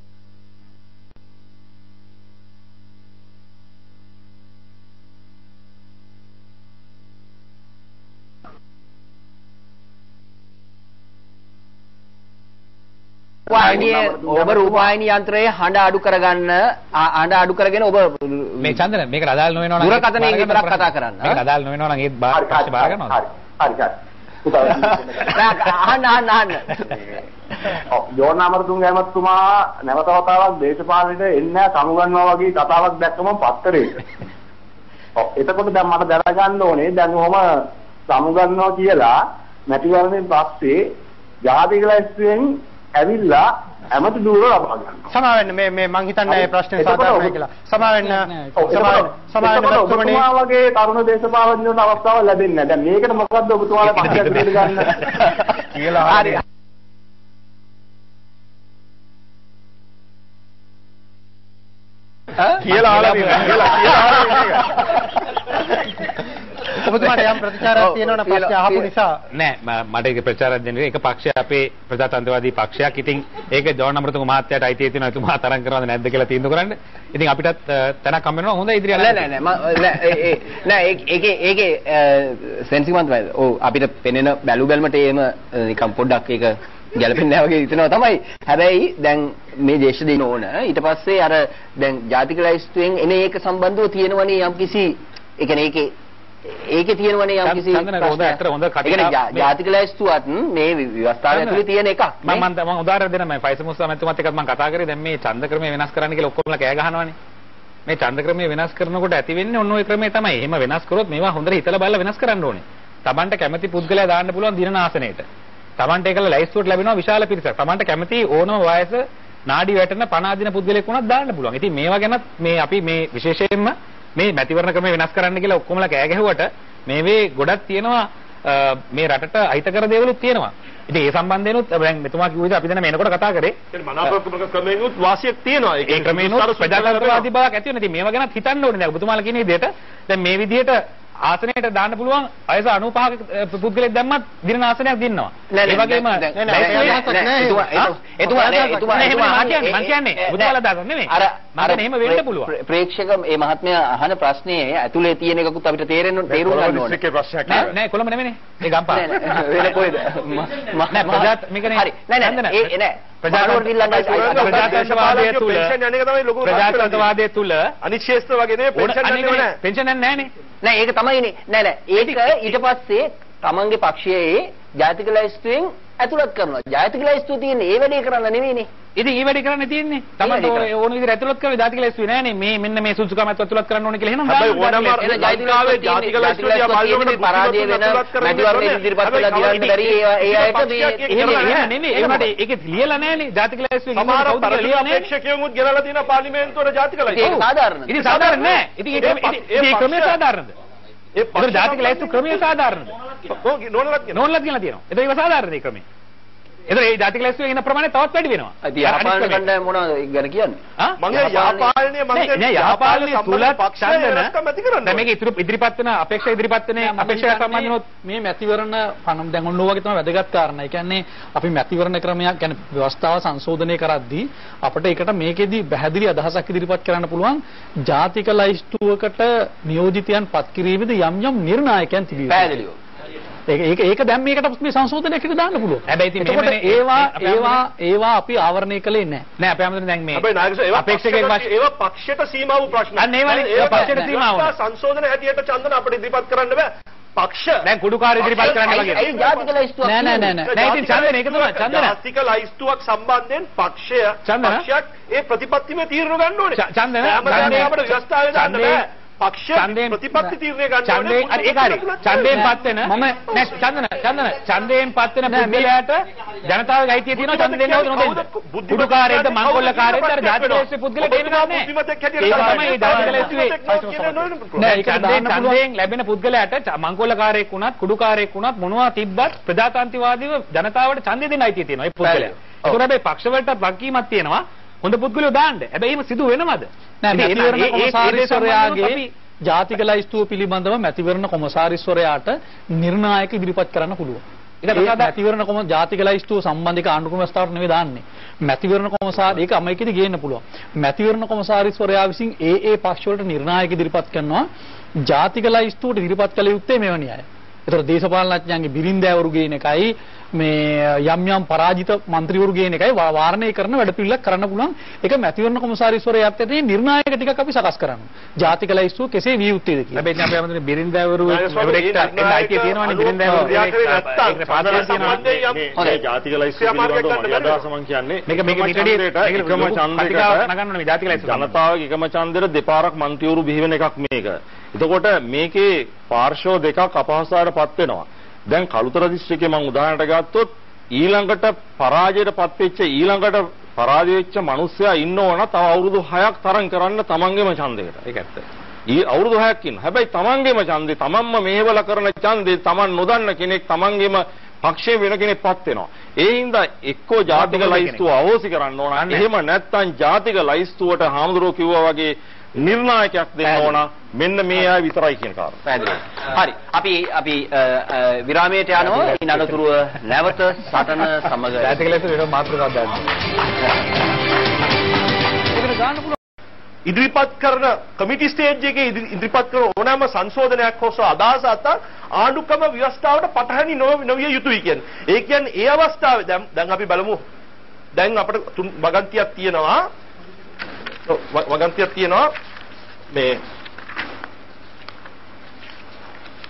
වාහිනියේ ඔබ රූපවාහිනී යන්ත්‍රයේ හඬ අඩු කරගන්න හඬ අඩු කරගෙන ඔබ මේ චන්දන මේකට අදාළ නොවෙනවා නම් දුරකථනයේ විතරක් කතා කරන්න. මේකට අදාළ නොවෙනවා නම් ඒත් ප්‍රශ්න බාර ගන්නවද? හරි හරි. අහන්න අහන්න අහන්න. ඔව් ජෝන් අමරතුංග ඇමතුමා නැවත වතාවක් දේශපාලනයට එන්නේ සමුගන්නවා වගේ කතාවක් දැක්කම පත්තරේ. ඔව් එතකොට දැන් මට දැනගන්න ඕනේ දැන් ඔහම සමුගන්නවා කියලා මැතිවරණයෙන් පස්සේ ජාතික ලැයිස්තුවෙන් ඇවිල්ලා ඇමති ධූර ලබා ගන්නවා. සමාවෙන්න මේ මේ මං හිතන්නේ මේ ප්‍රශ්නේ සාධාරණයි කියලා. සමාවෙන්න සමාවෙන්න ඔබතුමා වගේ තරුණ දේශපාලඥයන්ට අවස්ථාවක් ලැබෙන්නේ නැහැ. දැන් මේකට මොකද්ද ඔබතුමාලා පස්සට දෙන්න ගන්න කියලා. හරි. කියලා ආලා කියලා කියලා ඔබතුමාට යම් ප්‍රතිචාරයක් තියෙනවනේ පස්සේ අහපු නිසා නෑ මට ඒක ප්‍රචාරයක් දෙන්න ඒක පක්ෂය අපේ ප්‍රජාතන්ත්‍රවාදී පක්ෂයක්. ඉතින් ඒක ජෝන් අමරතුංග මහත්තයාට අයිතිය තියෙනවා එතුමා තරම් කරනවද නැද්ද කියලා තීන්දුව කරන්න. ඉතින් අපිටත් තැනක් හම්බ වෙනවා. හොඳයි ඉදිරියට. නෑ නෑ නෑ නෑ ඒකේ ඒකේ සෙන්සිමන්තයි. ඔව් අපිට පෙනෙන බැලු බැලමට එහෙම නිකන් පොඩ්ඩක් ඒක ගැලපෙන්නේ නැහැ වගේ හිතනවා තමයි. හැබැයි දැන් මේ දේශ දෙන්න ඕන. ඊට පස්සේ අර දැන් ජාතික ලැයිස්තුවෙන් එන ඒක සම්බන්ධව තියෙනවනේ යම්කිසි ඒ කියන්නේ ඒකේ ඒකේ තියෙනවනේ යම් කිසි චන්දන හොඳ ඇත්තට හොඳ කතිකා ජාතික ලැයිස්තුවත් මේ ව්‍යවස්ථාව ඇතුලේ තියෙන එකක් මම මම උදාහරණ දෙන්න මම ෆයිසල් මුස්සා මැතිතුමත් එක්කත් මම කතා කරේ දැන් මේ ඡන්ද ක්‍රමය වෙනස් කරන්න කියලා ඔක්කොමලා කෑ ගහනවානේ මේ ඡන්ද ක්‍රමය වෙනස් කරනකොට ඇති වෙන්නේ ඔන්න ඔය ක්‍රමය තමයි. එහෙම වෙනස් කරොත් මේවා හොඳට හිතලා බලලා වෙනස් කරන්න ඕනේ. Tamanට කැමති පුද්ගලයා දාන්න පුළුවන් දිනන ආසනයට. Tamanට ඒකල ලැයිස්තුවට ලැබෙනවා විශාල පිරිසක්. Tamanට කැමති ඕනම වයස නාඩි වැටෙන පණ අදින පුද්ගලයෙක් වුණත් දාන්න පුළුවන්. ඉතින් මේවා ගැනත් මේ අපි මේ විශේෂයෙන්ම මේ මැතිවරණ ක්‍රමය වෙනස් කරන්න කියලා ඔක්කොමලා කෑ ගැහුවට මේ වේ ගොඩක් තියෙනවා මේ රටට අහිතකර දේවලුත් තියෙනවා. ඉතින් ඒ සම්බන්ධයෙන්ුත් දැන් මෙතුමා කිව්ව විදිහ අපි දැන් මේනකොට කතා කරේ. ඒ මනාප ක්‍රමයෙන්ුත් වාසියක් තියෙනවා. ඒ ක්‍රමයෙන්ුත් ප්‍රජාතන්ත්‍රවාදී බවක් ඇති වෙනවා. ඉතින් මේවා ගැනත් හිතන්න ඕනේ. දැන් ඔබතුමාලා කියන විදිහට දැන් මේ විදිහට ආසනයට දාන්න පුළුවන් වයස අනූපහක පුද්ගලෙක් දැම්මත් දිනන ආසනයක් දිනනවා. ඒ වගේම එතුමා එතුමා එතුමා මම කියන්නේ ඔබතුමාලා දාගන්න නෙමෙයි. අර අර එහෙම වෙන්න පුළුවන්. ප්‍රේක්ෂක මේ මහත්මයා අහන ප්‍රශ්නේ ඇතුලේ තියෙන එකකුත් අපිට තේරෙන්න තේරුම් ගන්න ඕනේ. නෑ නෑ කොළඹ නෙමෙයිනේ. ඒ ගම්පහ. වෙන කොහෙද? නෑ ප්‍රජාත මේකනේ. හරි. නෑ නෑ ඒ නෑ. ප්‍රජාතන්ත්‍රවාදය තුල ප්‍රජාතන්ත්‍රවාදය තුල අනිත් ක්ෂේත්‍ර වගේ නෙවෙයි පෙන්ෂන් නැන්නේ නෑ. පෙන්ෂන් නැන්නේ නෑ ඒක තමයිනේ. නෑ නෑ ඒක ඊට පස්සේ තමන්ගේ පක්ෂයේ ජාතික ලැයිස්තුවෙන් ඇතුළත් කරනවා. ජාතික ලැයිස්තුව තියෙන්නේ ඒ වැඩේ කරන්න නෙවෙයිනේ. ඉතින් ඒ වැඩේ කරන්න තියෙන්නේ. තමන්ට ඕන විදිහට ඇතුළත් කරලා ජාතික ලැයිස්තුවේ නෑනේ. මේ මෙන්න මේ සුසුකමත් ඇතුළත් කරන්න ඕනේ කියලා එහෙනම් හැබැයි ඕනම ජාතිකාවේ ජාතික ලැයිස්තුව දිහා බලනකොට පරාජය වෙන මැතිවරණය ඉදිරිපත් කළා දියන්න බැරි ඒ අයට මේ එහෙම එහෙම නෙමෙයි. ඒ වුණාට ඒකේ ලියලා නෑනේ ජාතික ලැයිස්තුවේ සමහර පරීක්ෂකයමුත් ගෙනලා තියෙන පාර්ලිමේන්තුවට ජාතික ලැයිස්තුව. ඒක සාධාරණද? ඉතින් සාධාරණ නෑ. ඉතින් ඒක ඒ ක්‍රමය සාධාරණද? ඒ පොතේ ජාතික ලැයිස්තු ක්‍රමය සාධාරණද? නෝනලත් කියනවා. නෝනලත් කියලා තියෙනවා. ඒක ඒක සාධාරණද ඒ ක්‍රමය? එතන ඒ ජාතික ලැයිස්තුවේ ඉන්න ප්‍රමාණය තවත් වැඩි වෙනවා. ඉතින් යහපාලන කණ්ඩායම මොනවද ගැන කියන්නේ? ආ මම යහපාලනය මම නෑ යහපාලනය තුල ඡන්දන දැන් මේක ඉදිරිපත් වෙන අපේක්ෂා ඉදිරිපත් වෙන අපේක්ෂා සම්බන්ධනොත් මේ මැතිවරණ පනම් දැන් ඔන්න ඔය වගේ තමයි වැදගත් කාරණා. ඒ කියන්නේ අපි මැතිවරණ ක්‍රමයක් කියන්නේ ව්‍යවස්ථාව සංශෝධනය කරද්දී අපිට ඒකට මේකෙදි පැහැදිලි අදහසක් ඉදිරිපත් කරන්න පුළුවන් ජාතික ලැයිස්තුවකට නියෝජිතයන් පත් කිරීමේදී යම් යම් නිර්ණායකයන් තිබීම. පැහැදිලිව. ඒක ඒක ඒක දැන් මේකට මේ සංශෝධනයකට දාන්න පුළුවන්. හැබැයි ඉතින් මේකනේ ඒවා ඒවා ඒවා අපි ආවරණය කළේ නැහැ. නෑ අපේ හැමදෙම දැන් මේ හැබැයි නායක ඒවා අපේක්ෂකෙක් වශයෙන් ඒවා පක්ෂයට සීමා වූ ප්‍රශ්න. අන්න ඒවනේ ඒවා පක්ෂයට සීමා වුණා. සංශෝධන හැටියට චන්දන අපිට ඉදිරිපත් කරන්න බෑ. පක්ෂ දැන් කුඩුකාර ඉදිරිපත් කරන්න වගේ. ඒ ජාතික ලැයිස්තුවක් නෑ නෑ නෑ නෑ. නෑ ඉතින් චන්දන ඒක තමයි චන්දන. ජාතික ලැයිස්තුවක් සම්බන්ධයෙන් පක්ෂය පක්ෂයක් ඒ ප්‍රතිපත්තිමේ තීරණ ගන්න ඕනේ. චන්දන හැමදාම අපිට ව්‍යවස්ථාවේ දාන්න බෑ. පක්ෂ ප්‍රතිපත්ති තීරණය ගන්න ඕනේ. චන්දෙන් අර ඒක හරි. චන්දෙන් පත් වෙන මම නෑ චන්දන චන්දන චන්දෙන් පත් වෙන පුද්ගලයාට ජනතාවගේ අයිතිය තියෙනවා ඡන්ද දෙන්න ඕනේ නොදෙන්න. බුදුකාරයෙක්ද මංගොල්ලකාරයෙක්ද අර ජාතික ලැයිස්තුවේ පුද්ගලෙක් දෙන්නේ නැහැ. ඒක තමයි ජාතික ලැයිස්තුවේ නෑ ඒක චන්දෙන් චන්දෙන් ලැබෙන පුද්ගලයාට මංගොල්ලකාරයෙක් වුණත් කුඩුකාරයෙක් වුණත් මොනවා තිබ්බත් ප්‍රජාතන්ත්‍රවාදීව ජනතාවට ඡන්දෙ දෙන්න අයිතිය තියෙනවා ඒ පුද්ගලයා. ඒකට හැබැයි පක්ෂ වලට වගකීමක් තියෙනවා. හොඳ පුද්ගලයෝ දාන්න. හැබැයි එහෙම සිදු වෙනවද? නෑ මැතිවරණ කොමසාරිස්වරයාගේ ජාතික ලැයිස්තුව පිළිබඳව මැතිවරණ කොමසාරිස්වරයාට නිර්ණායක ඉදිරිපත් කරන්න පුළුවන්. ඒක මැතිවරණ කොම ජාතික ලැයිස්තුව සම්බන්ධික ආණ්ඩුක්‍රම ව්‍යවස්ථාවට නෙවෙයි දාන්නේ. මැතිවරණ කොමසාර ඒක අමයිකෙදි ගේන්න පුළුවන්. මැතිවරණ කොමසාරිස්වරයා විසින් ඒ ඒ පක්ෂ වලට නිර්ණායක ඉදිරිපත් කරනවා. ජාතික ලැයිස්තුවට ඉදිරිපත් කළ යුත්තේ මෙවැනි අය. ඒතර දේශපාලනඥයන්ගේ බිරින්දෑවරු ගේන එකයි මේ යම් යම් පරාජිත മന്ത്രിවරු ගේන එකයි වාරණය කරන වැඩපිළිවෙලක් කරන්න පුළුවන්. ඒක මැතිවරණ කොමසාරිස්වරයාත් යටතේ නිර්ණායක ටිකක් අපි සකස් කරනවා. ජාතික ලැයිස්තුව කෙසේ විය යුත්තේද කියලා. හැබැයි අපි හැමෝටම බිරින්දෑවරු එවරෙක්ට එන්න අයිතිය තියෙනවනේ බිරින්දෑවරු ඒක පාදයක් තියෙනවා. හොඳයි ජාතික ලැයිස්තුව පිළිබඳව මගේ අදහස මම කියන්නේ මේක මේක මිටඩියට එකම ඡන්දයකට නගන්න මේ ජාතික ලැයිස්තුව. ජනතාවගේ එකම ඡන්දෙට දෙපාරක් മന്ത്രിවරු බිහි වෙන එකක් මේක. එතකොට මේකේ පාර්ශ්ව දෙකක් අපහසුතාවයටපත් වෙනවා. දැන් කළුතර දිස්ත්‍රික්කේ මම උදාහරණයක් ගත්තොත් ඊළඟට පරාජයටපත් වෙච්ච ඊළඟට පරාජය වෙච්ච මිනිස්සයා ඉන්න ඕන තව අවුරුදු හයක් තරම් කරන්න තමන්ගේම ඡන්දයකට. ඒක ඇත්ත. ඊ අවුරුදු හයක් ඉන්න. හැබැයි තමන්ගේම ඡන්දේ තමන්ම මේවල කරන ඡන්දේ තමන් නොදන්න කෙනෙක් තමන්ගේම පක්ෂයේ වෙන කෙනෙක්පත් වෙනවා. ඒ හින්දා එක්කෝ ජාතික ලැයිස්තුව අවෝසි කරන්න ඕන. එහෙම නැත්නම් ජාතික ලැයිස්තුවට හාමුදුරුවෝ කිව්වා වගේ නිර්ණායකයක් දෙන්න ඕන. මෙන්න මේ අය විතරයි කියන කාරණා. පැහැදිලි. හරි. අපි අපි විරාමයට යනවා. ඊන අනතුරුව නැවත සටන සමග ජාතික ලැයිස්තුව වෙන මාතෘකාවක් දාන්න. ඉදිරිපත් කරන කමිටි ස්ටේජ් එකේ ඉදිරිපත් කරන ඕනෑම සංශෝධනයක් හොස අදහස අත ආණ්ඩුක්‍රම ව්‍යවස්ථාවට පටහැනි නොවිය යුතුයි කියන්නේ. ඒ කියන්නේ ඒ අවස්ථාවේ දැන් දැන් අපි බලමු. දැන් අපිට වගන්තියක් තියෙනවා. වගන්තියක් තියෙනවා මේ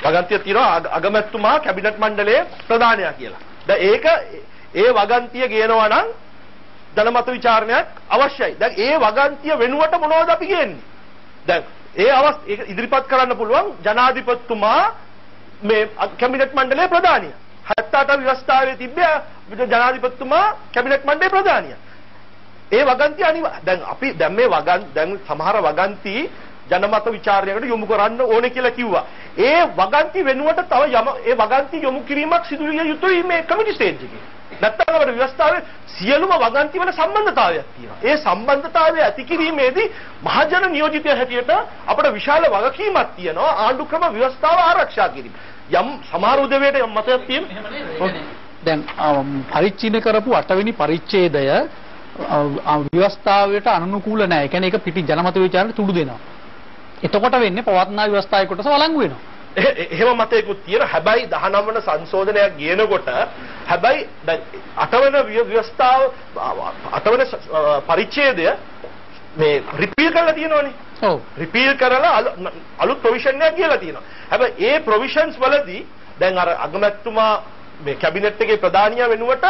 වගන්තිය තියෙනවා අගමැතිතුමා කැබිනට් මණ්ඩලයේ ප්‍රධානියා කියලා. දැන් ඒක ඒ වගන්තිය ගේනවා නම් ජනමත විචාරණයක් අවශ්‍යයි. දැන් ඒ වගන්තිය වෙනුවට මොනවද අපි ගේන්නේ? දැන් ඒ අවස් ඒක ඉදිරිපත් කරන්න පුළුවන් ජනාධිපතිතුමා මේ කැබිනට් මණ්ඩලයේ ප්‍රධානියා. හැත්තෑ අට ව්‍යවස්ථාවේ තිබ්බ ජනාධිපතිතුමා කැබිනට් මණ්ඩලයේ ප්‍රධානියා. ඒ වගන්තිය අනිවා දැන් අපි දැන් මේ වගන් දැන් සමහර වගන්ති ජනමත විචාරණයකට යොමු කරන්න ඕනේ කියලා කිව්වා. ඒ වගන්ති වෙනුවට තව යම ඒ වගන්ති යොමු කිරීමක් සිදු විය යුතුයි මේ කමිටි ස්ටේජ් එකේ. නැත්නම් අපේ ව්‍යවස්ථාවේ සියලුම වගන්ති වල සම්බන්ධතාවයක් තියෙනවා. ඒ සම්බන්ධතාවය ඇති කිරීමේදී මහජන නියෝජිතය හැටියට අපට විශාල වගකීමක් තියෙනවා ආණ්ඩුක්‍රම ව්‍යවස්ථාව ආරක්ෂා කිරීම. යම් සමහර උදවියට යම් මතයක් තියෙනවා. දැන් පරිච්ඡේද කරපු අටවෙනි පරිච්ඡේදය ව්‍යවස්ථාවට අනුකූල නැහැ. ඒ කියන්නේ ඒක පිටි ජනමත විචාරණයට තුඩු දෙනවා. එතකොට වෙන්නේ පවත්නා ව්‍යවස්ථාවේ කොටස වළංගු වෙනවා. එහෙම මතයකුත් තියෙන. හැබැයි දහනව වන සංශෝධනයක් ගේනකොට හැබැයි දැන් අටවන ව්‍යවස්ථාව අටවන පරිච්ඡේදය මේ රිපීල් කරලා තියෙනවනේ. ඔව්. රිපීල් කරලා අලුත් ප්‍රොවිෂන් එකක් ගියලා තියෙනවා. හැබැයි ඒ ප්‍රොවිෂන්ස් වලදී දැන් අර අගමැතිතුමා මේ කැබිනට් එකේ ප්‍රධානියා වෙනුවට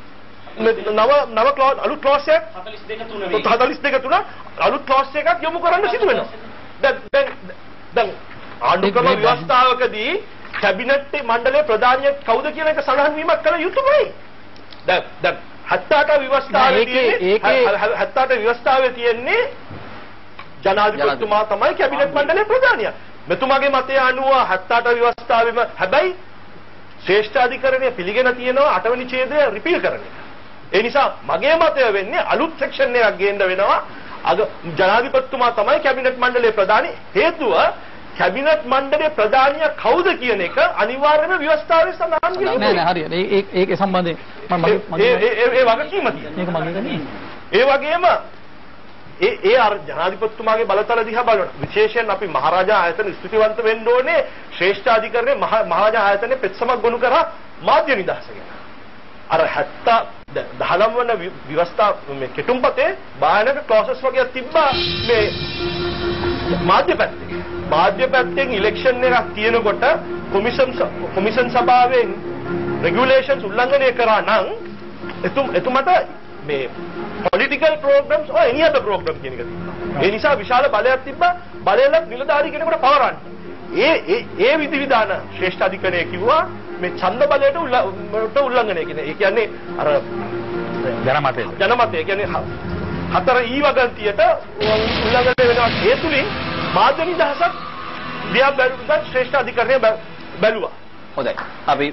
නව නව ක්ලෝස් අලුත් ක්ලෝස් එකක් හතළිස් දෙක තුන අලුත් ක්ලෝස් එකක් යොමු කරන්න සිදු වෙනවා. දැන් දැන් දැන් ආණ්ඩුක්‍රම ව්‍යවස්ථාවකදී කැබිනට් මණ්ඩලයේ ප්‍රධානිය කවුද කියන එක සඳහන් වීමක් කළ යුතුමයි. දැන් දැන් හැත්තෑ අට ව්‍යවස්ථාවේ හැත්තෑ අට ව්‍යවස්ථාවේ තියෙන්නේ ජනාධිපතිතුමා තමයි කැබිනට් මණ්ඩලයේ ප්‍රධානියා. මෙතුමාගේ මතය අනුව හැත්තෑ අට ව්‍යවස්ථාවෙම හැබැයි ශ්‍රේෂ්ඨ අධිකරණය පිළිගෙන තියෙනවා අටවෙනි ඡේදය රිපීල් කරන එක. ඒ නිසා මගේ මතය වෙන්නේ අලුත් සෙක්ෂන් එකක් ගේන්න වෙනවා. අද ජනාධිපතිතුමා තමයි කැබිනට් මණ්ඩලයේ ප්‍රධානී. හේතුව කැබිනට් මණ්ඩලයේ ප්‍රධානියා කවුද කියන එක අනිවාර්යයෙන්ම ව්‍යවස්ථාවේ සඳහන් වෙනවා. නෑ නෑ හරියට. ඒ ඒ ඒ සම්බන්ධයෙන් මම මගේ ඒ ඒ ඒ වගකීම තියෙනවා. මේක මගේ නෙමෙයි. ඒ වගේම ඒ ඒ අර ජනාධිපතිතුමාගේ බලතල දිහා බලනවා. විශේෂයෙන් අපි මහරජා ආයතන ස්තුතිවන්ත වෙන්න ඕනේ. ශ්‍රේෂ්ඨ අධිකරණයේ මහරජා ආයතනයේ පෙත්සමක් ගොනු කරා මාධ්‍ය නිදහස ගැන. අර හැත්තෑ දහනව වන ව්‍යවස්ථා මේ කෙටුම්පතේ භයානක ක්ලෝසස් වගේ තිබ්බා මේ මාධ්‍ය පැත්තේ. මාධ්‍ය පැත්තෙන් ඉලෙක්ෂන් එකක් තියෙනකොට කොමිෂන් කොමිෂන් සභාවෙන් රෙගියුලේෂන්ස් උල්ලංඝනය කරා නම් එතුම එතුමට මේ political programs or any other program කියන එක තිබ්බා. ඒ නිසා විශාල බලයක් තිබ්බා. බලයලක් නිලධාරී කෙනෙකුට පවරන්න. ඒ ඒ ඒ විධි විධාන ශ්‍රේෂ්ඨ අධිකරණය කිව්වා මේ ඡන්ද බලයට උල්ලංඝනය කියන. ඒ කියන්නේ අර ජනමතය. ජනමතය කියන්නේ හතර ඊ වගන්තියට උල්ලංඝනය වෙනවා. ඒ තුලින් මාධ්‍ය නිදහසක් දිහා බැලුවත් ශ්‍රේෂ්ඨ අධිකරණය බැලුවා. හොඳයි. අපි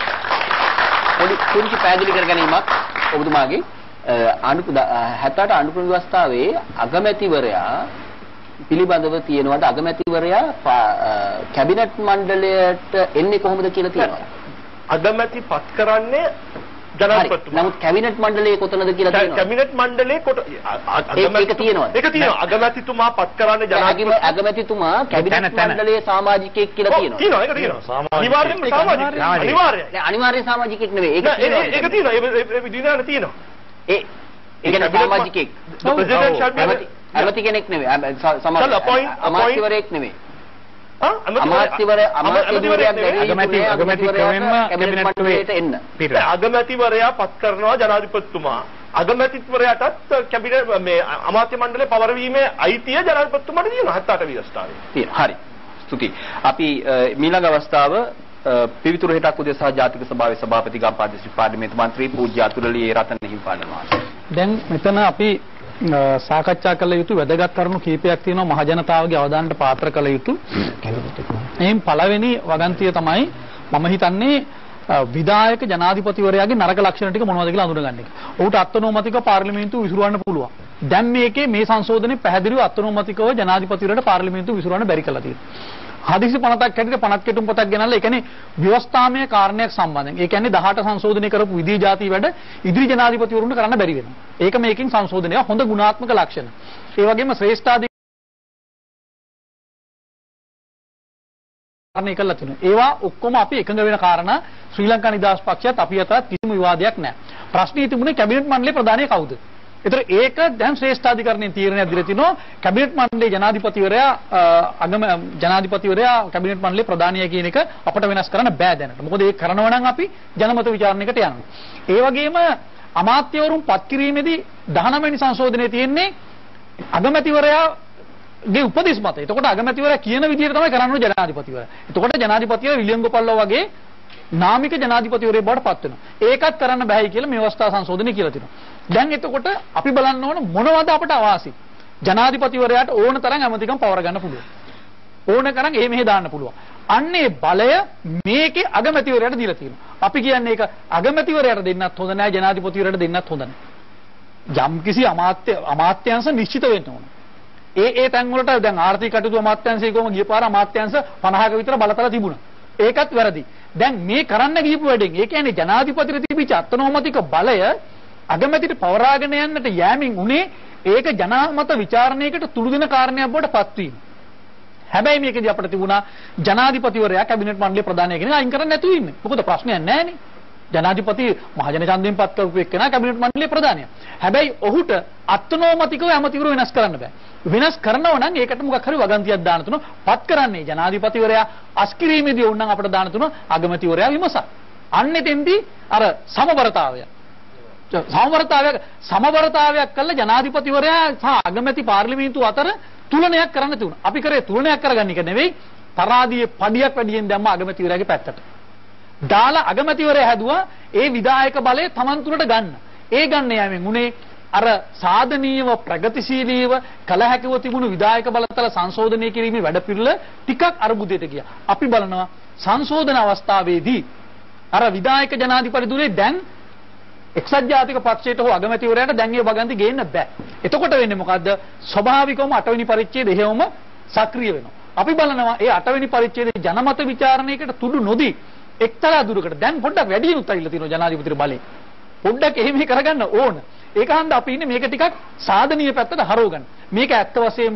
පොඩි පුංචි පැහැදිලි කර ගැනීමක් ඔබතුමාගේ අනුකූල හැත්තෑ අට අනුකූල ව්‍යවස්ථාවේ අගමැතිවරයා පිළිබඳව තියෙනවාද අගමැතිවරයා කැබිනට් මණ්ඩලයට එන්නේ කොහොමද කියලා තියෙනවා. අගමැති පත් කරන්නේ ජනාධිපතිතුමා. නමුත් කැබිනට් මණ්ඩලයේ කොතනද කියලා තියෙනවා. කැබිනට් මණ්ඩලයේ කොට ඒක තියෙනවා. ඒක තියෙනවා. අගමැතිතුමා පත් කරන්නේ ජනාධිපතිතුමා. අගමැතිතුමා කැබිනට් මණ්ඩලයේ සමාජිකයෙක් කියලා තියෙනවා. තියෙනවා. ඒක තියෙනවා. අනිවාර්යයෙන්ම සමාජිකයෙක්. අනිවාර්යයෙන්. නෑ අනිවාර්යයෙන් සමාජිකයෙක් නෙවෙයි. ඒක තියෙනවා. ඒක තියෙනවා. ඒ විදිහට තියෙනවා. ඒ ඒ කියන්නේ සමාජිකයෙක්. ඇමති කෙනෙක් නෙවෙයි. සමාජ අමාත්‍යවරයෙක් නෙවෙයි. ආ අමාත්‍යවරය අමාත්‍යවරයෙක් නෙවෙයි. අගමැති අගමැති ක්‍රමෙන්ම කැබිනට් මණ්ඩලයට එන්න. අගමැතිවරයා පත් කරනවා ජනාධිපතිතුමා. අගමැතිවරයාටත් කැබිනට් මේ අමාත්‍ය මණ්ඩලයේ පවරවීමේ අයිතිය ජනාධිපතිතුමාට තියෙනවා හැත්තෑ අට ව්‍යවස්ථාවේ. තියෙනවා. හරි. ස්තුතියි. අපි ඊළඟ අවස්ථාව පිවිතුරු හිටක් උදෙසා ජාතික සභාවේ සභාපති ගම්පහ දිස්ත්‍රික් පාර්ලිමේන්තු මන්ත්‍රී පූජ්‍ය අතුරුලියේ රතන හිමිපාණන් වහන්සේ. දැන් මෙතන අපි සාකච්ඡා කළ යුතු වැදගත් කරුණු කීපයක් තියෙනවා මහ ජනතාවගේ අවධානයට පාත්‍ර කළ යුතු. එයින් පළවෙනි වගන්තිය තමයි මම හිතන්නේ විධායක ජනාධිපතිවරයාගේ නරක ලක්ෂණ ටික මොනවද කියලා අඳුනගන්න එක. ඔහුට අත්නෝමතික පාර්ලිමේන්තුව විසිරවන්න පුළුවන්. දැන් මේකේ මේ සංශෝධනයේ පැහැදිලිව අත්නෝමතිකව ජනාධිපතිවරයාට පාර්ලිමේන්තුව විසිරවන්න බැරි කළා තියෙනවා. හදිසි පනතක් හැටියට පනත් කෙටුම් පොතක් ගෙනල්ලා ඒ කියන්නේ ව්‍යවස්ථාමය කාරණයක් සම්බන්ධයෙන්. ඒ කියන්නේ දහඅට සංශෝධනය කරපු විධි ජාති වැඩ ඉදිරි ජනාධිපතිවරුන්ට කරන්න බැරි වෙනවා. ඒක මේකෙන් සංශෝධනය හොඳ ගුණාත්මක ලක්ෂණ. ඒ වගේම ශ්‍රේෂ්ඨාධිකාරණය කළා තියෙනවා. ඒවා ඔක්කොම අපි එකඟ වෙන කාරණා ශ්‍රී ලංකා නිදහස් පක්ෂයත් අපි අතරත් කිසිම විවාදයක් නැහැ. ප්‍රශ්නේ තිබුණේ කැබිනට් මණ්ඩලයේ ප්‍රධානිය කවුද? ඒතර ඒක දැන් ශ්‍රේෂ්ඨාධිකරණයේ තීරණයක් දීලා තිනවා කැබිනට් මණ්ඩලයේ ජනාධිපතිවරයා අගම ජනාධිපතිවරයා කැබිනට් මණ්ඩලයේ ප්‍රධානිය කියන එක අපට වෙනස් කරන්න බෑ දැනට. මොකද ඒක කරනවා නම් අපි ජනමත විචාරණයකට යනවා. ඒ වගේම අමාත්‍යවරුන් පත් කිරීමේදී දහනව වෙනි සංශෝධනයේ තියෙන්නේ අගමැතිවරයාගේ උපදෙස් මත. එතකොට අගමැතිවරයා කියන විදිහට තමයි කරන්න ඕනේ ජනාධිපතිවරයා. එතකොට ජනාධිපතිවරයා විලියම් ගෝපල්ලෝ වගේ නාමික ජනාධිපතිවරයෙක් බවට පත් වෙනවා. ඒකත් කරන්න බෑයි කියලා මේ අවස්ථා සංශෝධනය කියලා තියෙනවා. දැන් එතකොට අපි බලන්න ඕන මොනවද අපට අවාසි? ජනාධිපතිවරයාට ඕන තරම් ඇමතිකම් පවර ගන්න පුළුවන්. ඕන කරන් එහෙ මෙහෙ දාන්න පුළුවන්. අන්නේ බලය මේකේ අගමැතිවරයාට දීලා තියෙනවා. අපි කියන්නේ ඒක අගමැතිවරයාට දෙන්නත් හොඳ නැහැ ජනාධිපතිවරයාට දෙන්නත් හොඳ නැහැ. යම් කිසි අමාත්‍ය අමාත්‍යංශ නිශ්චිත වෙන්න ඕන. ඒ ඒ තැන් වලට දැන් ආර්ථික කටයුතු අමාත්‍යංශයේ කොහොම ගිය පාර අමාත්‍යංශ පනහක විතර බලතල තිබුණා. ඒකත් වැරදි. දැන් මේ කරන්න ගියපු වැඩෙන් ඒ කියන්නේ ජනාධිපතිට තිබිච්ච අත්නෝමතික බලය අගමැතිට පවරාගෙන යන්නට යෑමින් උනේ ඒක ජනමත විචාරණයකට තුඩු දෙන කාරණයක් බවට පත්වීම. හැබැයි මේකදී අපිට තිබුණා ජනාධිපතිවරයා කැබිනට් මණ්ඩලයේ ප්‍රධානය කෙනෙක් අයින් කරන්න නැතුව ඉන්නේ. මොකද ප්‍රශ්නයක් නැහැනේ. ජනාධිපති මහජන ඡන්දයෙන් පත් කරපු එක්කෙනා කැබිනට් මණ්ඩලයේ ප්‍රධානියා. හැබැයි ඔහුට අත්නෝමතිකව ඇමතිවරු වෙනස් කරන්න බෑ. වෙනස් කරනව නම් ඒකට මොකක් හරි වගන්තියක් දාන්න තුන පත් කරන්නේ ජනාධිපතිවරයා අස්කිරීමේදී වුණ නම් අපිට දාන්න තුන අගමැතිවරයා විමසක්. අන්න එතෙන්දී අර සමබරතාවය සමබරතාවයක් සමබරතාවයක් කළ ජනාධිපතිවරයා සහ අගමැති පාර්ලිමේන්තුව අතර තුලනයක් කරන්න තිබුණා. අපි කරේ තුලනයක් කරගන්න එක නෙවෙයි තරාදියේ පඩියක් වැඩියෙන් දැම්ම අගමැතිවරයාගේ පැත්තට. දාලා අගමැතිවරයා හැදුවා ඒ විධායක බලය Taman තුලට ගන්න. ඒ ගන්න යෑමෙන් උනේ අර සාධනීයව ප්‍රගතිශීලීව කල හැකිව තිබුණු විධායක බලතල සංශෝධනය කිරීමේ වැඩපිළිවෙල ටිකක් අරුබුදයට ගියා. අපි බලනවා සංශෝධන අවස්ථාවේදී අර විධායක ජනාධිපති දුරේ දැන් එක්සත් ජාතික පක්ෂයට හෝ අගමැතිවරයාට දැන් ඒ වගන්ති ගේන්න බෑ. එතකොට වෙන්නේ මොකද්ද? ස්වභාවිකවම අටවෙනි පරිච්ඡේදය එහෙවම සක්‍රිය වෙනවා. අපි බලනවා ඒ අටවෙනි පරිච්ඡේදයේ ජනමත විචාරණයකට තුඩු නොදී එක්තරා දුරකට දැන් පොඩ්ඩක් වැඩි දිනුත් ඇවිල්ලා තියෙනවා ජනාධිපතිගේ බලය. පොඩ්ඩක් එහෙම කරගන්න ඕන. ඒක හන්ද අපි ඉන්නේ මේක ටිකක් සාධනීය පැත්තට හරව ගන්න. මේක ඇත්ත වශයෙන්ම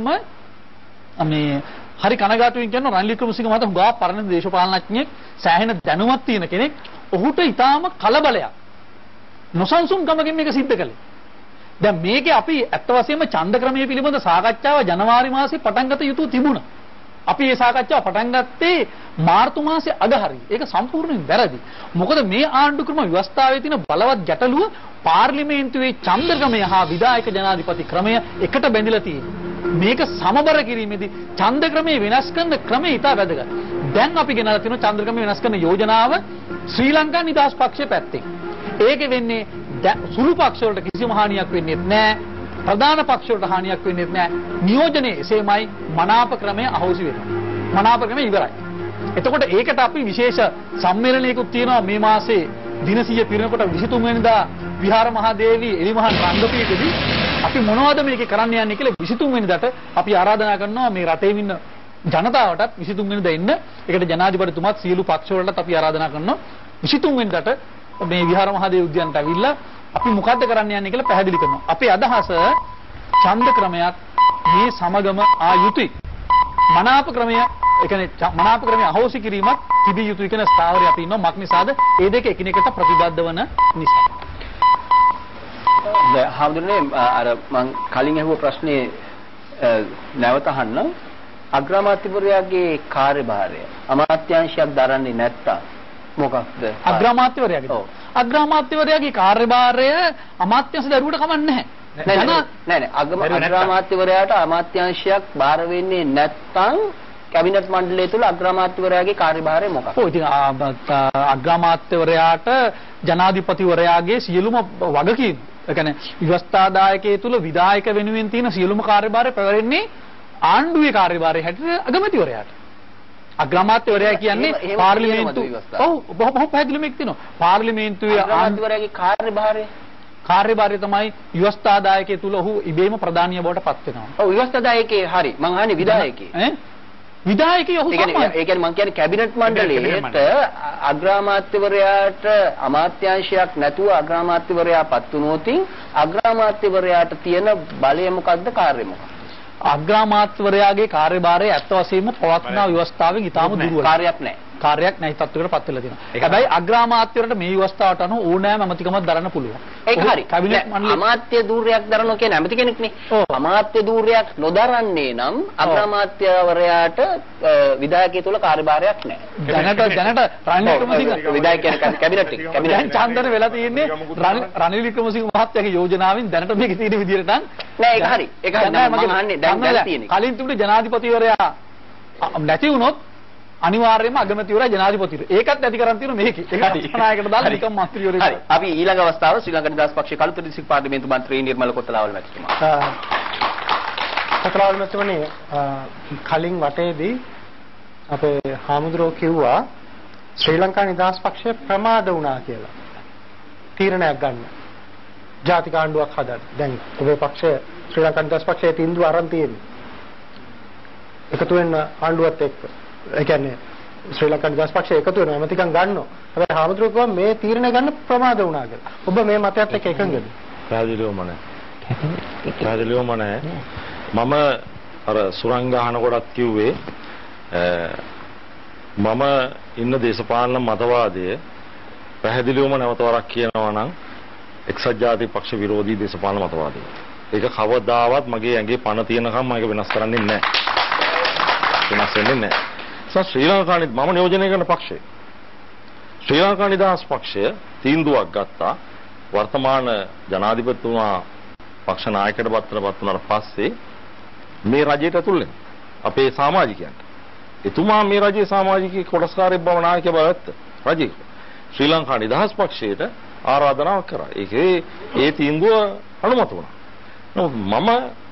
මේ හරි කනගාටුවෙන් කියන රනිල් වික්‍රමසිංහ මහතා හුඟා පරණ දේශපාලනඥයෙක් සෑහෙන දැනුමක් තියෙන කෙනෙක්. ඔහුට ඊටාම කලබලයක් නොසන්සුන්කමකින් මේක සිද්ධ කළේ. දැන් මේකේ අපි ඇත්ත වශයෙන්ම ඡන්ද ක්‍රමයේ පිළිබඳ සාකච්ඡාව ජනවාරි මාසේ පටන් ගත යුතු තිබුණා. අපි මේ සාකච්ඡාව පටන් ගත්තේ මාර්තු මාසේ අග හරිය. ඒක සම්පූර්ණයෙන් වැරදි. මොකද මේ ආණ්ඩු ක්‍රම ව්‍යවස්ථාවේ තියෙන බලවත් ගැටලුව පාර්ලිමේන්තුවේ ඡන්ද ක්‍රමය හා විධායක ජනාධිපති ක්‍රමය එකට බැඳිලා තියෙනවා. මේක සමබර කිරීමේදී ඡන්ද ක්‍රමයේ වෙනස් කරන ක්‍රමය ඉතා වැදගත්. දැන් අපි ගෙනලා තියෙන ඡන්ද ක්‍රමය වෙනස් කරන යෝජනාව ශ්‍රී ලංකා නිදහස් පක්ෂයේ පැත්තෙන්. ඒකේ වෙන්නේ සුළු පක්ෂ වලට කිසිම හානියක් වෙන්නේ නැහැ. ප්‍රධාන පක්ෂ වලට හානියක් වෙන්නේ නැහැ. නියෝජනයේ එසේමයි මනාප ක්‍රමය අහෝසි වෙනවා. මනාප ක්‍රමය ඉවරයි. එතකොට ඒකට අපි විශේෂ සම්මේලනයකුත් තියෙනවා මේ මාසේ දින සිය පිරෙනකොට විසිතුන් වෙනිදා විහාර මහදේවී එලිමහන් රංගපීඨයේදී අපි මොනවද මේකේ කරන්න යන්නේ කියලා විසිතුන් වෙනිදාට අපි ආරාධනා කරනවා මේ රටේ ඉන්න ජනතාවටත් විසිතුන් වෙනිදා එන්න. ඒකට ජනාධිපතිතුමාත් සියලු පක්ෂ වලටත් අපි ආරාධනා කරනවා විසිතුන් වෙනිදාට මේ විහාර මහදේව උද්‍යානයට ඇවිල්ලා අපි මොකද්ද කරන්න යන්නේ කියලා පැහැදිලි කරනවා. අපේ අදහස ඡන්ද ක්‍රමයක් මේ සමගම ආ යුතුයි. මනාප ක්‍රමය ඒ කියන්නේ මනාප ක්‍රමය අහෝසි කිරීමක් තිබිය යුතුයි කියන ස්ථාවරය අපි ඉන්නවා. මක් නිසාද? ඒ දෙක එකිනෙකට ප්‍රතිබද්ධ වන නිසා. දැන් හඳුනේ අර මං කලින් අහුව ප්‍රශ්නේ නැවත අහන්න. අග්‍රාමාත්‍යවරයාගේ කාර්යභාරය අමාත්‍යාංශයක් දරන්නේ නැත්තම් මොකක්ද? අග්‍රාමාත්‍යවරයාගේ. ඔව්. අග්‍රාමාත්‍යවරයාගේ කාර්යභාරය අමාත්‍යාංශ දරුවට කමන්නේ නැහැ. නෑ නෑ නෑ අග්‍රාමාත්‍යවරයාට අමාත්‍යාංශයක් බාර වෙන්නේ නැත්නම් කැබිනට් මණ්ඩලය තුල අග්‍රාමාත්‍යවරයාගේ කාර්යභාරය මොකක්ද? ඔව් ඉතින් අග්‍රාමාත්‍යවරයාට ජනාධිපතිවරයාගේ සියලුම වගකීම් ඒ කියන්නේ ව්‍යවස්ථාදායකයේ තුල විධායක වෙනුවෙන් තියෙන සියලුම කාර්යභාරය පැවරෙන්නේ ආණ්ඩුවේ කාර්යභාරය හැටියට අගමැතිවරයාට. අග්‍රාමාත්‍යවරයා කියන්නේ පාර්ලිමේන්තු ඔව් බොහොම පැහැදිලිවම එක් තියෙනවා. පාර්ලිමේන්තුවේ අග්‍රාමාත්‍යවරයාගේ කාර්යභාරය කාර්යභාරය තමයි ව්‍යවස්ථාදායකයේ තුල ඔහු ඉබේම ප්‍රධානිය බවට පත් වෙනවා. ඔව් ව්‍යවස්ථාදායකයේ හරි මං අහන්නේ විධායකයේ. ඈ විධායකයේ ඔහු තමයි. ඒ කියන්නේ මං කියන්නේ කැබිනට් මණ්ඩලයේට අග්‍රාමාත්‍යවරයාට අමාත්‍යාංශයක් නැතුව අග්‍රාමාත්‍යවරයා පත් වුණොත් අග්‍රාමාත්‍යවරයාට තියෙන බලය මොකද්ද කාර්යය මොකක්ද? අග්‍රාමාත්‍යවරයාගේ කාර්යභාරය ඇත්ත වශයෙන්ම පවත්නා ව්‍යවස්ථාවෙන් ඉතාම දුර්වලයි. කාර්යයක් නැහැ. කාර්යයක් නැති තත්ත්වයකට පත් වෙලා තියෙනවා. හැබැයි අග්‍රාමාත්‍යවරට මේ ව්‍යවස්ථාවට අනුව ඕනෑම ඇමතිකමක් දරන්න පුළුවන්. ඒක හරි. අමාත්‍ය ධූරයක් දරනවා කියන්නේ ඇමති කෙනෙක් නේ. අමාත්‍ය ධූරයක් නොදරන්නේ නම් අග්‍රාමාත්‍යවරයාට විධායකය තුල කාර්යභාරයක් නැහැ. දැනට දැනට රනිල් වික්‍රමසිංහ විධායක කියන්නේ කැබිනට් එක. දැන් චන්දන වෙලා තියෙන්නේ රනිල් වික්‍රමසිංහ මහත්තයාගේ යෝජනාවෙන් දැනට මේක තියෙන විදිහට නම් නෑ ඒක හරි. ඒක හරි. මම අහන්නේ දැන් දැන් තියෙන්නේ. කලින් තිබුණේ ජනාධිපතිවරයා නැති වුණොත් අනිවාර්යයෙන්ම අගමැතිවරයා ජනාධිපතිවරයා. ඒකත් නැති කරන් තියෙන මේකේ. ඒක අධිනායකට දාලා නිකම් මන්ත්‍රීවරයෙක්. හරි. අපි ඊළඟ අවස්ථාව ශ්‍රී ලංකා නිදහස් පක්ෂයේ කළුතර දිස්ත්‍රික් පාර්ලිමේන්තු මන්ත්‍රී නිර්මල කොත්තලාවල මැතිතුමා. කොත්තලාවල මැතිතුමනි කලින් වටේදී අපේ හාමුදුරුවෝ කිව්වා ශ්‍රී ලංකා නිදහස් පක්ෂය ප්‍රමාද වුණා කියලා. තීරණයක් ගන්න. ජාතික ආණ්ඩුවක් හදන්න. දැන් ඔබේ පක්ෂය ශ්‍රී ලංකා නිදහස් පක්ෂයේ තීන්දුව අරන් තියෙන්නේ. එකතු වෙන්න ආණ්ඩුවත් එක්ක. ඒ කියන්නේ ශ්‍රී ලංකා නිදහස් පක්ෂය එකතු වෙනවා ඇමතිකම් ගන්නවා. හැබැයි හාමුදුරුවෝ කිව්වා මේ තීරණය ගන්න ප්‍රමාද වුණා කියලා. ඔබ මේ මතයත් එක්ක එකඟද? පැහැදිලිවම නැහැ. පැහැදිලිවම නැහැ. මම අර සුරංග අහන කොටත් කිව්වේ මම ඉන්න දේශපාලන මතවාදය පැහැදිලිවම නැවත වරක් කියනවා නම් එක්සත් ජාතික පක්ෂ විරෝධී දේශපාලන මතවාදය. ඒක කවදාවත් මගේ ඇඟේ පණ තියෙනකම් මම ඒක වෙනස් කරන්නේ නැහැ. වෙනස් වෙන්නේ නැහැ. ශ්‍රී ලංකාවේ මම නියෝජනය කරන පක්ෂය ශ්‍රී ලංකා නිදහස් පක්ෂය තීන්දුවක් ගත්තා වර්තමාන ජනාධිපතිතුමා පක්ෂ නායකයට පත්‍රපත් වුණාට පස්සේ මේ රජයට ඇතුල් වෙන අපේ සමාජිකයන්ට එතුමා මේ රජයේ සමාජික කොටස්කාරයෙක් බව නායකයෙක් බව ඇත්ත රජයේ ශ්‍රී ලංකා නිදහස් පක්ෂයට ආරාධනාවක් කරා. ඒකේ ඒ තීන්දුව අනුමත වුණා. නමුත් මම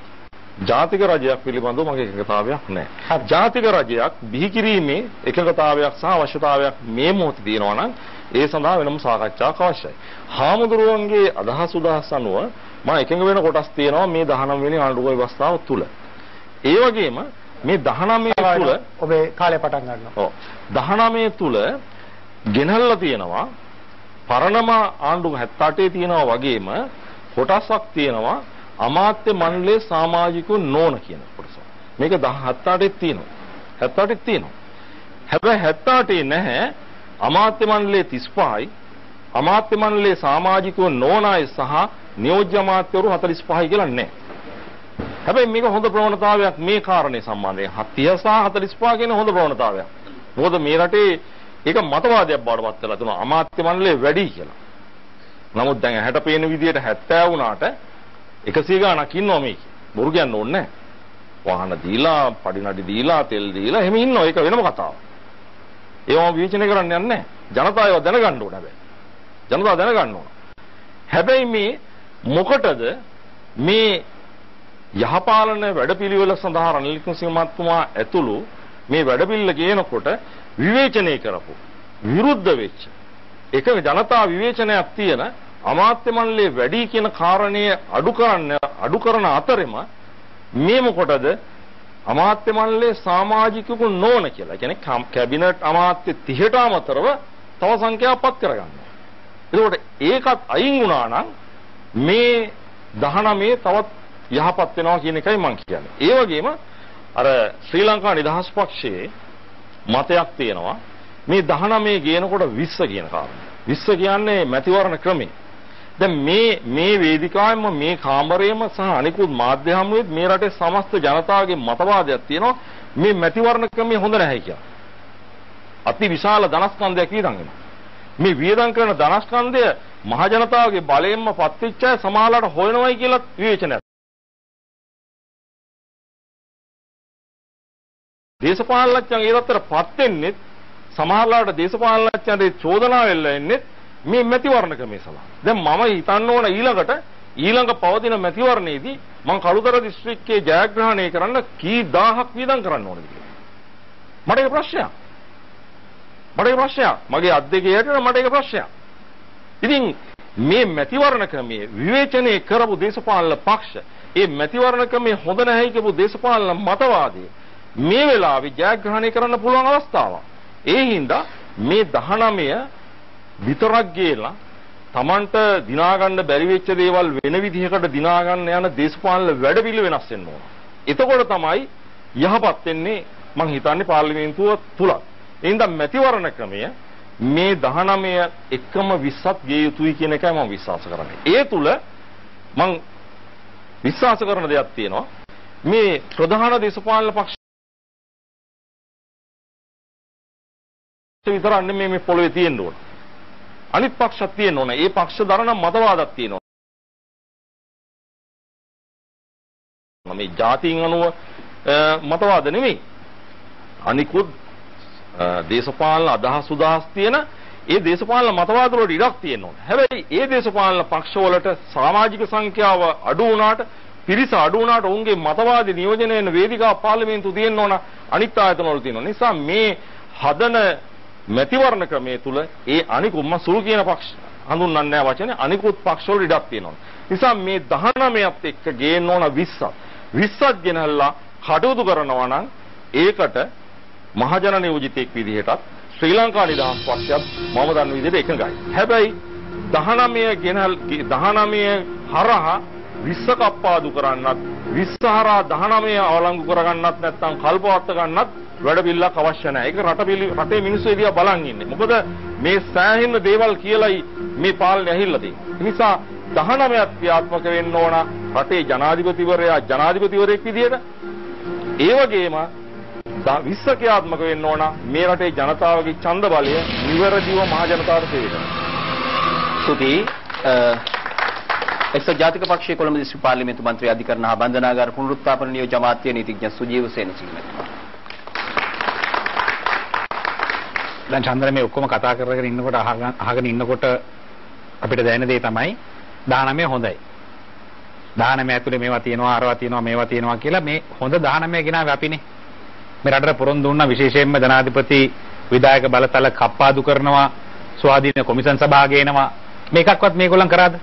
ජාතික රජයක් පිළිබඳව මගේ එකඟතාවයක් නැහැ. ජාතික රජයක් බිහි කිරීමේ එකඟතාවයක් සහ අවශ්‍යතාවයක් මේ මොහොතේ තියෙනවා නම් ඒ සඳහා වෙනම සාකච්ඡාවක් අවශ්‍යයි. හාමුදුරුවන්ගේ අදහස් උදහස් අනුව මම එකඟ වෙන කොටස් තියෙනවා මේ දහනව වෙනි ආණ්ඩුව ව්‍යවස්ථාව තුල. ඒ වගේම මේ දහනව තුල ඔබේ කාලය පටන් ගන්නවා. ඔව්. දහනව තුල ගෙනල්ලා තියෙනවා පරණම ආණ්ඩුව හැත්තෑ අටේ තියෙනවා වගේම කොටසක් තියෙනවා අමාත්‍ය මණ්ඩලයේ සමාජිකුන් නොවන කියන කොටස. මේක හැත්තෑ අටේ තියෙනවා. හැත්තෑ අටේ තියෙනවා. හැබැයි හැත්තෑ අටේ නැහැ අමාත්‍ය මණ්ඩලයේ තිස් පහයි අමාත්‍ය මණ්ඩලයේ සමාජිකුන් නොවන අය සහ නියෝජ්‍ය අමාත්‍යවරු හතළිස් පහයි කියලා නැහැ. හැබැයි මේක හොඳ ප්‍රවණතාවයක් මේ කාරණේ සම්බන්ධයෙන් තිහ සහ හතළිස් පහ කියන හොඳ ප්‍රවණතාවයක්. මොකද මේ රටේ ඒක මතවාදයක් බවට පත් වෙලා තියෙනවා අමාත්‍ය මණ්ඩලය වැඩි කියලා. නමුත් දැන් ඇහැට පේන විදිහට හැත්තෑ වුණාට එකසිය ගාණක් ඉන්නවා මේකේ. බොරු කියන්න ඕනේ නැහැ. වාහන දීලා, පඩි නඩි දීලා, තෙල් දීලා එහෙම ඉන්නවා. ඒක වෙනම කතාවක්. ඒවම විචනය කරන්න යන්නේ නැහැ. ජනතාව ඒවා දැනගන්න ඕන හැබැයි. ජනතාව දැනගන්න ඕන. හැබැයි මේ මොකටද මේ යහපාලන වැඩපිළිවෙල සඳහා රනිල් වික්‍රමසිංහ මහත්මයා ඇතුළු මේ වැඩපිළිවෙල ගේනකොට විවේචනය කරපො විරුද්ධ වෙච්ච එක ජනතා විවේචනයක් තියෙන අමාත්‍ය මණ්ඩලයේ වැඩි කියන කාරණය අඩු කරන්න අඩු කරන අතරෙම මේ මොකටද අමාත්‍ය මණ්ඩලයේ සමාජිකයෙකු නොවන කියලා. කියන්නේ කැබිනට් අමාත්‍ය තිහට අමතරව තව සංඛ්‍යාවක් පත් කරගන්නවා. ඒකෝට ඒකත් අයින් වුණා නම් මේ දහනවයේ තවත් යහපත් වෙනවා කියන එකයි මම කියන්නේ. ඒ වගේම අර ශ්‍රී ලංකා නිදහස් පක්ෂයේ මතයක් තියෙනවා මේ දහනවයේ ගේනකොට විස්ස කියන කාරණා. විස්ස කියන්නේ මැතිවරණ ක්‍රමය. දැන් මේ මේ වේදිකාවෙම මේ කාමරයේම සහ අනිකුත් මාධ්‍ය හමුවෙත් මේ රටේ සමස්ත ජනතාවගේ මතවාදයක් තියෙනවා මේ මැතිවරණ ක්‍රමය හොඳ නැහැ කියලා. අති විශාල ධනස්කන්ධයක් වියදම් වෙනවා. මේ වියදම් කරන ධනස්කන්ධය මහ ජනතාවගේ බලයෙන්ම පත්වෙච්ච අය සමාජලට හොයනවයි කියලා විවේචනයක්. දේශපාලනඥයන් ඒ රටට වෙන්නේ සමහරලාට දේශපාලනඥයන්ට චෝදනා වෙලා ඉන්නේ මේ මැතිවරණ ක්‍රමය සලහා. දැන් මම හිතන්න ඕන ඊළඟට ඊළඟ පවතින මැතිවරණයේදී මම කළුතර දිස්ත්‍රික්කයේ ජයග්‍රහණය කරන්න කී දහයක් වියදම් කරන්න ඕනද කියලා. මට ඒක ප්‍රශ්නයක්. මට ඒක ප්‍රශ්නයක්. මගේ අත් දෙකේ යටට මට ඒක ප්‍රශ්නයක්. ඉතින් මේ මැතිවරණ ක්‍රමයේ විවේචනය කරපු දේශපාලන පක්ෂ ඒ මැතිවරණ ක්‍රමයේ හොඳ නැහැ කියපු දේශපාලන මතවාදී මේ වෙලාවේ ජයග්‍රහණය කරන්න පුළුවන් අවස්ථාවක්. ඒ හින්දා මේ දහනවය විතරක් ගේලා Tamanට දිනා ගන්න බැරි වෙච්ච දේවල් වෙන විදිහකට දිනා ගන්න යන දේශපාලන වැඩපිළිවෙල වෙනස් වෙන්න ඕන. එතකොට තමයි යහපත් වෙන්නේ මං හිතන්නේ පාර්ලිමේන්තුව තුල. එහෙනම් මැතිවරණ ක්‍රමය මේ දහනවය එකම විස්සක් ගේ යුතුයි කියන එකයි මම විශ්වාස කරන්නේ. ඒ තුල මම විශ්වාස කරන දෙයක් තියෙනවා. මේ ප්‍රධාන දේශපාලන පක්ෂ විතරක් නෙමෙයි මේ පොළවේ තියෙන්න ඕන. අනිත් පක්ෂත් තියෙන්න ඕන. ඒ පක්ෂ දරන මතවාදක් තියෙනවා. මේ ජාතීන් අනුව මතවාද නෙමෙයි. අනිකුත් දේශපාලන අදහස් උදහස් තියෙන ඒ දේශපාලන මතවාද වලට ඉඩක් තියෙන්න ඕන. හැබැයි ඒ දේශපාලන පක්ෂ වලට සමාජික සංඛ්‍යාව අඩු වුණාට පිරිස අඩු වුණාට ඔවුන්ගේ මතවාදී නියෝජනය වෙන වේදිකා පාර්ලිමේන්තු තියෙන්න ඕන අනිත් ආයතන වල තියෙනවා. නිසා මේ හදන මැතිවරණ ක්‍රමයේ තුල ඒ අනිකුත් මම සුළු කියන පක්ෂ හඳුන්වන්නේ නැහැ වචනේ අනිකුත් පක්ෂ වල ඉඩක් තියෙනවා. නිසා මේ දහනවයත් එක්ක ගේන්න ඕන විස්සක්. විස්සක් ගෙනල්ලා කටයුතු කරනවා නම් ඒකට මහජන නියෝජිතෙක් විදිහටත් ශ්‍රී ලංකා නිදහස් පක්ෂයත් මම දන්න විදිහට එකඟයි. හැබැයි දහනවය ගෙනල් දහනවය හරහා විස්ස කප්පාදු කරන්නත් විස්ස හරහා දහනවය අවලංගු කරගන්නත් නැත්නම් කල්පවත් ගන්නත් වැඩ පිළිලක් අවශ්‍ය නැහැ. ඒක රට පිළි රටේ මිනිස්සු එදියා බලන් ඉන්නේ. මොකද මේ සෑහෙන දේවල් කියලායි මේ පාලනය ඇහිල්ලා තියෙන්නේ. ඒ නිසා දහනවයත් ක්‍රියාත්මක වෙන්න ඕන රටේ ජනාධිපතිවරයා ජනාධිපතිවරයෙක් විදිහට. ඒ වගේම විස්ස ක්‍රියාත්මක වෙන්න ඕන මේ රටේ ජනතාවගේ ඡන්ද බලය නිවැරදිව මහ ජනතාවට සේවය කරන්න. සුදී එක්සත් ජාතික පක්ෂයේ කොළඹ දිස්ත්‍රික් පාර්ලිමේන්තු මන්ත්‍රී අධිකරණ හා බන්ධනාගාර පුනරුත්ථාපන නියෝජ්‍ය අමාත්‍ය නීතිඥ සුජීව සේනසිංහ මැතිතුමා. දැන් චන්ද්‍ර මේ ඔක්කොම කතා කරගෙන ඉන්නකොට අහගෙන ඉන්නකොට අපිට දැනෙන දේ තමයි දහනවය හොඳයි. දහනවය ඇතුලේ මේවා තියෙනවා අරවා තියෙනවා මේවා තියෙනවා කියලා මේ හොඳ දහනවය ගෙනාවේ අපිනේ. මේ රටට පොරොන්දු වුණා විශේෂයෙන්ම ජනාධිපති විධායක බලතල කප්පාදු කරනවා ස්වාධීන කොමිෂන් සභා ගේනවා මේකක්වත් මේගොල්ලන් කරාද?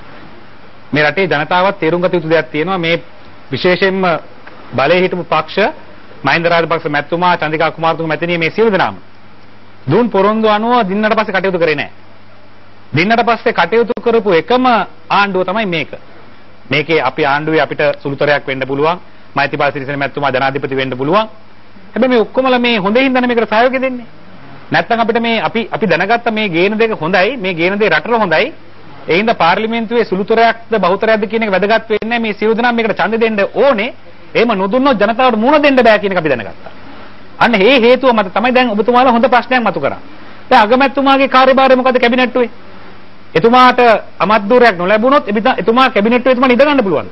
මේ රටේ ජනතාවත් තේරුම් ගත යුතු දෙයක් තියෙනවා මේ විශේෂයෙන්ම බලයේ හිටපු පක්ෂ මහින්ද රාජපක්ෂ මැතිතුමා චන්ද්‍රිකා කුමාරතුංග මැතිණිය මේ සියලු දෙනාම දුන් පොරොන්දු අනුව දින්නට පස්සේ කටයුතු කරේ නැහැ. දින්නට පස්සේ කටයුතු කරපු එකම ආණ්ඩුව තමයි මේක. මේකේ අපි ආණ්ඩුවේ අපිට සුළුතරයක් වෙන්න පුළුවන්. මෛත්‍රීපාල සිරිසේන මැතිතුමා ජනාධිපති වෙන්න පුළුවන්. හැබැයි මේ ඔක්කොමලා මේ හොඳින් හින්දානේ මේකට සහයෝගය දෙන්නේ. නැත්නම් අපිට මේ අපි අපි දැනගත්ත මේ ගේන දෙක හොඳයි, මේ ගේන දේ රටට හොඳයි. ඒ හින්දා පාර්ලිමේන්තුවේ සුළුතරයක්ද බහුතරයක්ද කියන එක වැදගත් වෙන්නේ නැහැ. මේ සියලු දෙනා මේකට ඡන්ද දෙන්න ඕනේ. එහෙම නොදුන්නොත් ජනතාවට මුණ දෙන්න බෑ කියන එක අපි දැනගත්තා. අන්න ඒ හේතුව මත තමයි දැන් ඔබතුමාලා හොඳ ප්‍රශ්නයක් මතු කරා. දැන් අගමැතිතුමාගේ කාර්යභාරය මොකද කැබිනට්ටුවේ? එතුමාට අමතදූරයක් නොලැබුණොත් එතුමා කැබිනට්ටුවේ එතුමා නිද ගන්න පුළුවන්.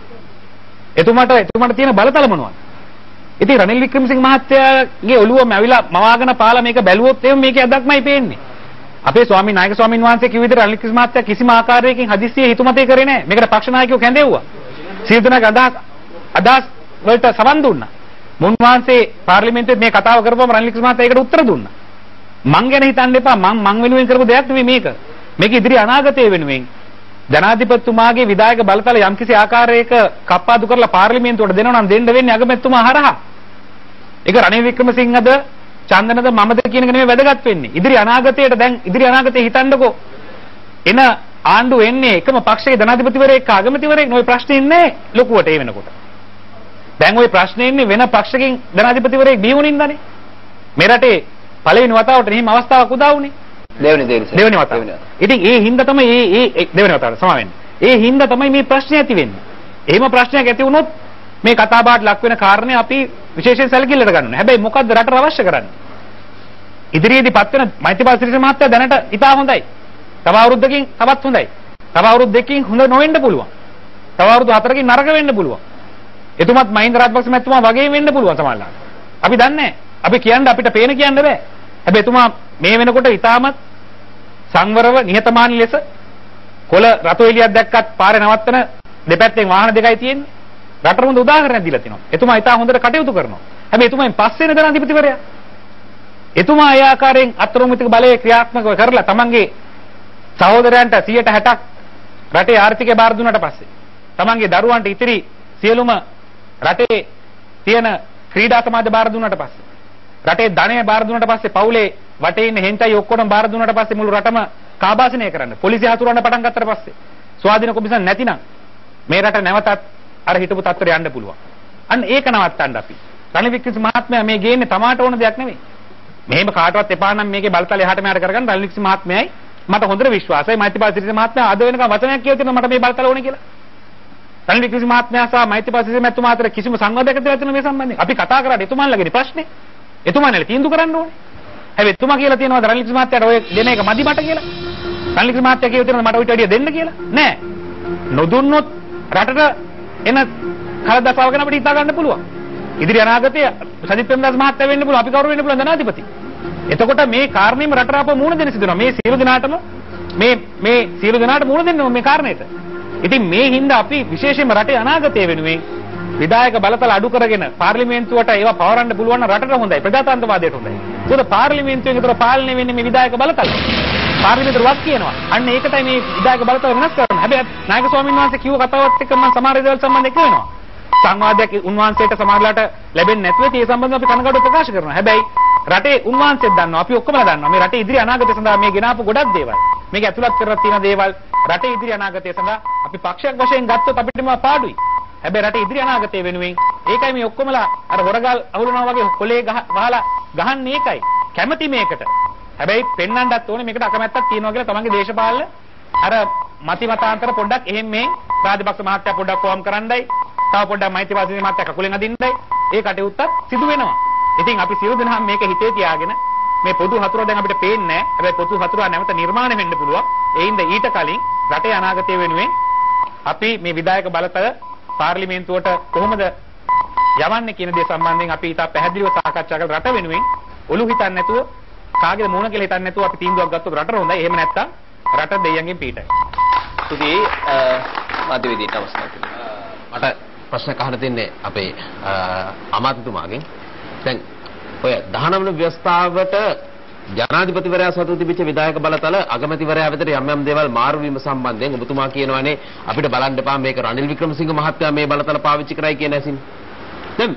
එතුමාට එතුමාට තියෙන බලතල මොනවද? ඉතින් රනිල් වික්‍රමසිංහ මහත්තයාගේ ඔළුවම ඇවිලා මවාගෙන පාලා මේක බැලුවොත් එහෙම මේකේ අදක්මයි පේන්නේ. අපේ ස්වාමීන් නායක ස්වාමීන් වහන්සේ කිව්ව විදිහට රනිල් වික්‍රමසිංහ මහත්තයා කිසිම ආකාරයකින් හදිස්සියේ හිතුමතේ කරේ නැහැ. මේකට පක්ෂ නායකයෝ කැඳෙව්වා. සියලු දෙනාගේ අදහස් අදහස් වලට සවන් දුන්නා. මුන්වහන්සේ පාර්ලිමේන්තුවේ මේ කතාව කරපුවම රනිල් වික්‍රමසිංහ මහත්තයා ඒකට උත්තර දුන්නා. මං ගැන හිතන්න එපා. මං මං වෙනුවෙන් කරපු දෙයක් නෙමෙයි මේක. මේක ඉදිරි අනාගතය වෙනුවෙන් ජනාධිපතිතුමාගේ විධායක බලතල යම්කිසි ආකාරයක කප්පාදු කරලා පාර්ලිමේන්තුවට දෙනවා නම් දෙන්න වෙන්නේ අගමැතිතුමා හරහා. ඒක රනිල් වික්‍රමසිංහද චන්දනද මමද කියන එක නෙමෙයි වැදගත් වෙන්නේ. ඉදිරි අනාගතයට දැන් ඉදිරි අනාගතේ හිතන්නකෝ. එන ආණ්ඩුව එන්නේ එකම පක්ෂයේ ජනාධිපතිවරයෙක් අගමැතිවරයෙක් නෙවෙයි ප්‍රශ්නේ ඉන්නේ ලොකුවට ඒ වෙනකොට. දැන් ওই ප්‍රශ්නේ ඉන්නේ වෙන පක්ෂකින් ජනාධිපතිවරයෙක් බිහිවුනින්දානේ. මේ රටේ පළවෙනි වතාවට එහෙම අවස්ථාවක් උදා වුණේ. දෙවෙනි දෙවෙනි වතාව. ඉතින් ඒ හින්දා තමයි මේ මේ දෙවෙනි වතාවට සමා වෙන්නේ. ඒ හින්දා තමයි මේ ප්‍රශ්නේ ඇති වෙන්නේ. එහෙම ප්‍රශ්නයක් ඇති වුණොත් මේ කතාබහට ලක් වෙන කාරණේ අපි විශේෂයෙන් සැලකිල්ලට ගන්නවා. හැබැයි මොකද්ද රටට අවශ්‍ය කරන්නේ? ඉදිරියේදී පත් වෙන මෛත්‍රීපාල සිරිසේන මහත්තයා දැනට ඉතා හොඳයි. තව අවුරුද්දකින් තවත් හොඳයි. තව අවුරුදු දෙකකින් හොඳ නොවෙන්න පුළුවන්. තව අවුරුදු හතරකින් නරක වෙන්න පුළුවන්. එතුමත් මහින්ද රාජපක්ෂ මැතිතුමා වගේ වෙන්න පුළුවන් සමහරවිට. අපි දන්නේ නැහැ. අපි කියන්නේ අපිට පේන කියන්න බෑ. හැබැයි එතුමා මේ වෙනකොට ඉතාමත් සංවරව නිහතමානී ලෙස කොළ රතු එළියක් දැක්කත් පාරේ නවත්තන දෙපැත්තෙන් වාහන දෙකයි තියෙන්නේ. රටට හොඳ උදාහරණයක් දීලා තිනවා. එතුමා ඉතා හොඳට කටයුතු කරනවා. හැබැයි එතුමාෙන් පස්සේ වෙන ජනාධිපතිවරයා. එතුමා ඒ ආකාරයෙන් අත්තරොමිතික බලයේ ක්‍රියාත්මක කරලා තමන්ගේ සහෝදරයන්ට සියයට හැටක් රටේ ආර්ථිකය බාර දුන්නාට පස්සේ තමන්ගේ දරුවන්ට ඉතිරි සියලුම රටේ තියෙන ක්‍රීඩා සමාජ බාර දුන්නාට පස්සේ රටේ ධනය බාර දුන්නාට පස්සේ පවුලේ වටේ ඉන්න හෙන්ටයි ඔක්කොම බාර දුන්නාට පස්සේ මුළු රටම කාබාසනය කරන්න පොලිසිය හසුරවන්න පටන් ගත්තට පස්සේ ස්වාධීන කොමිසම් නැතිනම් මේ රට නැවතත් අර හිටපු තත්ත්වයට යන්න පුළුවන්. අන්න ඒක නවත්තන්න අපි. රනිල් වික්‍රමසිංහ මහත්මයා මේ ගේන්නේ තමාට ඕන දෙයක් නෙවෙයි. මෙහෙම කාටවත් එපා නම් මේකේ බලතල එහාට මෙහාට කරගන්න රනිල් වික්‍රම මහත්මයායි මට හොඳට විශ්වාසයි මෛත්‍රීපාල සිරිසේන මහත්මයා අද වෙනකම් වචනයක් කියලා තියෙනවා මට මේ බලතල ඕනේ කියලා. රනිල් වික්‍රම මහත්මයා සහ මෛත්‍රීපාල සිරිසේන මහත්මයා අතර කිසිම සංවාදයක් ඇති වෙලා මේ සම්බන්ධයෙන්. අපි කතා කරාට එතුමාලගේ ප්‍රශ්නේ. එතුමානේ තීන්දුව කරන්න ඕනේ. හැබැයි එතුමා කියලා තියෙනවාද රනිල් වික්‍රම මහත්මයාට ඔය දෙන එක මදි මට කියලා? රනිල් වික්‍රම මහත්මයා කියලා තියෙනවාද මට ඔයිට වැඩිය දෙන්න කියලා? නෑ. නොදුන්නොත් රටට එන කලදසාව ගැන අපිට හිතා ගන්න පුළුවන්. ඉදිරි අනාගතයේ සජිත් ප්‍රේමදාස මහත්තයා වෙන්න පුළුවන් අපි කවුරු වෙන්න පුළුවන් ජනාධිපති. එතකොට මේ කාරණේම රට අප මූණ දෙන්න සිදුනවා. මේ සියලු දෙනාටම මේ මේ සියලු දෙනාට මූණ දෙන්න මේ කාරණේට. ඉතින් මේ හින්දා අපි විශේෂයෙන්ම රටේ අනාගතය වෙනුවෙන් විධායක බලතල අඩු කරගෙන පාර්ලිමේන්තුවට ඒවා පවරන්න පුළුවන් නම් රටට හොඳයි ප්‍රජාතන්ත්‍රවාදයට හොඳයි. ඒකද පාර්ලිමේන්තුවෙන් විතර පාලනය වෙන්නේ මේ විධායක බලතල. පාර්ලිමේන්තුව වක් කියනවා. අන්න ඒකටයි මේ විධායක බලතල වෙනස් කරන්නේ. හැබැයි නායක ස්වාමීන් වහන්සේ කිව්ව කතාවත් එක්ක මම සමහර දේවල් සම්බන්ධ එක්ක වෙනවා. සංවාදයක් උන්වහන්සේට සමහරලාට ලැබෙන්නේ නැතුව ඒ සම්බන්ධව අපි කනගාටු ප්‍රකාශ කරනවා. හැබැයි රටේ උන්වහන්සේත් දන්නවා අපි ඔක්කොමලා දන්නවා මේ රටේ ඉදිරි අනාගතය සඳහා මේ ගෙනාපු ගොඩක් දේවල්. මේක ඇතුළත් කරලා තියෙන දේවල් රටේ ඉදිරි අනාගතය සඳහා අපි පක්ෂයක් වශයෙන් ගත්තොත් අපිට මේවා පාඩුයි. හැබැයි රටේ ඉදිරි අනාගතය වෙනුවෙන් ඒකයි මේ ඔක්කොමලා අර හොරගල් අහුලනවා වගේ කොලේ වහලා ගහන්නේ ඒකයි. කැමැති මේකට. හැබැයි පෙන්වන්නත් ඕනේ මේකට අකමැත්තක් තියෙනවා කියලා තමන්ගේ දේශපාලන අර මති මතාන්තර පොඩ්ඩක් එහෙම මේ රාජපක්ෂ මහත්තයා පොඩ්ඩක් කොම් කරන්නයි තව පොඩ්ඩක් මෛත්‍රීපාල සිරිසේන මහත්තයා කකුලෙන් අදින්නයි ඒ කටයුත්තත් සිදු වෙනවා. ඉතින් අපි සියලු දෙනා මේක හිතේ තියාගෙන මේ පොදු හතුර දැන් අපිට පේන්නේ නැහැ. හැබැයි පොදු හතුර නැවත නිර්මාණය වෙන්න පුළුවන්. ඒ හින්දා ඊට කලින් රටේ අනාගතය වෙනුවෙන් අපි මේ විධායක බලතල පාර්ලිමේන්තුවට කොහොමද යවන්නේ කියන දේ සම්බන්ධයෙන් අපි ඊට පැහැදිලිව සාකච්ඡා කරලා රට වෙනුවෙන් ඔලු හිතන්නේ නැතුව කාගේද මූණ කියලා හිතන්නේ නැතුව අපි තීන්දුවක් ගත්තොත් රට හොඳයි. එහෙම නැත්තම් රට දෙයියන්ගෙන් පීඩයි. තුදී මධ්‍යවේදීට අවස්ථාවක් තිබෙනවා. මට ප්‍රශ්නයක් අහන්න තියන්නේ අපේ අමාත්‍යතුමාගෙන්. දැන් ඔය දහනව වෙනි ව්‍යවස්ථාවට ජනාධිපතිවරයා සතු තිබිච්ච විධායක බලතල අගමැතිවරයා වෙතට යම් යම් දේවල් මාරු වීම සම්බන්ධයෙන් ඔබතුමා කියනවානේ අපිට බලන්න එපා මේක රනිල් වික්‍රමසිංහ මහත්තයා මේ බලතල පාවිච්චි කරයි කියන ඇසින්. දැන්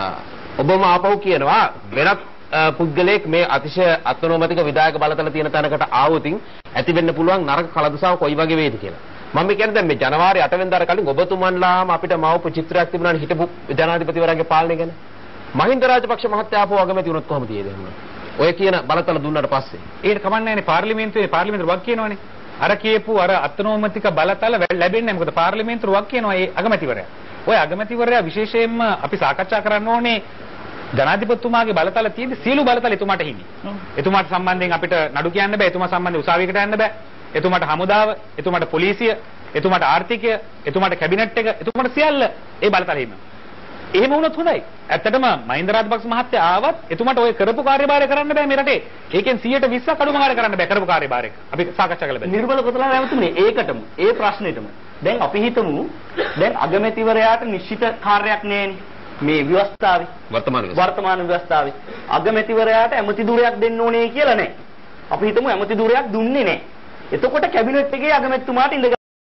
ඔබම ආපහු කියනවා වෙනත් පුද්ගලයෙක් මේ අතිශය අත්නෝමතික විධායක බලතල තියෙන තැනකට ආවොතින් ඇති වෙන්න පුළුවන් නරක කලදසාව කොයි වගේ වේද කියලා. මම කියන්නේ දැන් මේ ජනවාරි අට වෙනිදාට කලින් ඔබතුමන්ලාම අපිට මවපු චිත්‍රයක් තිබුණානේ හිටපු ජනාධිපතිවරයාගේ පාලනය ගැන. මහින්ද රාජපක්ෂ මහත්තයා ආපහු අගමැති වුණොත් කොහොමද තියෙන්නේ? ඔය කියන බලතල දුන්නාට පස්සේ ඒක කමන්නේ නැහැ පාර්ලිමේන්තුවේ පාර්ලිමේන්තුව වක් කියනවනේ. අර කියපු අර අත්නෝමතික බලතල ලැබෙන්නේ නැහැ. මොකද පාර්ලිමේන්තුව වක් කියනවා ඒ අගමැතිවරයා. ඔය අගමැතිවරයා විශේෂයෙන්ම අපි සාකච්ඡා කරන්න ඕනේ ජනාධිපතිතුමාගේ බලතල තියෙන්නේ සියලු බලතල එතුමාට හිමි. එතුමාට සම්බන්ධයෙන් අපිට නඩු කියන්න බෑ. එතුමා සම්බන්ධයෙන් උසාවියකට යන්න බෑ. එතුමාට හමුදාව, එතුමාට පොලිසිය, එතුමාට ආර්ථිකය, එතුමාට කැබිනට් එක, එතුමාට සියල්ල ඒ බලතල හිමි. එහෙම වුණොත් හොඳයි. ඇත්තටම මහින්ද රාජපක්ෂ මහත්තයා ආවත් එතුමාට ඔය කරපු කාර්යභාරය කරන්න බෑ මේ රටේ. ඒකෙන් සියයට විස්සක් අඩුම ගානේ කරන්න බෑ කරපු කාර්යභාරය. අපි සාකච්ඡා කළා බෑ. නිර්මල කොතලා නැවතුනේ ඒකටම ඒ ප්‍රශ්නෙටම. දැන් අපි හිතමු දැන් අගමැතිවරයාට නිශ්චිත කාර්යයක් නෑනේ. මේ ව්‍යවස්ථාවේ වර්තමාන වර්තමාන ව්‍යවස්ථාවේ අගමැතිවරයාට ඇමති ධුරයක් දෙන්න ඕනේ කියලා නෑ. අපි හිතමු ඇමති ධුරයක් දුන්නේ නෑ. එතකොට කැබිනට් එකේ අගමැතිතුමාට ඉඳ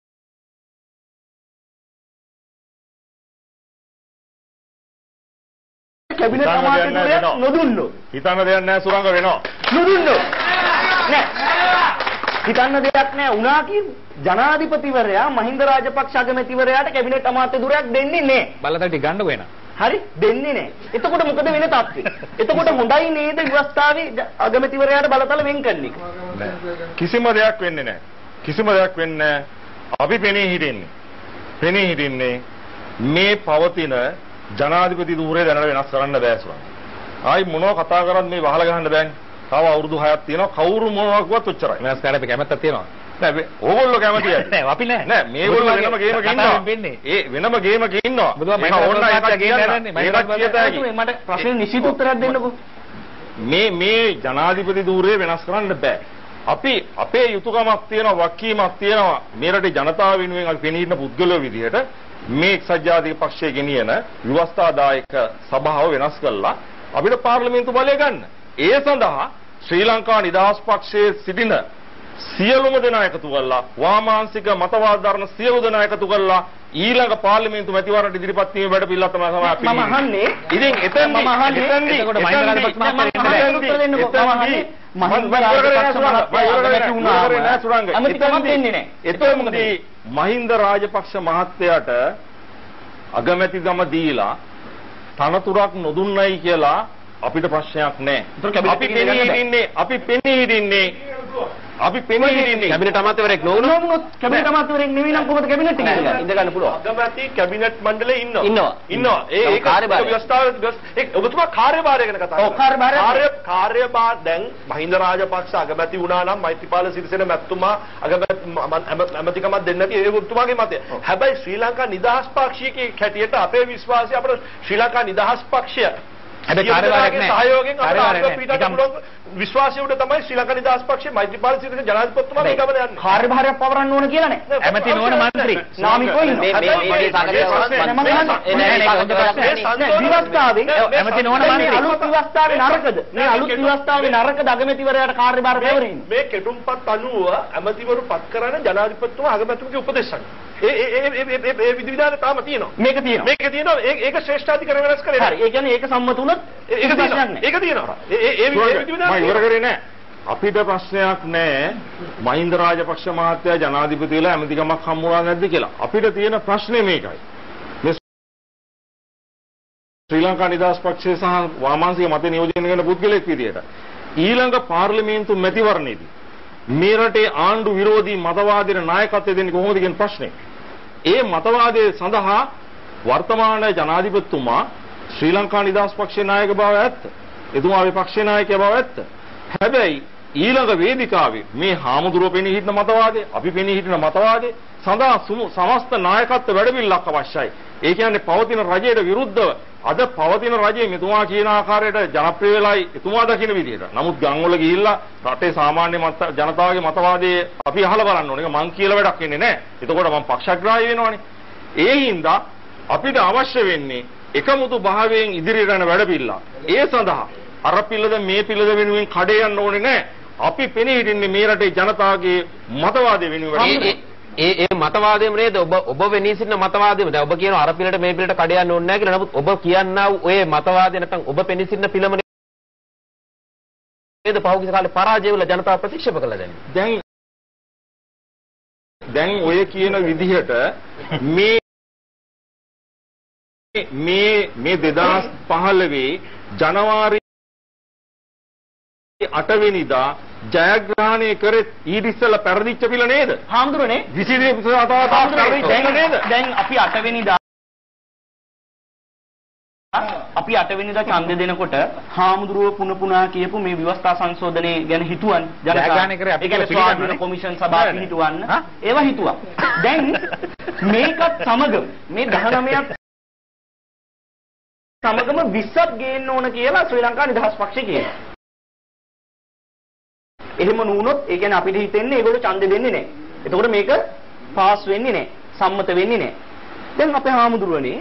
කැබිනට් අමාත්‍ය ධුරයක් නොදුන්නොත් හිතන්න දෙයක් නැහැ සුරංග වෙනවා. නොදුන්නොත් නෑ. හිතන්න දෙයක් නෑ උනා කියන්නේ ජනාධිපතිවරයා මහින්ද රාජපක්ෂ අගමැතිවරයාට කැබිනට් අමාත්‍ය ධුරයක් දෙන්නේ නෑ. බලතල ටික ගන්නකො එන. හරි දෙන්නේ නෑ. එතකොට මොකද වෙන තත්ත්වය? එතකොට හොඳයි නේද ව්‍යවස්ථාවේ අගමැතිවරයාට බලතල වෙන් කරන එක? කිසිම දෙයක් වෙන්නේ නැහැ. කිසිම දෙයක් වෙන්නේ නැහැ. අපි පෙනී හිටින්නේ. පෙනී හිටින්නේ මේ පවතින ජනාධිපති ධූරය දැනට වෙනස් කරන්න බෑ සුරංග. ආයි මොනවා කතා කරත් මේ වහලා ගහන්න බෑනේ. තව අවුරුදු හයක් තියෙනවා. කවුරු මොනවා කිව්වත් ඔච්චරයි. වෙනස් කරන්න අපි කැමැත්තක් තියෙනවා. නෑ ඕගොල්ලෝ කැමතියි. නෑ අපි නෑ. නෑ මේගොල්ලෝ වෙනම ගේමක ඉන්නවා. ඒ වෙනම ගේමක ඉන්නවා. මේක ඕන්න එකක් කියන්නේ. මට ප්‍රශ්නේ නිශ්චිත උත්තරයක් දෙන්නකෝ. මේ මේ ජනාධිපති ධූරය වෙනස් කරන්න බෑ. අපි අපේ යුතුයකමක් තියෙනවා, වගකීමක් තියෙනවා. මේ රටේ ජනතාව වෙනුවෙන් අපි පෙනී ඉන්න පුද්ගලයෝ විදිහට මේ එක්සත් ජාතික පක්ෂයේ ගෙනියන ව්‍යවස්ථාදායක සභාව වෙනස් කළා අපිට පාර්ලිමේන්තු බලය ගන්න. ඒ සඳහා ශ්‍රී ලංකා නිදහස් පක්ෂයේ සිටින සියලුම දෙනා එකතු කළා වාමාංශික මතවාද දරන සියලු දෙනා එකතු කළා ඊළඟ පාර්ලිමේන්තු මැතිවරණට ඉදිරිපත් වීම වැඩ පිළිවෙල තමයි තමයි අපි මම අහන්නේ ඉතින් එතෙන් මම අහන්නේ එතකොට මහින්ද රාජපක්ෂ මහත්මයා ඉන්නේ නැහැ මහින්ද රාජපක්ෂ මහත්මයා එතෙන්දී මහින්ද රාජපක්ෂ මහත්තයාට අගමැතිකම දීලා තනතුරක් නොදුන්නයි කියලා අපිට ප්‍රශ්නයක් නැහැ. අපි පෙනී හිටින්නේ අපි පෙනී හිටින්නේ අපි පෙනී හිටින්නේ කැබිනට් අමාත්‍යවරයෙක් නොවුනොත් කැබිනට් අමාත්‍යවරයෙක් නෙවෙයි නම් කොහොමද කැබිනට් එක ඉඳලා ඉඳ ගන්න පුළුවන්. අගමැති කැබිනට් මණ්ඩලයේ ඉන්නවා. ඉන්නවා. ඉන්නවා. ඒ ඒක ව්‍යවස්ථාව ඒක ඔබතුමා කාර්යභාරය ගැන කතා කරනවා. ඔව් කාර්යභාරය. කාර්ය කාර්යභාර දැන් මහින්ද රාජපක්ෂ අගමැති වුණා නම් මෛත්‍රීපාල සිරිසේන මැතිතුමා අගමැති ඇමතිකමක් දෙන්න නැති ඒ ඔබතුමාගේ මතය. හැබැයි ශ්‍රී ලංකා නිදහස් පක්ෂයේ කැටියට අපේ විශ්වාසය අපේ ශ්‍රී ලංකා නිදහස් පක්ෂය හැබැයි කාර්යභාරයක් නැහැ. සහයෝගයෙන් අපිට විශ්වාසය උඩ තමයි ශ්‍රී ලංකා නිදහස් පක්ෂයේ මෛත්‍රීපාල සිරිසේන ජනාධිපතිතුමා මේ ගමන යන්නේ. කාර්යභාරයක් පවරන්න ඕන කියලා නේ. ඇමති නොවන මන්ත්‍රී නාමිකෝ ඉන්නේ. මේ මේ විවස්ථාවේ ඇමති නොවන මන්ත්‍රී අලුත් විවස්ථාවේ නරකද? මේ අලුත් විවස්ථාවේ නරකද අගමැතිවරයාට කාර්යභාර පැවරීම? මේ කෙටුම්පත් අනුව ඇමතිවරු පත් කරන ජනාධිපතිතුමා අගමැතිතුමාගේ උපදේශ ගන්න. ඒ ඒ ඒ ඒ විධි විධාන තාම තියෙනවා. මේක තියෙනවා. මේක තියෙනවා. ඒක ශ්‍රේෂ්ඨාධිකරණ වෙනස් කරේ. හරි. ඒ කියන්නේ ඒක සම්මත වුණොත් ඒක ප්‍රශ්නයක් නෑ. ඒක තියෙනවා. ඒ ඒ ඒ විධි විධාන මම ඉවර කරේ නෑ. අපිට ප්‍රශ්නයක් නෑ මහින්ද රාජපක්ෂ මහත්තයා ජනාධිපතිලා ඇමතිකමක් හම්බුණා නැද්ද කියලා. අපිට තියෙන ප්‍රශ්නේ මේකයි. මේ ශ්‍රී ලංකා නිදහස් පක්ෂය සහ වාමාංශික මත නියෝජනය කරන පුද්ගලෙක් විදියට ඊළඟ පාර්ලිමේන්තු මැතිවරණයේදී මේ රටේ ආණ්ඩු විරෝධී මතවාදීන නායකත්වය දෙන්නේ කොහොමද කියන ප්‍රශ්නේ. ඒ මතවාදයේ සඳහා වර්තමාන ජනාධිපතිතුමා ශ්‍රී ලංකා නිදහස් පක්ෂයේ නායක බව ඇත්ත. එතුමා විපක්ෂයේ නායකයා බව ඇත්ත. හැබැයි ඊළඟ වේදිකාවේ මේ හාමුදුරුවෝ පෙනී හිටින මතවාදය, අපි පෙනී හිටින මතවාදය සඳහා සමස්ත නායකත්ව වැඩපිළිවෙලක් අවශ්‍යයි. ඒ කියන්නේ පවතින රජයට විරුද්ධව අද පවතින රජයේ මෙතුමා කියන ආකාරයට ජනප්‍රිය වෙලයි එතුමා දකින විදිහට. නමුත් ගම්වල ගිහිල්ලා රටේ සාමාන්‍ය ජනතාවගේ මතවාදයේ අපි අහලා බලන්න ඕනේ. මං කියලා වැඩක් වෙන්නේ නැහැ. එතකොට මම පක්ෂග්‍රාහී වෙනවනේ. ඒ හින්දා අපිට අවශ්‍ය වෙන්නේ එකමුතු භාවයෙන් ඉදිරියට යන වැඩපිළිවෙල. ඒ සඳහා අර පිළිද මේ පිළිද වෙනුවෙන් කඩේ යන්න ඕනේ නැහැ. අපි පෙනී හිටින්නේ මේ රටේ ජනතාවගේ මතවාදය වෙනුවෙන්. ඒ ඒ මතවාදයම නේද ඔබ ඔබ වෙනී සිටින මතවාදයම. දැන් ඔබ කියනවා අර පිළට මේ පිළට කඩ යන්න ඕනේ නැහැ කියලා. නමුත් ඔබ කියන්නා වූ ඔය මතවාදය නැත්නම් ඔබ පෙනී සිටින පිළම නේද පහුගිය කාලේ පරාජය වෙලා ජනතාව ප්‍රතික්ෂේප කළා දැන්. දැන් දැන් ඔය කියන විදිහට මේ මේ මේ දෙදාස් පහළොව ජනවාරි අට වෙනිදා ජයග්‍රහණය කරේ ඊට ඉස්සෙල්ලා පෙරදිච්ච පිළ නේද? හාමුදුරනේ විසි දෙක නේද? දැන් අපි අට වෙනිදා අපි අට වෙනිදා ඡන්දය දෙනකොට හාමුදුරුවෝ පුන පුනා කියපු මේ ව්‍යවස්ථා සංශෝධනය ගැන හිතුවන් ජයග්‍රහණය කරේ අපි පිළිගන්න කොමිෂන් සභාව පිහිටුවන්න ඒවා හිතුවා. දැන් මේකත් සමග මේ දහනවයක් සමගම විස්සක් ගේන්න ඕන කියලා ශ්‍රී ලංකා නිදහස් පක්ෂය කියනවා. එහෙම නුනොත් ඒ කියන්නේ අපිට හිතෙන්නේ ඒගොල්ලෝ ඡන්දෙ දෙන්නේ නැහැ. එතකොට මේක පාස් වෙන්නේ නැහැ. සම්මත වෙන්නේ නැහැ. දැන් අපේ හාමුදුරුවනේ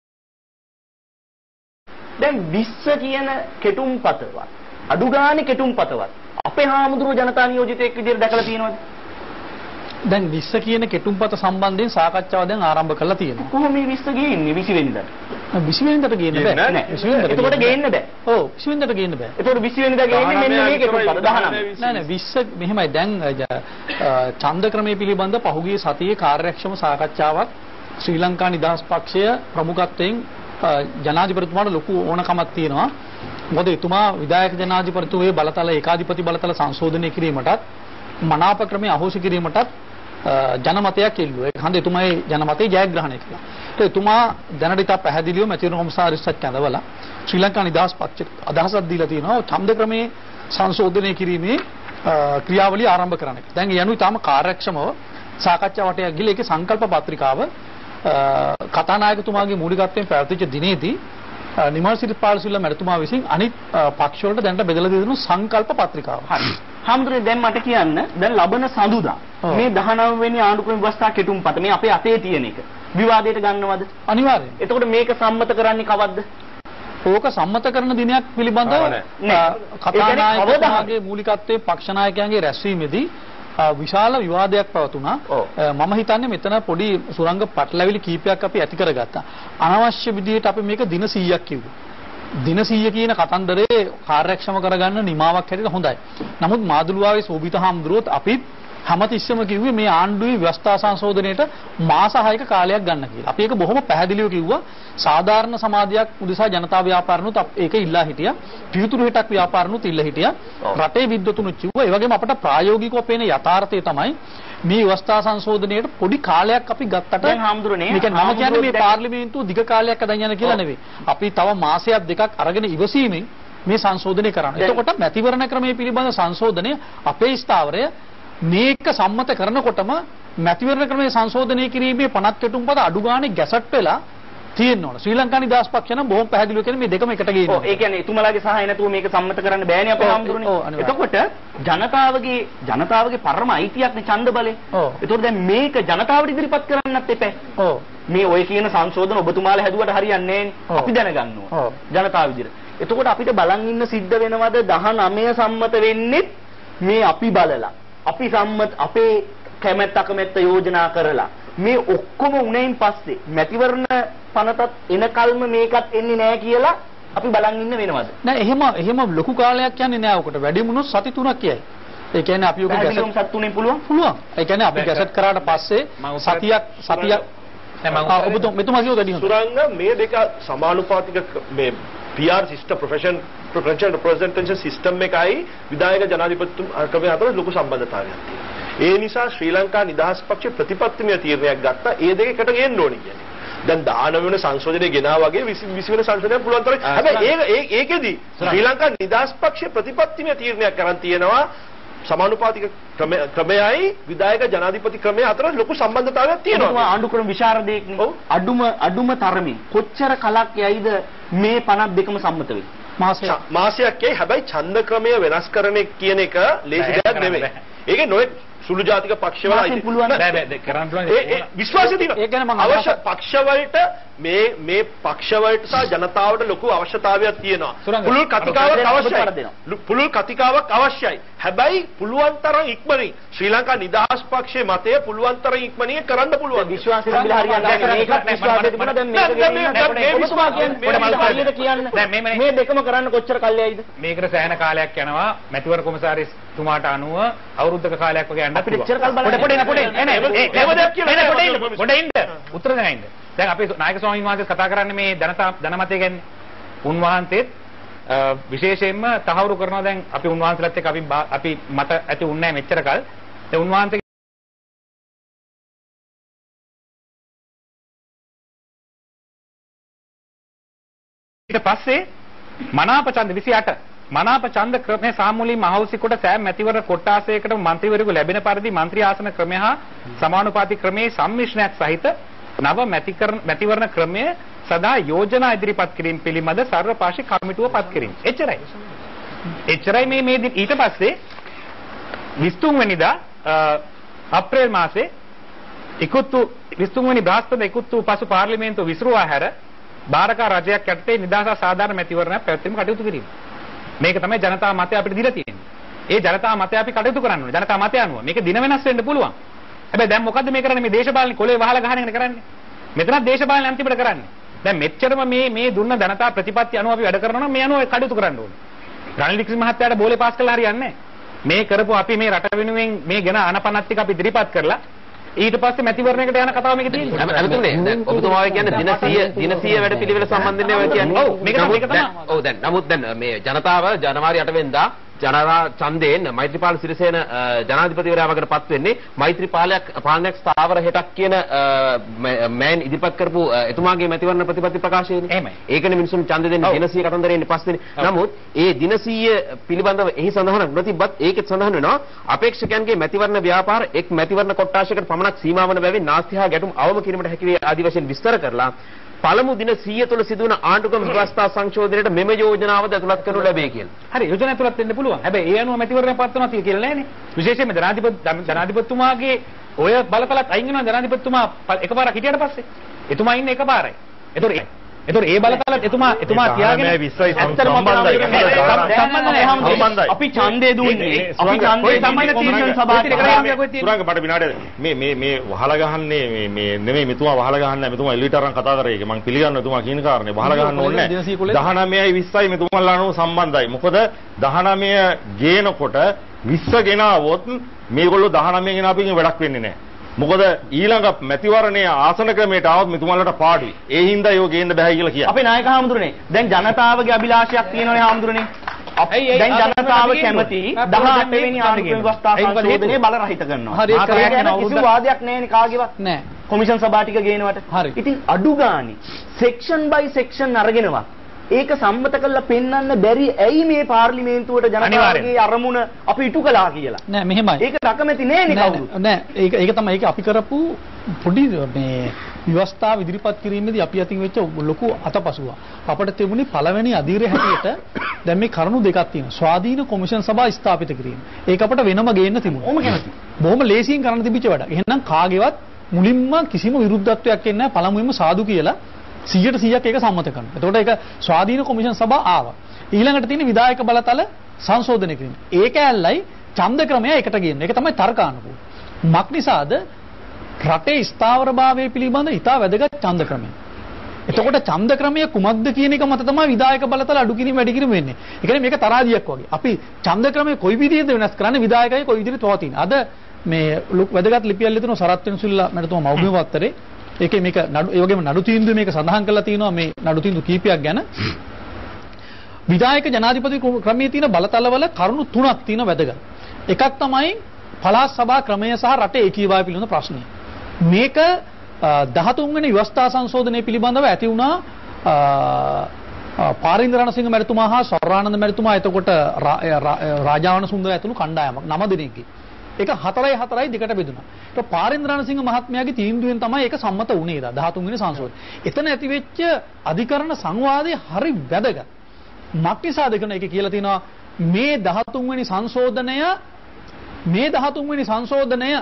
දැන් විස්ස කියන කෙටුම්පතවත් අඩු ගානේ කෙටුම්පතවත් අපේ හාමුදුරුවෝ ජනතා නියෝජිතයෙක් විදිහට දැකලා තියෙනවද? දැන් විස්ස කියන කෙටුම්පත සම්බන්ධයෙන් සාකච්ඡාව දැන් ආරම්භ කරලා තියෙනවා. කොහොම මේ විස්ස ගේන්නේ විසි වෙනිදාට? විසි වෙනිදාට ගේන්න බෑ. නෑ. එතකොට ගේන්න බෑ. ඔව් විසි වෙනිදාට ගේන්න බෑ. එතකොට විසි වෙනිදා ගේන්නේ මෙන්න මේ කෙටුම්පත දහනව. නෑ නෑ විස්ස මෙහෙමයි දැන් ඡන්ද ක්‍රමයේ පිළිබඳ පහුගිය සතියේ කාර්යක්ෂම සාකච්ඡාවක් ශ්‍රී ලංකා නිදහස් පක්ෂය ප්‍රමුඛත්වයෙන් ජනාධිපතිතුමාට ලොකු ඕනකමක් තියෙනවා. මොකද එතුමා විධායක ජනාධිපතිතුමේ බලතල ඒකාධිපති බලතල සංශෝධනය කිරීමටත් මනාප ක්‍රමයේ අහෝසි කිරීමටත් ජනමතයක් එල්ලුවා. ඒක හන්ද එතුමාගේ ජනමතය ජයග්‍රහණය කළා. ඒ එතුමා දැනට ඉතා පැහැදිලිව මැතිවරණ කොමසාරිස්ට කැඳවලා ශ්‍රී ලංකා නිදහස් පක්ෂයට අදහසක් දීලා තියෙනවා ඡන්ද ක්‍රමයේ සංශෝධනය කිරීමේ ක්‍රියාවලිය ආරම්භ කරන්න. දැන් ඒ අනුව ඊටම කාර්යක්ෂමව සාකච්ඡා වටයක් ගිහලා ඒකේ සංකල්ප පත්‍රිකාව කතානායකතුමාගේ මූලිකත්වයෙන් පැවතිච්ච දිනේදී නිමල් සිරිපාලසිල්ලා මැතිතුමා විසින් අනිත් පක්ෂ වලට දැනට බෙදලා දෙන සංකල්ප පත්‍රිකාව. හරි. හාමුදුරනේ දැන් මට කියන්න දැන් ලබන සඳුදා මේ දහනව වෙනි ආණ්ඩුක්‍රම ව්‍යවස්ථා කෙටුම්පත මේ අපේ අතේ තියෙන එක විවාදයට ගන්නවද? අනිවාර්යයෙන්. එතකොට මේක සම්මත කරන්නේ කවද්ද? ඕක සම්මත කරන දිනයක් පිළිබඳව කතානායකතුමාගේ මූලිකත්වයේ පක්ෂ නායකයන්ගේ රැස්වීමේදී විශාල විවාදයක් පවතුණා. මම හිතන්නේ මෙතන පොඩි සුරංග පටලැවිලි කීපයක් අපි ඇති කරගත්තා. අනවශ්‍ය විදිහට අපි මේක දින සීයක් කිව්වා. දින සීය කියන කතන්දරේ කාර්යක්ෂම කරගන්න නිමාවක් හැටියට හොඳයි. නමුත් මාදුළුවාවේ සෝබිත හාමුදුරුවොත් අපි හැමතිස්සෙම කිව්වේ මේ ආණ්ඩුවේ ව්‍යවස්ථා සංශෝධනයේට මාස හයක කාලයක් ගන්න කියලා. අපි ඒක බොහොම පැහැදිලිව කිව්වා. සාධාරණ සමාජයක් උදෙසා ජනතා ව්‍යාපාරනුත් ඒක ඉල්ලා හිටියා. පිවිතුරු හිටක් ව්‍යාපාරනුත් ඉල්ලා හිටියා. රටේ විද්වතුනුත් කිව්වා. ඒ වගේම අපට ප්‍රායෝගිකව පේන යථාර්ථය තමයි මේ ව්‍යවස්ථා සංශෝධනයේට පොඩි කාලයක් අපි ගත්තට දැන් හාමුදුරනේ මේ කියන්නේ මම කියන්නේ මේ පාර්ලිමේන්තුව දිග කාලයක් අදන් යන කියලා නෙවෙයි. අපි තව මාසයක් දෙකක් අරගෙන ඉවසීමෙන් මේ සංශෝධනය කරනවා. එතකොට මැතිවරණ ක්‍රමයේ පිළිබඳ සංශෝධනය අපේ ස්ථාවරය මේක සම්මත කරනකොටම මැතිවරණ ක්‍රමයේ සංශෝධනය කිරීමේ පනත් කෙටුම්පත අඩු ගානේ ගැසට් වෙලා තියෙන්න ඕන. ශ්‍රී ලංකා නිදහස් පක්ෂ නම් බොහොම පැහැදිලිව කියන්නේ මේ දෙකම එකට ගේනවා. ඔව් ඒ කියන්නේ එතුමාලාගේ සහාය නැතුව මේක සම්මත කරන්න බෑනේ අපේ හාමුදුරනේ. එතකොට ජනතාවගේ ජනතාවගේ පරම අයිතියක්නේ ඡන්ද බලය. ඔව්. එතකොට දැන් මේක ජනතාවට ඉදිරිපත් කරන්නත් එපා. ඔව්. මේ ඔය කියන සංශෝධන ඔබතුමාලා හැදුවට හරියන්නේ නැහැ. අපි දැනගන්න ඕන. ඔව්. ජනතාව විදිහට. එතකොට අපිට බලන් ඉන්න සිද්ධ වෙනවද දහනවය සම්මත වෙන්නේ මේ අපි බලලා අපි සම්මත අපේ කැමැත්ත අකමැත්ත යෝජනා කරලා මේ ඔක්කොම උණෙන් පස්සේ මැතිවරණ පනතත් එනකල්ම මේකත් එන්නේ නැහැ කියලා අපි බලන් ඉන්න වෙනවද නෑ එහෙම එහෙම ලොකු කාලයක් යන්නේ නෑ ඔකට වැඩි මුණොත් සති තුනක් කියයි ඒ කියන්නේ අපි ඔක ගැසට් සති තුනෙන් පුළුවන් පුළුවන් ඒ කියන්නේ අපි ගැසට් කරාට පස්සේ සතියක් සතියක් නෑ මම ඔබතුමා මෙතුමා කියෝ වැඩි හොඳ සුරංග මේ දෙක සමානුපාතික මේ P R system profession professional representation system එකයි විධායක ජනාධිපතිතුමා අතර ලොකු සම්බන්ධතාවයක් තියෙනවා. ඒ නිසා ශ්‍රී ලංකා නිදහස් පක්ෂ ප්‍රතිපත්තිමය තීරණයක් ගත්තා. ඒ දෙක එකට ගේන්න ඕනේ කියන්නේ. දැන් දානම වෙන සංශෝධනය ගෙනා වගේ විසි වෙන සංශෝධනයක් පුළුවන් තරම්. හැබැයි ඒ ඒකෙදි ශ්‍රී ලංකා නිදහස් පක්ෂ ප්‍රතිපත්තිමය තීරණයක් කරන් තියෙනවා. සමානුපාතික ක්‍රමයයි විධායක ජනාධිපති ක්‍රමය අතර ලොකු සම්බන්ධතාවයක් තියෙනවා. ආණ්ඩු ක්‍රම විශාරදයේදී අඩුම අඩුම තරමින් කොච්චර කලක් යයිද මේ පනත් දෙකම සම්මත වෙන්නේ? මාසයක් මාසයක් යයි. හැබැයි ඡන්ද ක්‍රමය වෙනස් කරන කියන එක ලේසි දෙයක් නෙමෙයි. ඒකේ නොයෙක් සුළු ජාතික පක්ෂවල අයිති පුළුවන් බෑ බෑ කරන්න පුළුවන්. ඒ විශ්වාසය තියෙනවා. ඒ කියන්නේ මම අවශ්‍ය පක්ෂවලට මේ මේ පක්ෂවලට සහ ජනතාවට ලොකු අවශ්‍යතාවයක් තියෙනවා. පුළුල් කතිකාවක් අවශ්‍යයි. පුළුල් කතිකාවක් අවශ්‍යයි. හැබැයි පුළුවන් තරම් ඉක්මනින් ශ්‍රී ලංකා නිදහස් පක්ෂයේ මතය පුළුවන් තරම් ඉක්මනින් කරන්න පුළුවන්. විශ්වාසය තිබිලා හරියන්නේ නැහැ. මේකත් විශ්වාසය තිබුණා. දැන් මේක ඔබතුමා කියන්නේ කියන්නේ මේ දෙකම කරන්න කොච්චර කල්යයිද? මේකට සෑහෙන කාලයක් යනවා. මැතිවරණ කොමසාරිස් තුමාට අනුව අවුරුද්දක කාලයක් වගේ යන්න අපිට ඉච්චර කල් බලන්න. පොඩ පොඩ පොඩ එනේ ඒව දෙයක් කියලා පොඩ ඉන්න පොඩ ඉන්න උත්තර දෙන්න. දැන් අපේ නායක ස්වාමීන් වහන්සේ කතා කරන්නේ මේ ජනතා ජනමතය ගැන. උන්වහන්සේත් විශේෂයෙන්ම තහවුරු කරනවා. දැන් අපි උන්වහන්සේලාත් එක්ක අපි අපි මත ඇති උන්නේ නැහැ මෙච්චර කල්. දැන් උන්වහන්සේ ඊට පස්සේ මනාප ඡන්ද විසිඅට මනාප ඡන්ද ක්‍රමයේ සාමූලික මහෞසිකොට සෑම මැතිවරණ කොට්ටාසයකට මන්ත්‍රීවරයෙකු ලැබෙන පරිදි මන්ත්‍රී ආසන ක්‍රමය හා සමානුපාතික ක්‍රමයේ සම්මිශ්‍රණයක් සහිත නව මැතිවරණ ක්‍රමය සදා යෝජනා ඉදිරිපත් කිරීම පිළිබඳ සර්වපාක්ෂික කමිටුව පත් කිරීම. එච්චරයි. එච්චරයි මේ මේ ඊට පස්සේ විසි තුන් වෙනිදා අප්‍රේල් මාසේ ඉක්ුත් විසි තුන් වෙනි බ්‍රහස්පති ඉක්ුත් පසු පාර්ලිමේන්තුව විසිරුවා හැර භාරකාර රජයක් යටතේ නිදහස් සාධාරණ මැතිවරණයක් පැවැත්වීම කටයුතු කිරීම. මේක තමයි ජනතා මතය අපිට දීලා තියෙන්නේ. ඒ ජනතා මතය අපි කටයුතු කරන්න ඕනේ. ජනතා මතය අනුව. මේක දින වෙනස් වෙන්න පුළුවන්. හැබැයි දැන් මොකද්ද මේ කරන්නේ? මේ දේශපාලන කොලේ වහලා ගහන එකනේ කරන්නේ. මෙතනත් දේශපාලන අන්තිමට කරන්නේ. දැන් මෙච්චරම මේ මේ දුන්න ජනතා ප්‍රතිපත්ති අනුව අපි වැඩ කරනවා නම් මේ අනුව කටයුතු කරන්න ඕනේ. රනිල් වික්‍රම මහත්තයාට බෝලේ පාස් කළා හරියන්නේ නැහැ. මේ කරපු අපි මේ රට වෙනුවෙන් මේ ගෙන අනපනත් ටික අපි ඉදිරිපත් කරලා ඊට පස්සේ මැතිවරණයකට යන කතාව මේක තියෙන්නේ. අරතුනේ ඔබතුමා කියන්නේ දින සිය දින සිය වැඩ පිළිවෙල සම්බන්ධයෙන් ඔය කියන්නේ. ඔව් මේක තමයි මේක තමයි. ඔව් දැන් නමුත් දැන් මේ ජනතාව ජනවාරි අට වෙනිදා ජනතා ඡන්දයෙන් මෛත්‍රීපාල සිරිසේන ජනාධිපතිවරයා වගේට පත් වෙන්නේ මෛත්‍රීපාලයක් පාලනයක් ස්ථාවර හෙටක් කියන මෑන් ඉදිරිපත් කරපු එතුමාගේ මැතිවරණ ප්‍රතිපත්ති ප්‍රකාශයනේ. එහෙමයි. ඒකනේ මිනිසුන් ඡන්ද දෙන්නේ දින සිය කතන්දරේ ඉන්නේ පස්සේනේ. නමුත් ඒ දින සිය පිළිබඳව එහි සඳහනක් නොතිබ්බත් ඒකෙත් සඳහන් වෙනවා අපේක්ෂකයන්ගේ මැතිවරණ ව්‍යාපාර එක් මැතිවරණ කොට්ටාශයකට පමණක් සීමා වන බැවින් නාස්ති හා ගැටුම් අවම කිරීමට හැකි වේ ආදී වශයෙන් විස්තර කරලා පළමු දින සිය තුළ සිදුවන ආණ්ඩුක්‍රම ව්‍යවස්ථා සංශෝධනයට මෙම යෝජනාවද ඇතුළත් කරනු ලැබේ කියලා. හරි යෝජනා ඇතුළත් වෙන්න පුළුවන්. හැබැයි ඒ අනුව මැතිවරණය පවත්වනවා කියලා නෑනේ. විශේෂයෙන්ම ජනාධිපති ජනාධිපතිතුමාගේ ඔය බලතලත් අයින් වෙනවා ජනාධිපතිතුමා එකපාරක් හිටියට පස්සේ. එතුමා ඉන්නේ එකපාරයි. ඒතොර ඒතොර ඒ බලතලත් එතුමා එතුමා තියාගෙන ඇත්තටම සම්බන්ධයි. අපි ඡන්දේ දුන්නේ. අපි ඡන්දේ සම්බන්ධ තීරණ සභාවට සුරංග මට විනාඩි මේ මේ මේ වහලා ගහන්නේ මේ මේ නෙමෙයි මෙතුමා වහලා ගහන්නේ නැහැ. මෙතුමා එලියට අරන් කතා කරේ. මම පිළිගන්නවා එතුමා කියන කාරණේ. වහලා ගහන්න ඕනේ නැහැ. දහනවයයි විස්සයි මෙතුමාලා අනුව සම්බන්ධයි. මොකද දහනවය ගේනකොට විස්ස ගෙනාවොත් මේගොල්ලෝ දහනවය ගෙනාපින් වැඩක් වෙන්නේ නැහැ. මොකද ඊළඟ මැතිවරණයේ ආසන ක්‍රමයට ආවොත් මෙතුමාලට පාඩුයි. ඒ හින්දා ඒව ගේන්න බෑ කියලා කියනවා. අපේ නායක හාමුදුරනේ දැන් ජනතාවගේ අභිලාෂයක් තියෙනවනේ හාමුදුරනේ. දැන් ජනතාව කැමති දහඅට වෙනි ආණ්ඩුක්‍රම ව්‍යවස්ථා සංශෝධනය බල රහිත කරනවා. හරි ඒක ගැන කිසිම වාදයක් නැහැනේ කාගේවත්. නෑ. කොමිෂන් සභා ටික ගේනවට. හරි. ඉතින් අඩු ගානේ සෙක්ෂන් බයි සෙක්ෂන් අරගෙනවා. ඒක සම්මත කරලා පෙන්වන්න බැරි ඇයි මේ පාර්ලිමේන්තුවට ජනතාවගේ අරමුණ අපි ඉටු කළා කියලා. නෑ මෙහෙමයි. ඒකට අකමැති නෑනේ කවුරුත්. නෑ ඒක ඒක තමයි ඒක අපි කරපු පොඩි මේ ව්‍යවස්ථාව ඉදිරිපත් කිරීමේදී අපි අතින් වෙච්ච ලොකු අතපසුවක්. අපිට තිබුණේ පළවෙනි අධීරය හැටියට දැන් මේ කරුණු දෙකක් තියෙනවා. ස්වාධීන කොමිෂන් සභා ස්ථාපිත කිරීම. ඒක අපිට වෙනම ගේන්න තිබුණා. ඔහොම කැමති. බොහොම ලේසියෙන් කරන්න තිබිච්ච වැඩක්. එහෙනම් කාගේවත් මුලින්ම කිසිම විරුද්ධත්වයක් එන්නේ නැහැ. පළමුවෙන්ම සාදු කියලා සියයට සියයක් ඒක සම්මත කරනවා. එතකොට ඒක ස්වාධීන කොමිෂන් සභා ආවා. ඊළඟට තියෙන විධායක බලතල සංශෝධනය කිරීම. ඒක ඇල්ලයි ඡන්ද ක්‍රමය එකට ගේන්න. ඒක තමයි තර්කානුකූල. මක් නිසාද රටේ ස්ථාවරභාවය පිළිබඳ ඉතා වැදගත් ඡන්ද ක්‍රමය. එතකොට ඡන්ද ක්‍රමය කුමක්ද කියන එක මත තමයි විධායක බලතල අඩු කිරීම වැඩි කිරීම වෙන්නේ. ඒ කියන්නේ මේක තරාදියක් වගේ. අපි ඡන්ද ක්‍රමය කොයි විදිහේද වෙනස් කරන්නේ විධායකයි කොයි විදිහට පවතින. අද මේ වැදගත් ලිපියක් ලියන සරත් වෙනසුල්ලා මැතිතුමා මෞබිම පත්තරේ ඒකේ මේක නඩු ඒ වගේම නඩු තීන්දුව මේක සඳහන් කරලා තියෙනවා මේ නඩු තීන්දුව කීපයක් ගැන. විධායක ජනාධිපති ක්‍රමයේ තියෙන බලතලවල කරුණු තුනක් තියෙන වැදගත්. එකක් තමයි පළාත් සභා ක්‍රමය සහ රටේ ඒකීභාවය පිළිබඳ ප්‍රශ්නය. මේක දහතුන් වෙනි ව්‍යවස්ථා සංශෝධනය පිළිබඳව ඇති වුණා පාරින්දර රණසිංහ මැතිතුමා හා සොරානන්ද මැතිතුමා එතකොට රාජාවන සුන්දර ඇතුළු කණ්ඩායමක් නම දෙනෙක්ගේ. ඒක හතරයි හතරයි දෙකට බෙදුණා. ඒක පාරින්දර රණසිංහ මහත්මයාගේ තීන්දුවෙන් තමයි ඒක සම්මත වුණේ දා දහතුන් වෙනි සංශෝධනය. එතන ඇති වෙච්ච අධිකරණ සංවාදයේ හරි වැදගත්. මක්නිසාද කියන එක කියලා තිනවා මේ දහතුන් වෙනි සංශෝධනය මේ දහතුන් වෙනි සංශෝධනය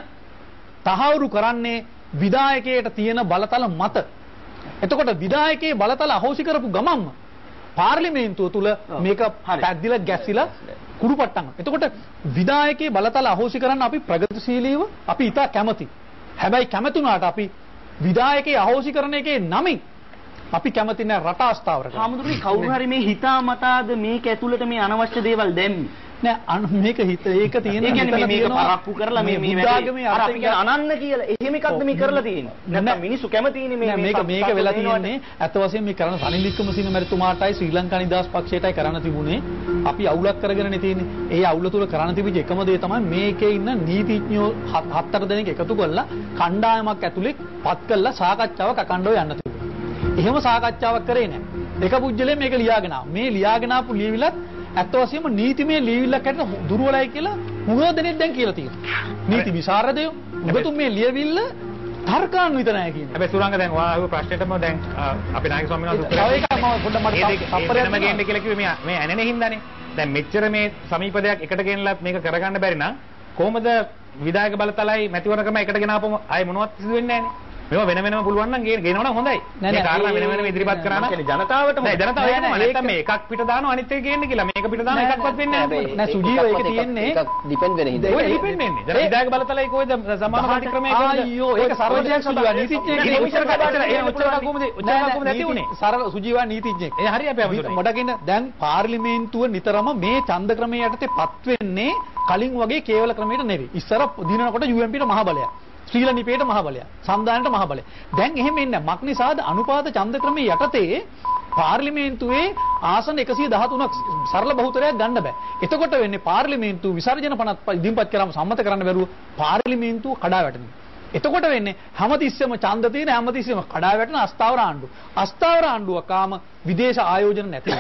තහවුරු කරන්නේ විධායකයට තියෙන බලතල මත. එතකොට විධායකයේ බලතල අහෝසි කරපු ගමන්ම පාර්ලිමේන්තුව තුල මේක පැද්දිලා ගැසිලා කුඩුපට්ටම්. එතකොට විධායකයේ බලතල අහෝසි කරන්න අපි ප්‍රගතිශීලීව අපි ඉතා කැමති. හැබැයි කැමතුනාට අපි විධායකයේ අහෝසි කරන එකේ නමින් අපි කැමති නැහැ රට අස්ථාවර කරන්න. හාමුදුරුවනේ කවුරු හරි මේ හිතාමතාද මේක ඇතුළට මේ අනවශ්‍ය දේවල් දැම්මේ. නෑ මේක හිත ඒක තියෙන ඒ කියන්නේ මේක පරක්කු කරලා මේ මේ බුද්ධාගමේ අර අපි කියන අනන්න කියලා එහෙම එකක්ද මේ කරලා තියෙන්නේ නැත්නම් මිනිස්සු කැමතිනේ මේ මේක මේක වෙලා තියෙන්නේ අත වශයෙන් මේ කරන රනිල් වික්‍රමසිංහ මැතිතුමාටයි ශ්‍රී ලංකා නිදහස් පක්ෂයටයි කරන්න තිබුණේ අපි අවුලක් කරගෙනනේ තියෙන්නේ ඒ අවුල තුල කරන්න තිබිච්ච එකම දේ තමයි මේකේ ඉන්න නීතිඥයෝ හතර දෙනෙක් එකතු කරලා කණ්ඩායමක් ඇතුලේ පත් කරලා සාකච්ඡාවක් අකණ්ඩව යන්න තිබුණා එහෙම සාකච්ඡාවක් කරේ නෑ එක පුජ්‍යලේ මේක ලියාගෙන ආවා මේ ලියාගෙන ආපු ලියවිලත් ඇත්ත වශයෙන්ම නීතිමය ලියවිල්ලක් හැටියට දුර්වලයි කියලා මුගව දෙනෙක් දැන් කියලා තියෙනවා. නීති විසරදයෝ ඔබතුම මේ ලියවිල්ල තර්කාන්විත නැහැ කියන්නේ. හැබැයි සුරංග දැන් ඔයාගේ ප්‍රශ්නෙටම දැන් අපේ නායක ස්වාමීන් වහන්සේ උත්තර ඒක මම පොඩ්ඩක් මට අපරේම ගේන්න කියලා කිව්වේ මේ මේ ඇනෙනේ හින්දානේ. දැන් මෙච්චර මේ සමීප දෙයක් එකට ගෙනලා මේක කරගන්න බැරි නම් කොහොමද විධායක බලතලයි මැතිවරණකම එකට ගෙනාවම ආයේ මොනවත් සිදු වෙන්නේ නැහැ නේ. මේවා වෙන වෙනම පුළුවන් නම් ගේනවා නම් හොඳයි. මේ කාරණා වෙන වෙනම ඉදිරිපත් කරා නම් ජනතාවට නෑ ජනතාව ඒක නැත්තම් මේ එකක් පිට දානවා අනිත් එක ගේන්න කියලා. මේක පිට දානවා එකක්වත් වෙන්නේ නැහැ. නෑ සුජීව ඒක තියෙන්නේ එකක් ඩිපෙන්ඩ් වෙන හින්දා. ඒක ඩිපෙන්ඩ් වෙන්නේ. ජන විධායක බලතලයි කොයිද සමාන පාටි ක්‍රමයක අයියෝ ඒක සර්වජයක් සුජීව නීතිඥයෙක් නේ. උච්චර කතාවට ඒ උච්චර කොහොමද උච්චර කොහොමද නැති උනේ? සරල සුජීව නීතිඥයෙක්. ඒ හරිය අපේ අමුතුනේ. මට කියන්න දැන් පාර්ලිමේන්තුව නිතරම මේ ඡන්ද ක්‍රමයේ යටතේ පත් වෙන්නේ කලින් වගේ කේවල ක්‍රමයට නෙවෙයි. ඉස්සර දිනනකොට යූ එම් පීට මහ බලයක්. ශ්‍රී ලංකාවට මහ බලය සම්දානට මහ බලය දැන් එහෙම එන්නේ මක් නිසාද අනුපාත ඡන්ද ක්‍රමයේ යටතේ පාර්ලිමේන්තුවේ ආසන එකසිය දහතුනක් සරල බහුතරයක් ගන්න බෑ එතකොට වෙන්නේ පාර්ලිමේන්තුව විසර්ජන පනත් ඉදිරිපත් කරාම සම්මත කරන්න බැරුව පාර්ලිමේන්තුව කඩා වැටෙනවා එතකොට වෙන්නේ හැමතිස්සෙම ඡන්ද තියෙන හැමතිස්සෙම කඩා වැටෙන අස්ථාවර ආණ්ඩුව අස්ථාවර ආණ්ඩුවක් ආම විදේශ ආයෝජන නැති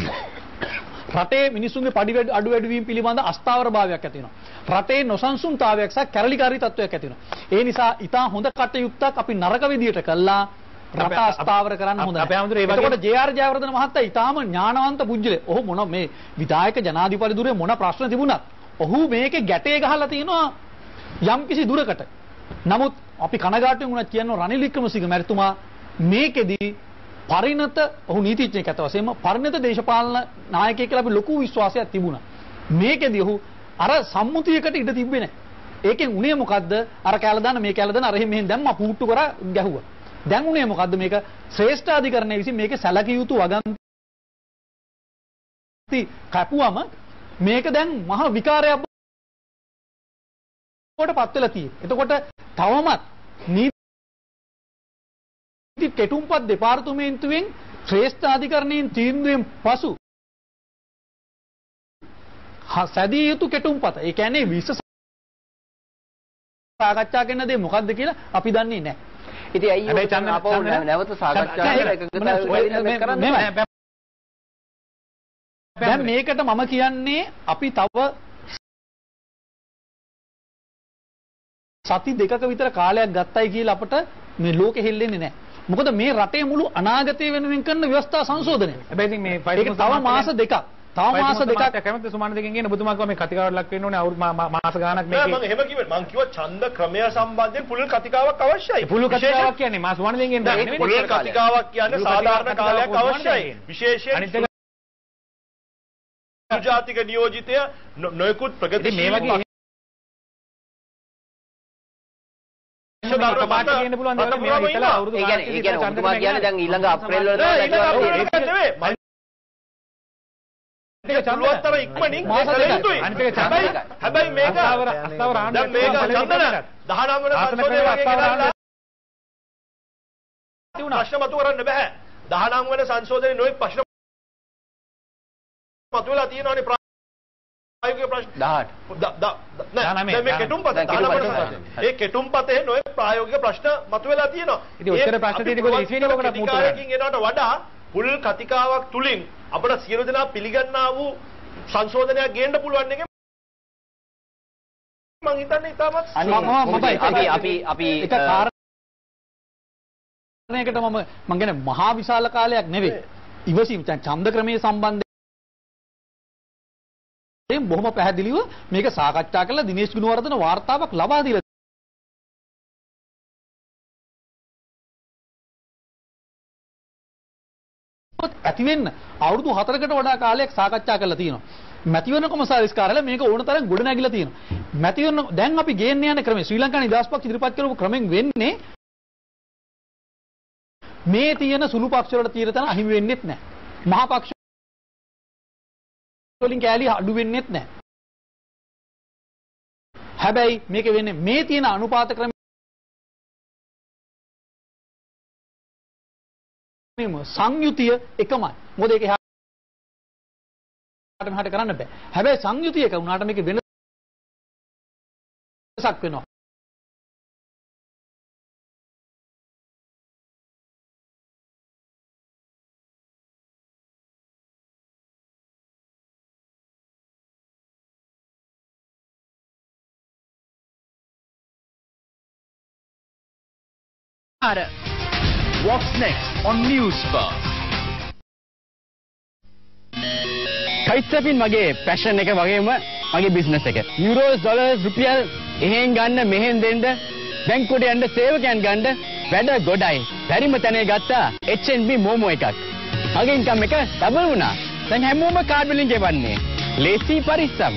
රටේ මිනිසුන්ගේ පඩි අඩු වැඩි වීම පිළිබඳ අස්ථාවරභාවයක් ඇති වෙනවා. රටේ නොසන්සුන්තාවයක් සහ කැරලිකාරී තත්වයක් ඇති වෙනවා. ඒ නිසා ඊටා හොඳ කටයුත්තක් අපි නරක විදියට කළා රට අස්ථාවර කරන්න හොඳ නැහැ. අපේ අමුතුර ඒ වගේ ඒකට ජේ ආර් ජයවර්ධන මහත්තයා ඊටාම ඥානවන්ත පුජ්‍යලේ. ඔහු මොන මේ විධායක ජනාධිපති දුරේ මොන ප්‍රශ්න තිබුණත් ඔහු මේකේ ගැටේ ගහලා තියෙනවා යම්කිසි දුරකට. නමුත් අපි කනගාටුවෙන් වුණා කියනවා රනිල් වික්‍රමසිංහ මැතිතුමා මේකෙදී පරිණත ඔහු නීතිඥයෙක් අත වශයෙන්ම පරිණත දේශපාලන නායකයෙක් කියලා අපි ලොකු විශ්වාසයක් තිබුණා. මේකෙදී ඔහු අර සම්මුතියකට ඉඩ තිබ්බේ නැහැ. ඒකෙන් උනේ මොකද්ද? අර කැල දාන මේ කැල දාන අර එහෙම මෙහෙන් දැම්මා පුට්ටු කරා ගැහුවා. දැන් උනේ මොකද්ද මේක ශ්‍රේෂ්ඨාධිකරණය විසින් මේකේ සැලකිය යුතු වගන්ති කැපුවම මේක දැන් මහ විකාරයක් පත් වෙලා තියෙන්නේ. එතකොට තවමත් නීති කෙටුම්පත් දෙපාර්තමේන්තුවෙන් ශ්‍රේෂ්ඨ අධිකරණයෙන් තීන්දුවෙන් පසු සැදිය යුතු කෙටුම්පත. ඒ කියන්නේ විශ්ව සාකච්ඡා කරන දේ මොකද්ද කියලා අපි දන්නේ නැහැ. ඉතින් අයියෝ අපෝ නැවත සාකච්ඡා කරලා එකකට කරන්නේ දැන් මේකට මම කියන්නේ අපි තව සති දෙකක විතර කාලයක් ගත්තයි කියලා අපට මේ ලෝකෙ හෙල්ලෙන්නේ නැහැ. මොකද මේ රටේ මුළු අනාගතය වෙනුවෙන් කරන ව්‍යවස්ථා සංශෝධනය. හැබැයි ඉතින් මේ ඒක තව මාස දෙකක්. තව මාස දෙකක් කැමති සුමාන දෙකෙන් කියන ඔබතුමා කිව්වා මේ කතිකාවට ලක් වෙන්න ඕනේ අවුරුදු මාස ගාණක් මේකේ. නෑ මම එහෙම කිව්වේ මම කිව්වා ඡන්ද ක්‍රමය සම්බන්ධයෙන් පුළුල් කතිකාවක් අවශ්‍යයි. පුළුල් කතිකාවක් කියන්නේ මාස සුමාන දෙකෙන් නෙවෙයි. පුළුල් කතිකාවක් කියන්නේ සාධාරණ කාලයක් අවශ්‍යයි. විශේෂයෙන් ජාතික නියෝජිතය නොයෙකුත් ප්‍රගතිශීලී මේ වගේ කපාට කියන්න පුළුවන් දේවල් මේවා හිතලා අවුරුදු ඒ කියන්නේ ඒ කියන්නේ ඔබතුමා කියන්නේ දැන් ඊළඟ අප්‍රේල් වල තමයි පුළුවන්තර ඉක්මනින් අනිත් එක හැබැයි හැබැයි මේක අස්තාවර අස්තාවර දැන් මේක චන්දන දහනව වල සංසෝධනය වගේ කරලා ප්‍රශ්න මතු කරන්න බෑ දහනව වල සංසෝධනයේ නොයෙක් ප්‍රශ්න මතුවලා තියෙනවානේ ප්‍රායෝගික ප්‍රශ්න දහඅට නෑ මේ කෙටුම්පත ඒ කෙටුම්පතේ නොයෙක් ප්‍රායෝගික ප්‍රශ්න මතුවලා තියෙනවා ඉතින් උත්තර ප්‍රශ්න තියෙන්නේ කොහොමද ඉස්වෙනි ඔකට මුතු කරකින් එනවට වඩා පුළුල් කතිකාවක් තුලින් අපට සියලු දෙනා පිළිගන්නා වූ සංශෝධනයක් ගේන්න පුළුවන් එකේ මම හිතන්නේ ඉතාමත් අපි අපි අපි එක කාරණයකට මම මම කියන්නේ මහා විශාල කාලයක් නෙවෙයි ඉවසීම ඡන්ද ක්‍රමයේ සම්බන්ධයෙන් බොහොම පැහැදිලිව මේක සාකච්ඡා කරලා දිනේෂ් ගුණවර්ධන වාර්තාවක් ලබා දීලා ඇති වෙන්න අවුරුදු හතරකට වඩා කාලයක් සාකච්ඡා කරලා තියෙනවා. මැතිවරණ කොමසාරිස් කාර්යාලය මේක ඕන තරම් ගොඩ නැගිලා තියෙනවා. මැතිවරණ දැන් අපි ගේන්න යන ක්‍රමය ශ්‍රී ලංකා නිදහස් පක්ෂ ඉදිරිපත් කරපු ක්‍රමෙන් වෙන්නේ මේ තියෙන සුළු පක්ෂ වලට තියෙන තැන අහිමි වෙන්නේත් නැහැ. මහා පක්ෂ වලින් කැලී අඩු වෙන්නේත් නැහැ. හැබැයි මේක වෙන්නේ මේ තියෙන අනුපාත ක්‍රම සංයුතිය එකමයි. මොකද ඒක එහාට මෙහාට කරන්න බෑ. හැබැයි සංයුතිය එක වුණාට මේක වෙනසක් වෙනවා. What's next on Newsfast? කයිට්සර්ෆින් මගේ පැෂන් එක වගේම මගේ බිස්නස් එක. යුරෝස් ඩොලර්ස් රුපියල් එහෙන් ගන්න මෙහෙන් දෙන්න බැංකුවට යන්න සේවකයන් ගන්න වැඩ ගොඩයි. පරිම තැනේ ගත්තා H and B මොමෝ එකක්. මගේ ඉන්කම් එක ඩබල් වුණා. දැන් හැමෝම කාඩ් වලින් ගෙවන්නේ. ලේසි පරිස්සම්.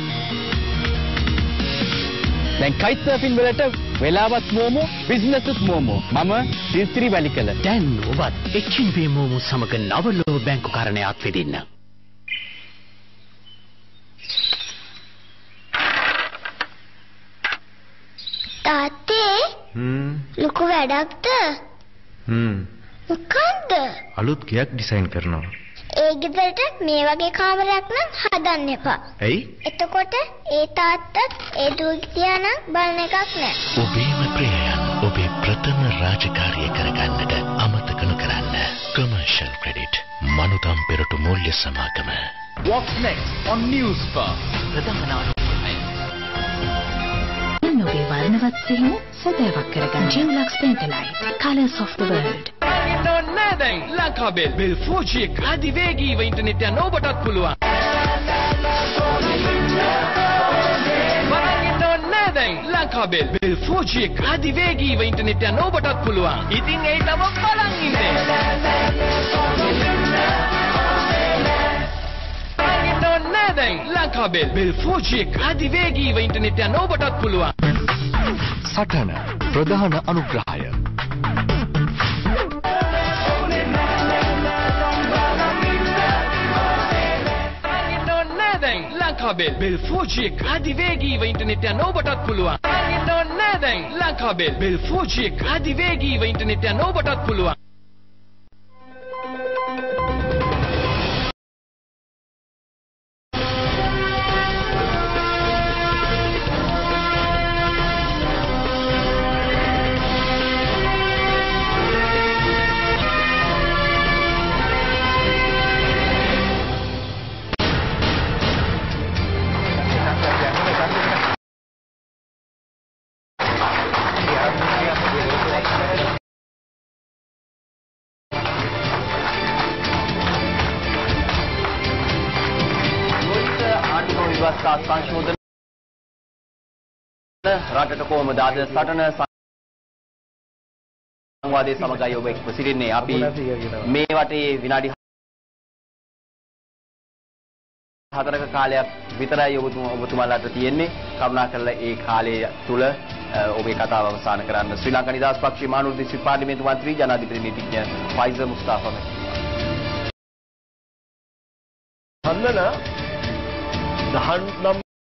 දැන් කයිට්සර්ෆින් වලට වෙලාවත් මොමෝ බිස්නස් මොමෝ මම දිස්ත්‍රි වැලිකල දැන් ඔබත් H and B මොමෝ සමග නවලෝ බැංකු කාරණයක් වෙදින්න තාත්තේ හ්ම් ලොකු වැඩක්ද හ්ම් මොකද්ද අලුත් ගයක් ඩිසයින් කරනවා ඒ ගෙදරට මේ වගේ කාමරයක් නම් හදන්න එපා. ඇයි? එතකොට ඒ තාත්තත් ඒ දුව ගියානම් බලන එකක් නෑ. ඔබේම ප්‍රියයන් ඔබේ ප්‍රථම රාජකාරිය කරගන්නට අමතක නොකරන්න. Commercial Credit මනුතම් පෙරටු මූල්‍ය සමාගම. What's next on Newsfast? ප්‍රධාන අනුකම්පය. නොවේ වර්ණවත් සිහින සදෑවක් කරගන්න Dulux Pentalight Colors of the World. නෑ ලංකාබෙල් බෙල් ෆෝර් ජී එක අධිවේගීව ඉන්ටර්නෙට් යන ඔබටත් පුළුවන්. බලන්න නෑ දැන් ලංකාබෙල් බෙල් ෆෝර් ජී එක අධිවේගීව ඉන්ටර්නෙට් යන ඔබටත් පුළුවන්. ඉතින් ඒ තම බලන් ඉන්නේ. බලන්න නෑ දැන් ලංකාබෙල් බෙල් ෆෝර් ජී එක අධිවේගීව ඉන්ටර්නෙට් යන ඔබටත් පුළුවන්. සටන ප්‍රධාන අනුග්‍රහය ලංකාබෙල් බෙල් ෆෝර් ජී එක අධිවේගීව ඉන්ටර්නෙට් යන ඔබටත් පුළුවන්. ඉන්න ඕනේ දැන් ලංකාබෙල් බෙල් ෆෝර් ජී එක අධිවේගීව ඉන්ටර්නෙට් යන ඔබටත් පුළුවන්. සංශෝධන රටට කොහොමද අද සටන සංවාදයේ සමගයි ඔබ එක්ව සිටින්නේ. අපි මේ වටේ විනාඩි හතරක කාලයක් විතරයි ඔබතුමාලාට තියෙන්නේ. කරුණාකරලා ඒ කාලය තුල ඔබේ කතාව අවසන් කරන්න. ශ්‍රී ලංකා නිදහස් පක්ෂයේ මානව දිස්ත්‍රික් පාර්ලිමේන්තු මන්ත්‍රී ජනාධිපති නීතිඥ ෆයිසර් මුස්තාෆා වන්දන දහනම්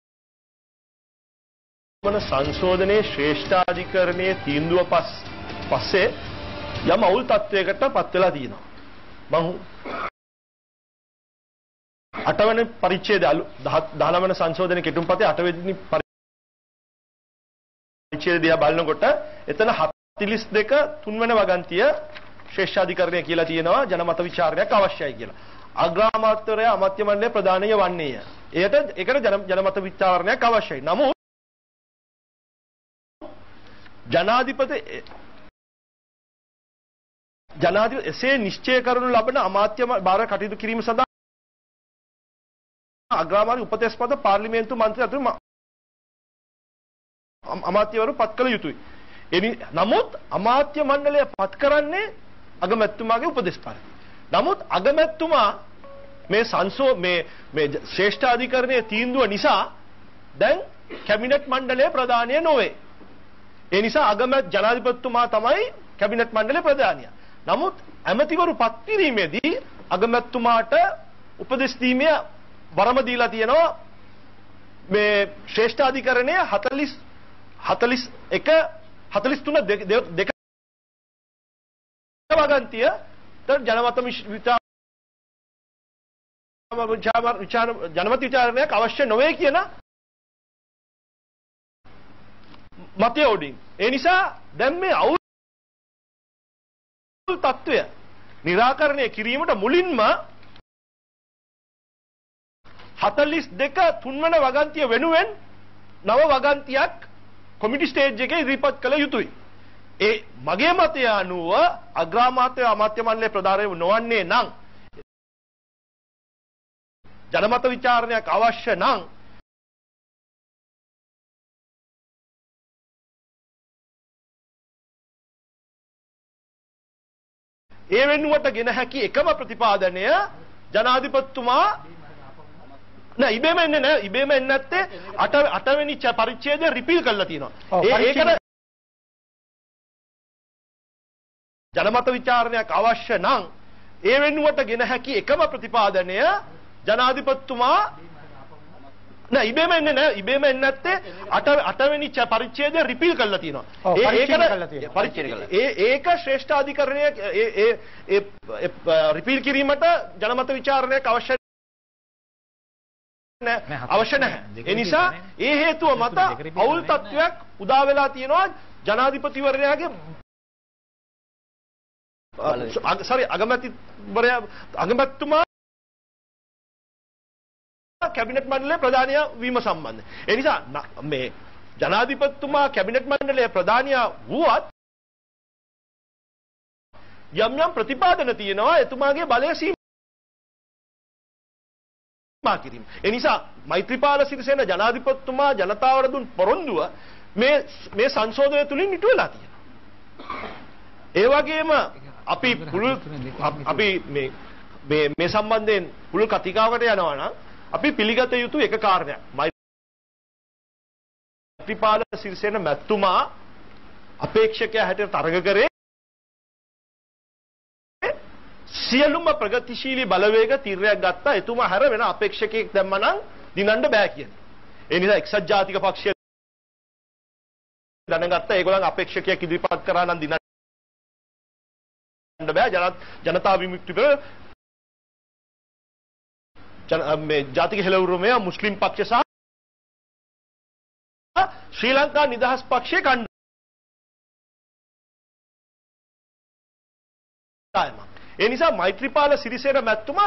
වන සංශෝධනයේ ශ්‍රේෂ්ඨාධිකරණයේ තීන්දුව පස් පස්සේ යම් අවුල් තත්වයකට පත් වෙලා තියෙනවා. මම අට වෙනි පරිච්ඡේදය දහනව වෙනි සංශෝධනයේ කෙටුම්පතේ අට වෙනි පරිච්ඡේදය බලනකොට එතන හතළිස් දෙක තුන් වෙනි වගන්තිය ශ්‍රේෂ්ඨාධිකරණය කියලා තියෙනවා ජනමත විචාරණයක් අවශ්‍යයි කියලා. අග්‍රාමාත්‍යවරයා අමාත්‍ය මණ්ඩලයේ ප්‍රධානීය වන්නේය. එයට ඒකට ජනමත විචාරණයක් අවශ්‍යයි. නමුත් ජනාධිපති ජනාධිපති එසේ නිශ්චය කරනු ලබන අමාත්‍ය භාර කටයුතු කිරීම සඳහා අග්‍රාමාත්‍ය උපදේශ පද පාර්ලිමේන්තු මන්ත්‍රී අතුරු අමාත්‍යවරු පත් කළ යුතුයි. එනි නමුත් අමාත්‍ය මණ්ඩලය පත් කරන්නේ අගමැතිතුමාගේ උපදේශ පරිදි. නමුත් අගමැතිතුමා මේ සංසෝ මේ මේ ශ්‍රේෂ්ඨාධිකරණයේ තීන්දුව නිසා දැන් කැබිනට් මණ්ඩලයේ ප්‍රධානිය නොවේ. ඒ නිසා අගමැති ජනාධිපතිතුමා තමයි කැබිනට් මණ්ඩලයේ ප්‍රධානිය. නමුත් ඇමතිවරු පත් කිරීමේදී අගමැතිතුමාට උපදෙස් දීමේ වරම දීලා තියෙනවා මේ ශ්‍රේෂ්ඨාධිකරණයේ හතළිස් හතළිස් එක හතළිස් තුන දෙක වගන්තිය ජනමත විචාර ජනමත විචාරණයක් අවශ්‍ය නොවේ කියන මතය උඩින්. ඒ නිසා දැන් මේ අවුල් තත්ත්වය निराකරණය කිරීමට මුලින්ම හතළිස් දෙක තුන් වෙනි වගන්තිය වෙනුවෙන් නව වගන්තියක් කොමිටි ස්ටේජ් එකේ ඉදිරිපත් කළ යුතුයි. ඒ මගේ මතය අනුව අග්‍රාමාත්‍ය අමාත්‍ය මණ්ඩලයේ ප්‍රධානීව නොවන්නේ නම් ජනමත විචාරණයක් අවශ්‍ය නම් ඒ වෙනුවට ගෙන හැකි එකම ප්‍රතිපාදනය ජනාධිපතිතුමා නෑ ඉබේම එන්නේ නෑ ඉබේම එන්නේ නැත්තේ අට අට වෙනි පරිච්ඡේදය රිපීල් කරලා තියෙනවා. ඒ ඒකට ජනමත විචාරණයක් අවශ්‍ය නම් ඒ වෙනුවට ගෙන හැකි එකම ප්‍රතිපාදනය ජනාධිපතිතුමා නෑ ඉබේම එන්නේ නෑ ඉබේම එන්නේ නැත්තේ අට අට වෙනි පරිච්ඡේදය රිපීල් කරලා තියෙනවා. ඒ ඒකට පරිච්ඡේද කරලා ඒ ඒක ශ්‍රේෂ්ඨාධිකරණය ඒ ඒ රිපීල් කිරීමට ජනමත විචාරණයක් අවශ්‍ය අවශ්‍ය නැහැ. ඒ නිසා ඒ හේතුව මත අවුල් තත්වයක් උදා වෙලා තියෙනවා ජනාධිපතිවරයාගේ sorry අගමැතිවරයා අගමැතිතුමා කැබිනට් මණ්ඩලයේ ප්‍රධානිය වීම සම්බන්ධයෙන්. ඒ නිසා මේ ජනාධිපතිතුමා කැබිනට් මණ්ඩලයේ ප්‍රධානිය වුවත් යම් යම් ප්‍රතිපාදන තියෙනවා එතුමාගේ බලය සීමා කිරීම. ඒ නිසා මෛත්‍රීපාල සිරිසේන ජනාධිපතිතුමා ජනතාවට දුන් පොරොන්දුව මේ මේ සංශෝධනය තුලින් ඉටු වෙලා තියෙනවා. ඒ වගේම අපි පුළුල් අපි මේ මේ මේ සම්බන්ධයෙන් පුළුල් කතිකාවකට යනවා නම් අපි පිළිගත යුතු එක කාරණයක් මෛත්‍රීපාල සිරිසේන මැතිතුමා අපේක්ෂකයා හැටියට තරඟ කරේ සියලුම ප්‍රගතිශීලී බලවේග තීරණයක් ගත්තා. එතුමා හැර වෙන අපේක්ෂකයෙක් දැම්මනම් දිනන්න බෑ කියන්නේ. ඒ නිසා එක්සත් ජාතික පක්ෂය දැනගත්ත ඒගොල්ලන් අපේක්ෂකයෙක් ඉදිරිපත් කරා නම් දිනන්න බෑ. ජනතා විමුක්ති පෙර මේ ජාතික හෙළවුරුමය මුස්ලිම් පක්ෂ සහ ශ්‍රී ලංකා නිදහස් පක්ෂයේ කණ්ඩායම. ඒ නිසා මෛත්‍රීපාල සිරිසේන මැතිතුමා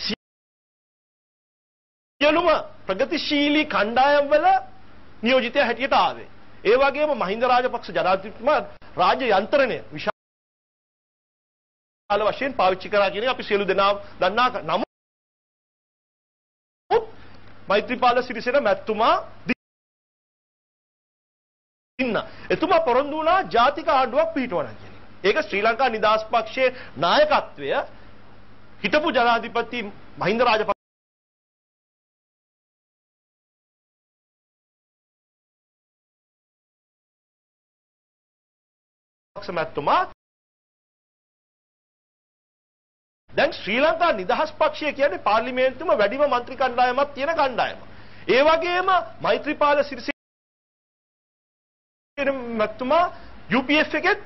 සියලුම ප්‍රගතිශීලී කණ්ඩායම් වල නියෝජිතය හැටියට ආවේ. ඒ වගේම මහින්ද රාජපක්ෂ ජනාධිපතිතුමා රාජ්‍ය යන්ත්‍රණය විශාල වශයෙන් පාවිච්චි කරා කියන අපි සියලු දෙනා දන්නා. නමුත් මෛත්‍රීපාල සිරිසේන මැතිතුමා ඉන්න එතුමා පොරොන්දු වුණා ජාතික ආණ්ඩුවක් පිහිටවනවා කියන එක. ඒක ශ්‍රී ලංකා නිදහස් පක්ෂයේ නායකත්වය හිටපු ජනාධිපති මහින්ද රාජපක්ෂ මැතිතුමා දැන් ශ්‍රී ලංකා නිදහස් පක්ෂය කියන්නේ පාර්ලිමේන්තුවේම වැඩිම මන්ත්‍රී කණ්ඩායමක් තියෙන කණ්ඩායමක්. ඒ වගේම මෛත්‍රීපාල සිරිසේන මැතිතුමා යූ පී එෆ් එකේ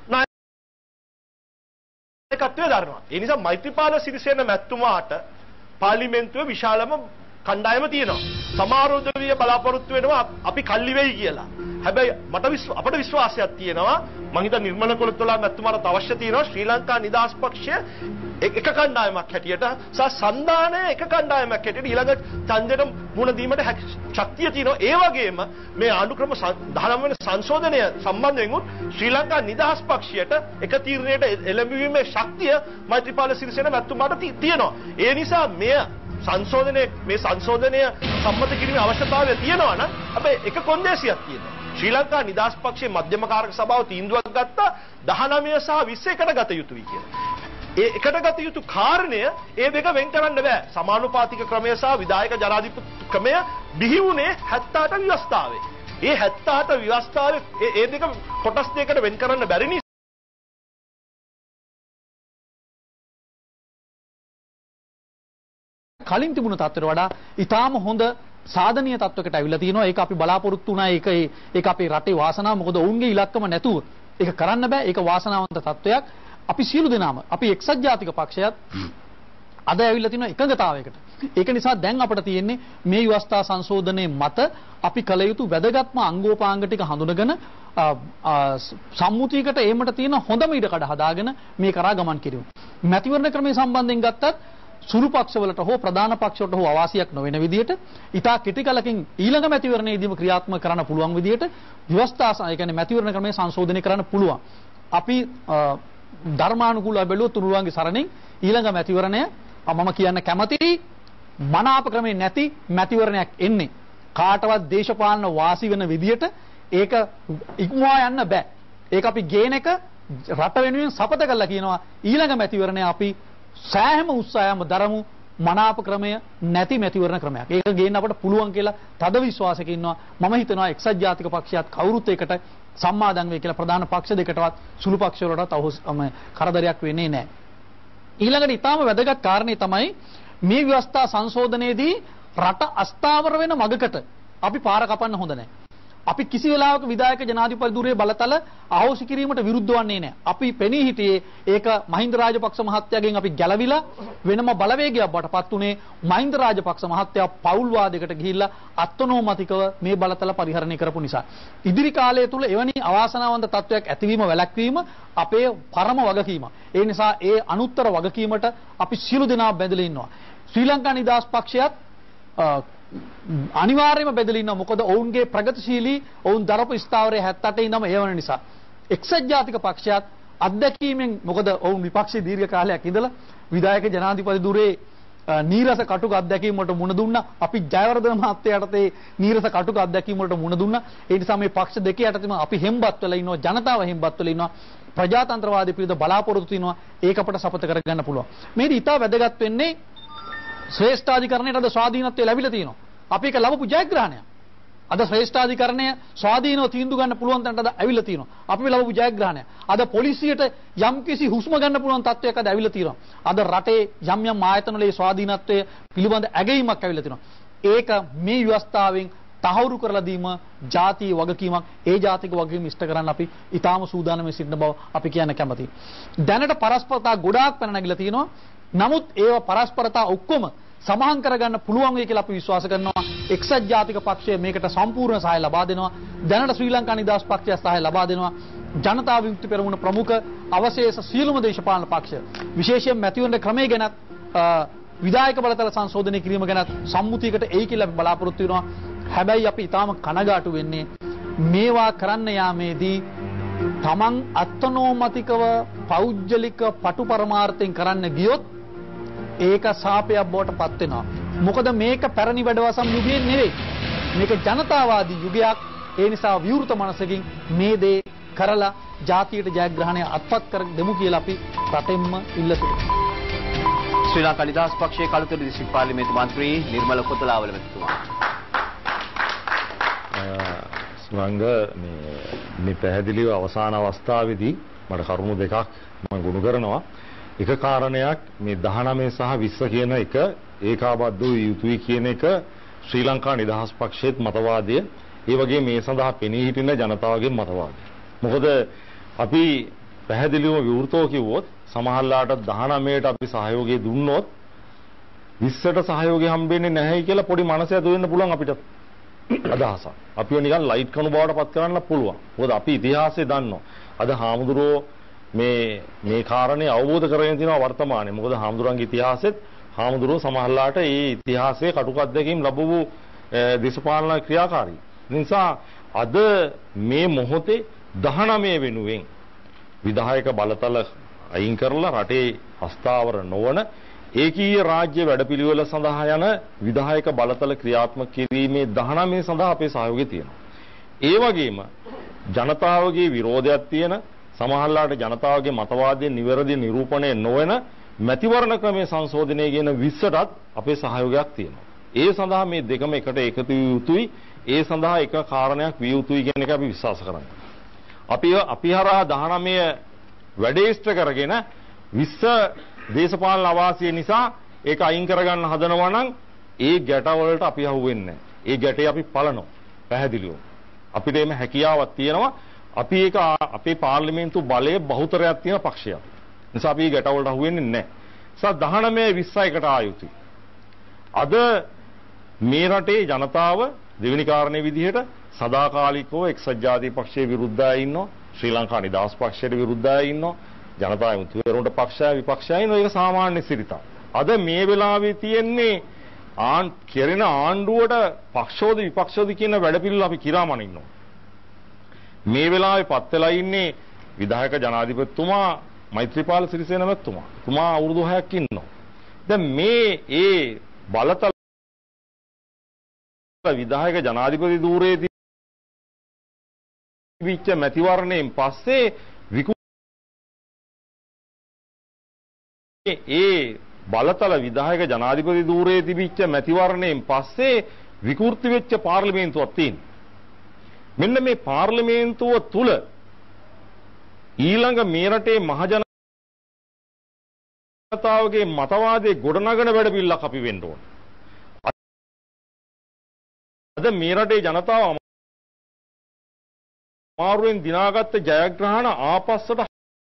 නායකත්වය දරනවා. ඒ නිසා මෛත්‍රීපාල සිරිසේන මැතිතුමාට පාර්ලිමේන්තුවේ විශාලම කණ්ඩායම තියෙනවා. සමාරෝධවිය බලාපොරොත්තු වෙනවා අපි කල්ලි වෙයි කියලා. හැබැයි මට අපට විශ්වාසයක් තියෙනවා මම හිතා නිර්මල කොළොත්තුලා මැතිතුමාට අවශ්‍ය තියෙනවා ශ්‍රී ලංකා නිදහස් පක්ෂය එක කණ්ඩායමක් හැටියට සහ සන්දානය එක කණ්ඩායමක් හැටියට ඊළඟ ඡන්දයට මුහුණ දීමට ශක්තිය තියෙනවා. ඒ වගේම මේ ආණ්ඩුක්‍රම දහනව වෙනි සංශෝධනය සම්බන්ධයෙන් උත් ශ්‍රී ලංකා නිදහස් පක්ෂයට එක තීරණයට එළඹීමේ ශක්තිය මෛත්‍රීපාල සිරිසේන මැතිතුමාට තියෙනවා. ඒ නිසා මෙය සංශෝධනයේ මේ සංශෝධනය සම්මත කිරීමේ අවශ්‍යතාවය තියෙනවා නම් අපේ එක කොන්දේසියක් තියෙනවා. ශ්‍රී ලංකා නිදහස් පක්ෂයේ මධ්‍යම කාරක සභාව තීන්දුවක් ගත්තා දහනවය සහ විස්ස එකට ගත යුතුයි කියලා. ඒ එකට ගත යුතු කාරණය ඒ දෙක වෙන් කරන්න බෑ. සමානුපාතික ක්‍රමය සහ විධායක ජනාධිපති ක්‍රමය බිහි වුණේ හැත්තෑ අට ව්‍යවස්ථාවේ. ඒ හැත්තෑ අට ව්‍යවස්ථාවේ ඒ දෙක කොටස් දෙකකට වෙන් කරන්න බැරි නිසා කලින් තිබුණ තත්ත්වයට වඩා ඊටාම හොඳ සාධනීය තත්වයකට අවිලා තිනවා. ඒක අපි බලාපොරොත්තු වුණා. ඒක ඒක අපේ රටේ වාසනාව. මොකද ඔවුන්ගේ ඉලක්කම නැතුව ඒක කරන්න බෑ. ඒක වාසනාවන්ත තත්වයක්. අපි සියලු දෙනාම අපි එක්සත් ජාතික පක්ෂයත් අද ඇවිල්ලා තිනවා එකඟතාවයකට. ඒක නිසා දැන් අපිට තියෙන්නේ මේ ව්‍යවස්ථා සංශෝධනයේ මත අපි කල යුතු වැදගත්ම අංගෝපාංග ටික හඳුනගෙන සම්මුතියකට ඒමට තියෙන හොඳම ඉඩකඩ හදාගෙන මේ කරා ගමන් කිරීම. මැතිවරණ ක්‍රමයේ සම්බන්ධයෙන් ගත්තත් සුළු පක්ෂවලට හෝ ප්‍රධාන පක්ෂවලට හෝ අවාසියක් නොවන විදිහට ඉතා කෙටි කලකින් ඊළඟ මැතිවරණයේදීම ක්‍රියාත්මක කරන්න පුළුවන් විදිහට ව්‍යවස්ථා ඒ කියන්නේ මැතිවරණ ක්‍රමයේ සංශෝධනය කරන්න පුළුවන්. අපි ධර්මානුකූලව බැලුවොත් තුනුරුවන්ගේ සරණින් ඊළඟ මැතිවරණය මම කියන්න කැමතියි මනාප ක්‍රමේ නැති මැතිවරණයක් එන්නේ. කාටවත් දේශපාලන වාසි වෙන විදිහට ඒක ඉක්මවා යන්න බෑ. ඒක අපි ගේන එක රට වෙනුවෙන් සපත කරලා කියනවා ඊළඟ මැතිවරණය අපි සෑහෙන උත්සාහයක්ම දරමු මනාප ක්‍රමය නැති මැතිවරණ ක්‍රමයක්. ඒක ගේන්න අපට පුළුවන් කියලා තද විශ්වාසයක ඉන්නවා. මම හිතනවා එක්සත් ජාතික පක්ෂයත් කවුරුත් එකට සම්මාදන් වෙයි කියලා ප්‍රධාන පක්ෂ දෙකටවත් සුළු පක්ෂ වලටත් කරදරයක් වෙන්නේ නැහැ. ඊළඟට ඊටාම වැදගත් කාරණේ තමයි මේ ව්‍යවස්ථා සංශෝධනයේදී රට අස්ථාවර වෙන මගකට අපි පාර කපන්න හොඳ නැහැ. අපි කිසි වෙලාවක විධායක ජනාධිපති ධුරයේ බලතල අහෝසි කිරීමට විරුද්ධ වන්නේ නැහැ. අපි පෙනී හිටියේ ඒක මහින්ද රාජපක්ෂ මහත්තයාගෙන් අපි ගැලවිලා වෙනම බලවේගයක් බවට පත් උනේ මහින්ද රාජපක්ෂ මහත්තයා පෞල් වාදයකට ගිහිල්ලා අත්නෝමතිකව මේ බලතල පරිහරණය කරපු නිසා. ඉදිරි කාලය තුල එවැනි අවාසනාවන්ත තත්වයක් ඇතිවීම වැළැක්වීම අපේ පරම වගකීම. ඒ නිසා ඒ අනුත්තර වගකීමට අපි සියලු දෙනා බැඳලා ඉන්නවා. ශ්‍රී ලංකා නිදහස් පක්ෂයත් අනිවාර්යයෙන්ම බෙදලා ඉන්නවා. මොකද ඔවුන්ගේ ප්‍රගතිශීලී ඔවුන් දරපු ස්ථාවරයේ හැත්තෑ අට ඉඳම ඒ වන නිසා. එක්සත් ජාතික පක්ෂයත් අත්දැකීමෙන් මොකද ඔවුන් විපක්ෂයේ දීර්ඝ කාලයක් ඉඳලා විධායක ජනාධිපති ධුරේ නීරස කටුක අත්දැකීම් වලට මුණ දුන්නා. අපි ජයවර්ධන මහත්තයාට ඒ නීරස කටුක අත්දැකීම් වලට මුණ දුන්නා. ඒ නිසා මේ පක්ෂ දෙකේ යටතේම අපි හෙම්බත් වෙලා ඉන්නවා. ජනතාව හෙම්බත් වෙලා ඉන්නවා. ප්‍රජාතන්ත්‍රවාදී පිළිද බලාපොරොත්තු වෙනවා. ඒක අපට සපත කරගන්න පුළුවන්. මේක ඉතා වැදගත් වෙන්නේ ශ්‍රේෂ්ඨාධිකරණයට අද ස්වාධීනත්වය ලැබිලා තියෙනවා. අපි ඒක ලැබපු ජයග්‍රහණයක්. අද ශ්‍රේෂ්ඨාධිකරණය ස්වාධීනව තීන්දුව ගන්න පුළුවන් තැනට අද ඇවිල්ලා තියෙනවා. අපි ලැබපු ජයග්‍රහණය. අද පොලිසියට යම්කිසි හුස්ම ගන්න පුළුවන් තත්ත්වයක් අද ඇවිල්ලා තියෙනවා. අද රටේ යම් යම් ආයතනවල ස්වාධීනත්වය පිළිබඳ ඇගීමක් ඇවිල්ලා තියෙනවා. ඒක මේ ව්‍යවස්ථාවෙන් තහවුරු කරලා දීම ජාතිය වගකීමක්. ඒ ජාතික වගකීම ඉෂ්ට කරන්න අපි ඊටාම සූදානම් සිටින බව අපි කියන්න කැමතියි. දැනට පරස්පරතා ගොඩාක් පැන නැගිලා තියෙනවා. නමුත් ඒව පරස්පරතා ඔක්කොම සමාහන් කරගන්න පුළුවන් වෙයි කියලා අපි විශ්වාස කරනවා. එක්සත් ජාතික පක්ෂය මේකට සම්පූර්ණ සහාය ලබා දෙනවා. දැනට ශ්‍රී ලංකා නිදහස් පක්ෂය සහාය ලබා දෙනවා. ජනතා විමුක්ති පෙරමුණ ප්‍රමුඛ අවශේෂ සියලුම දේශපාලන පක්ෂ විශේෂයෙන් මැතිවරණ ක්‍රමය ගැනත් විධායක බලතල සංශෝධනය කිරීම ගැනත් සම්මුතියකට එයි කියලා අපි බලාපොරොත්තු වෙනවා. හැබැයි අපි ඊටාම කනගාටු වෙන්නේ මේවා කරන්න යාමේදී තමන් අත්නෝමතිකව පෞද්ගලික පටු පරමාර්ථයෙන් කරන්න ගියොත් ඒක සාපයක් බවට පත් වෙනවා. මොකද මේක පැරණි වැඩවසම් යුගයේ නෙවෙයි. මේක ජනතාවාදී යුගයක්. ඒ නිසා විවෘත මනසකින් මේ දේ කරලා ජාතියට ජයග්‍රහණය අත්පත් කර දෙමු කියලා අපි රටෙන්ම ඉල්ල සිටිනවා. ශ්‍රී ලංකා නිදහස් පක්ෂයේ කළුතර දිස්ත්‍රික් පාර්ලිමේන්තු මන්ත්‍රී නිර්මල කොතලාවල මැතිතුමා. ස්වංග මේ මේ පැහැදිලිව අවසාන අවස්ථාවේදී මට කරුණු දෙකක් මම ගොනු කරනවා. එක කාරණයක් මේ දහනවය සහ විස්ස කියන එක ඒකාබද්ධ වූ යුතුයි කියන එක ශ්‍රී ලංකා නිදහස් පක්ෂයේත් මතවාදය. ඒ වගේ මේ සඳහා පෙනී සිටින ජනතාවගේ මතවාදය. මොකද අපි පැහැදිලිවම විවෘතව කිව්වොත් සමහරලාට දහනවයට අපි සහයෝගය දුන්නොත් විස්සට සහයෝගය හම්බෙන්නේ නැහැ කියලා පොඩි මනසක් ඇති වෙන්න පුළුවන් අපිට අදහසක්. අපිව නිකන් ලයිට් කණු බවට පත් කරන්න පුළුවන්. මොකද අපි ඉතිහාසය දන්නවා. අද හාමුදුරුවෝ මේ මේ කාරණේ අවබෝධ කරගෙන තියෙනවා වර්තමානයේ. මොකද හාමුදුරන්ගේ ඉතිහාසෙත් හාමුදුරුවෝ සමහරලාට ඒ ඉතිහාසයේ කටුක අත්දැකීම් ලැබවූ දේශපාලන ක්‍රියාකාරී. නිසා අද මේ මොහොතේ දහනවය වෙනුවෙන් විධායක බලතල අයින් කරලා රටේ හස්තාවර නොවන ඒකීය රාජ්‍ය වැඩපිළිවෙල සඳහා යන විධායක බලතල ක්‍රියාත්මක කිරීමේ දහනවය සඳහා අපේ සහයෝගය තියෙනවා. ඒ වගේම ජනතාවගේ විරෝධයක් තියෙන සමහරලාට ජනතාවගේ මතවාදයේ නිවැරදි නිරූපණය නොවන මැතිවරණ ක්‍රමයේ සංශෝධනය කියන විස්සටත් අපේ සහයෝගයක් තියෙනවා. ඒ සඳහා මේ දෙකම එකට එකතු විය යුතුයි. ඒ සඳහා එක කාරණයක් විය යුතුයි කියන එක අපි විශ්වාස කරනවා. අපි අපි හරහා දහනවය වැඩේ ඉෂ්ට කරගෙන විස්ස දේශපාලන අවාසිය නිසා ඒක අයින් කරගන්න හදනවා නම් ඒ ගැටවලට අපි අහුවෙන්නේ නැහැ. ඒ ගැටේ අපි පලනවා පැහැදිලිව. අපිට එimhe හැකියාවක් තියෙනවා. අපි ඒක අපේ පාර්ලිමේන්තු බලයේ බහුතරයක් තියෙන පක්ෂයක්. නිසා අපි ගැටවලට අහුවෙන්නේ නැහැ. නිසා දහනවය විස්සයි එකට ආයුතුයි. අද මේ රටේ ජනතාව දෙවෙනි කාරණේ විදිහට සදාකාලිකව එක්සත් ජාතික පක්ෂයේ විරුද්ධයි ඉන්නවා. ශ්‍රී ලංකා නිදහස් පක්ෂයට විරුද්ධයි ඉන්නවා. ජනතා විමුක්ති පෙරමුණට පක්ෂය විපක්ෂය ඉන්නවා. ඒක සාමාන්‍ය සිරිතක්. අද මේ වෙලාවේ තියෙන්නේ ආන් කෙරෙන ආණ්ඩුවට පක්ෂෝද විපක්ෂෝද කියන වැඩපිළිවෙල අපි කිරාමන ඉන්නවා. මේ වෙලාවේ පත් වෙලා ඉන්නේ විධායක ජනාධිපතිතුමා මෛත්‍රීපාල සිරිසේන මැතිතුමා. තුමා අවුරුදු හයක් ඉන්නවා. දැන් මේ ඒ බලතල විධායක ජනාධිපති ධූරයේ තිබිච්ච මැතිවරණයෙන් පස්සේ ඒ බලතල විධායක ජනාධිපති ධූරයේ තිබිච්ච මැතිවරණයෙන් පස්සේ විකෘති වෙච්ච පාර්ලිමේන්තුවක් තියෙනවා. මෙන්න මේ පාර්ලිමේන්තුව තුල ඊළඟ මේ රටේ මහජනතාවගේ මතවාදයේ ගොඩනගන වැඩපිළිවෙලක් අපි වෙන්න ඕන. අද මේ රටේ ජනතාව අමාරුවෙන් දිනාගත්ත ජයග්‍රහණ ආපස්සට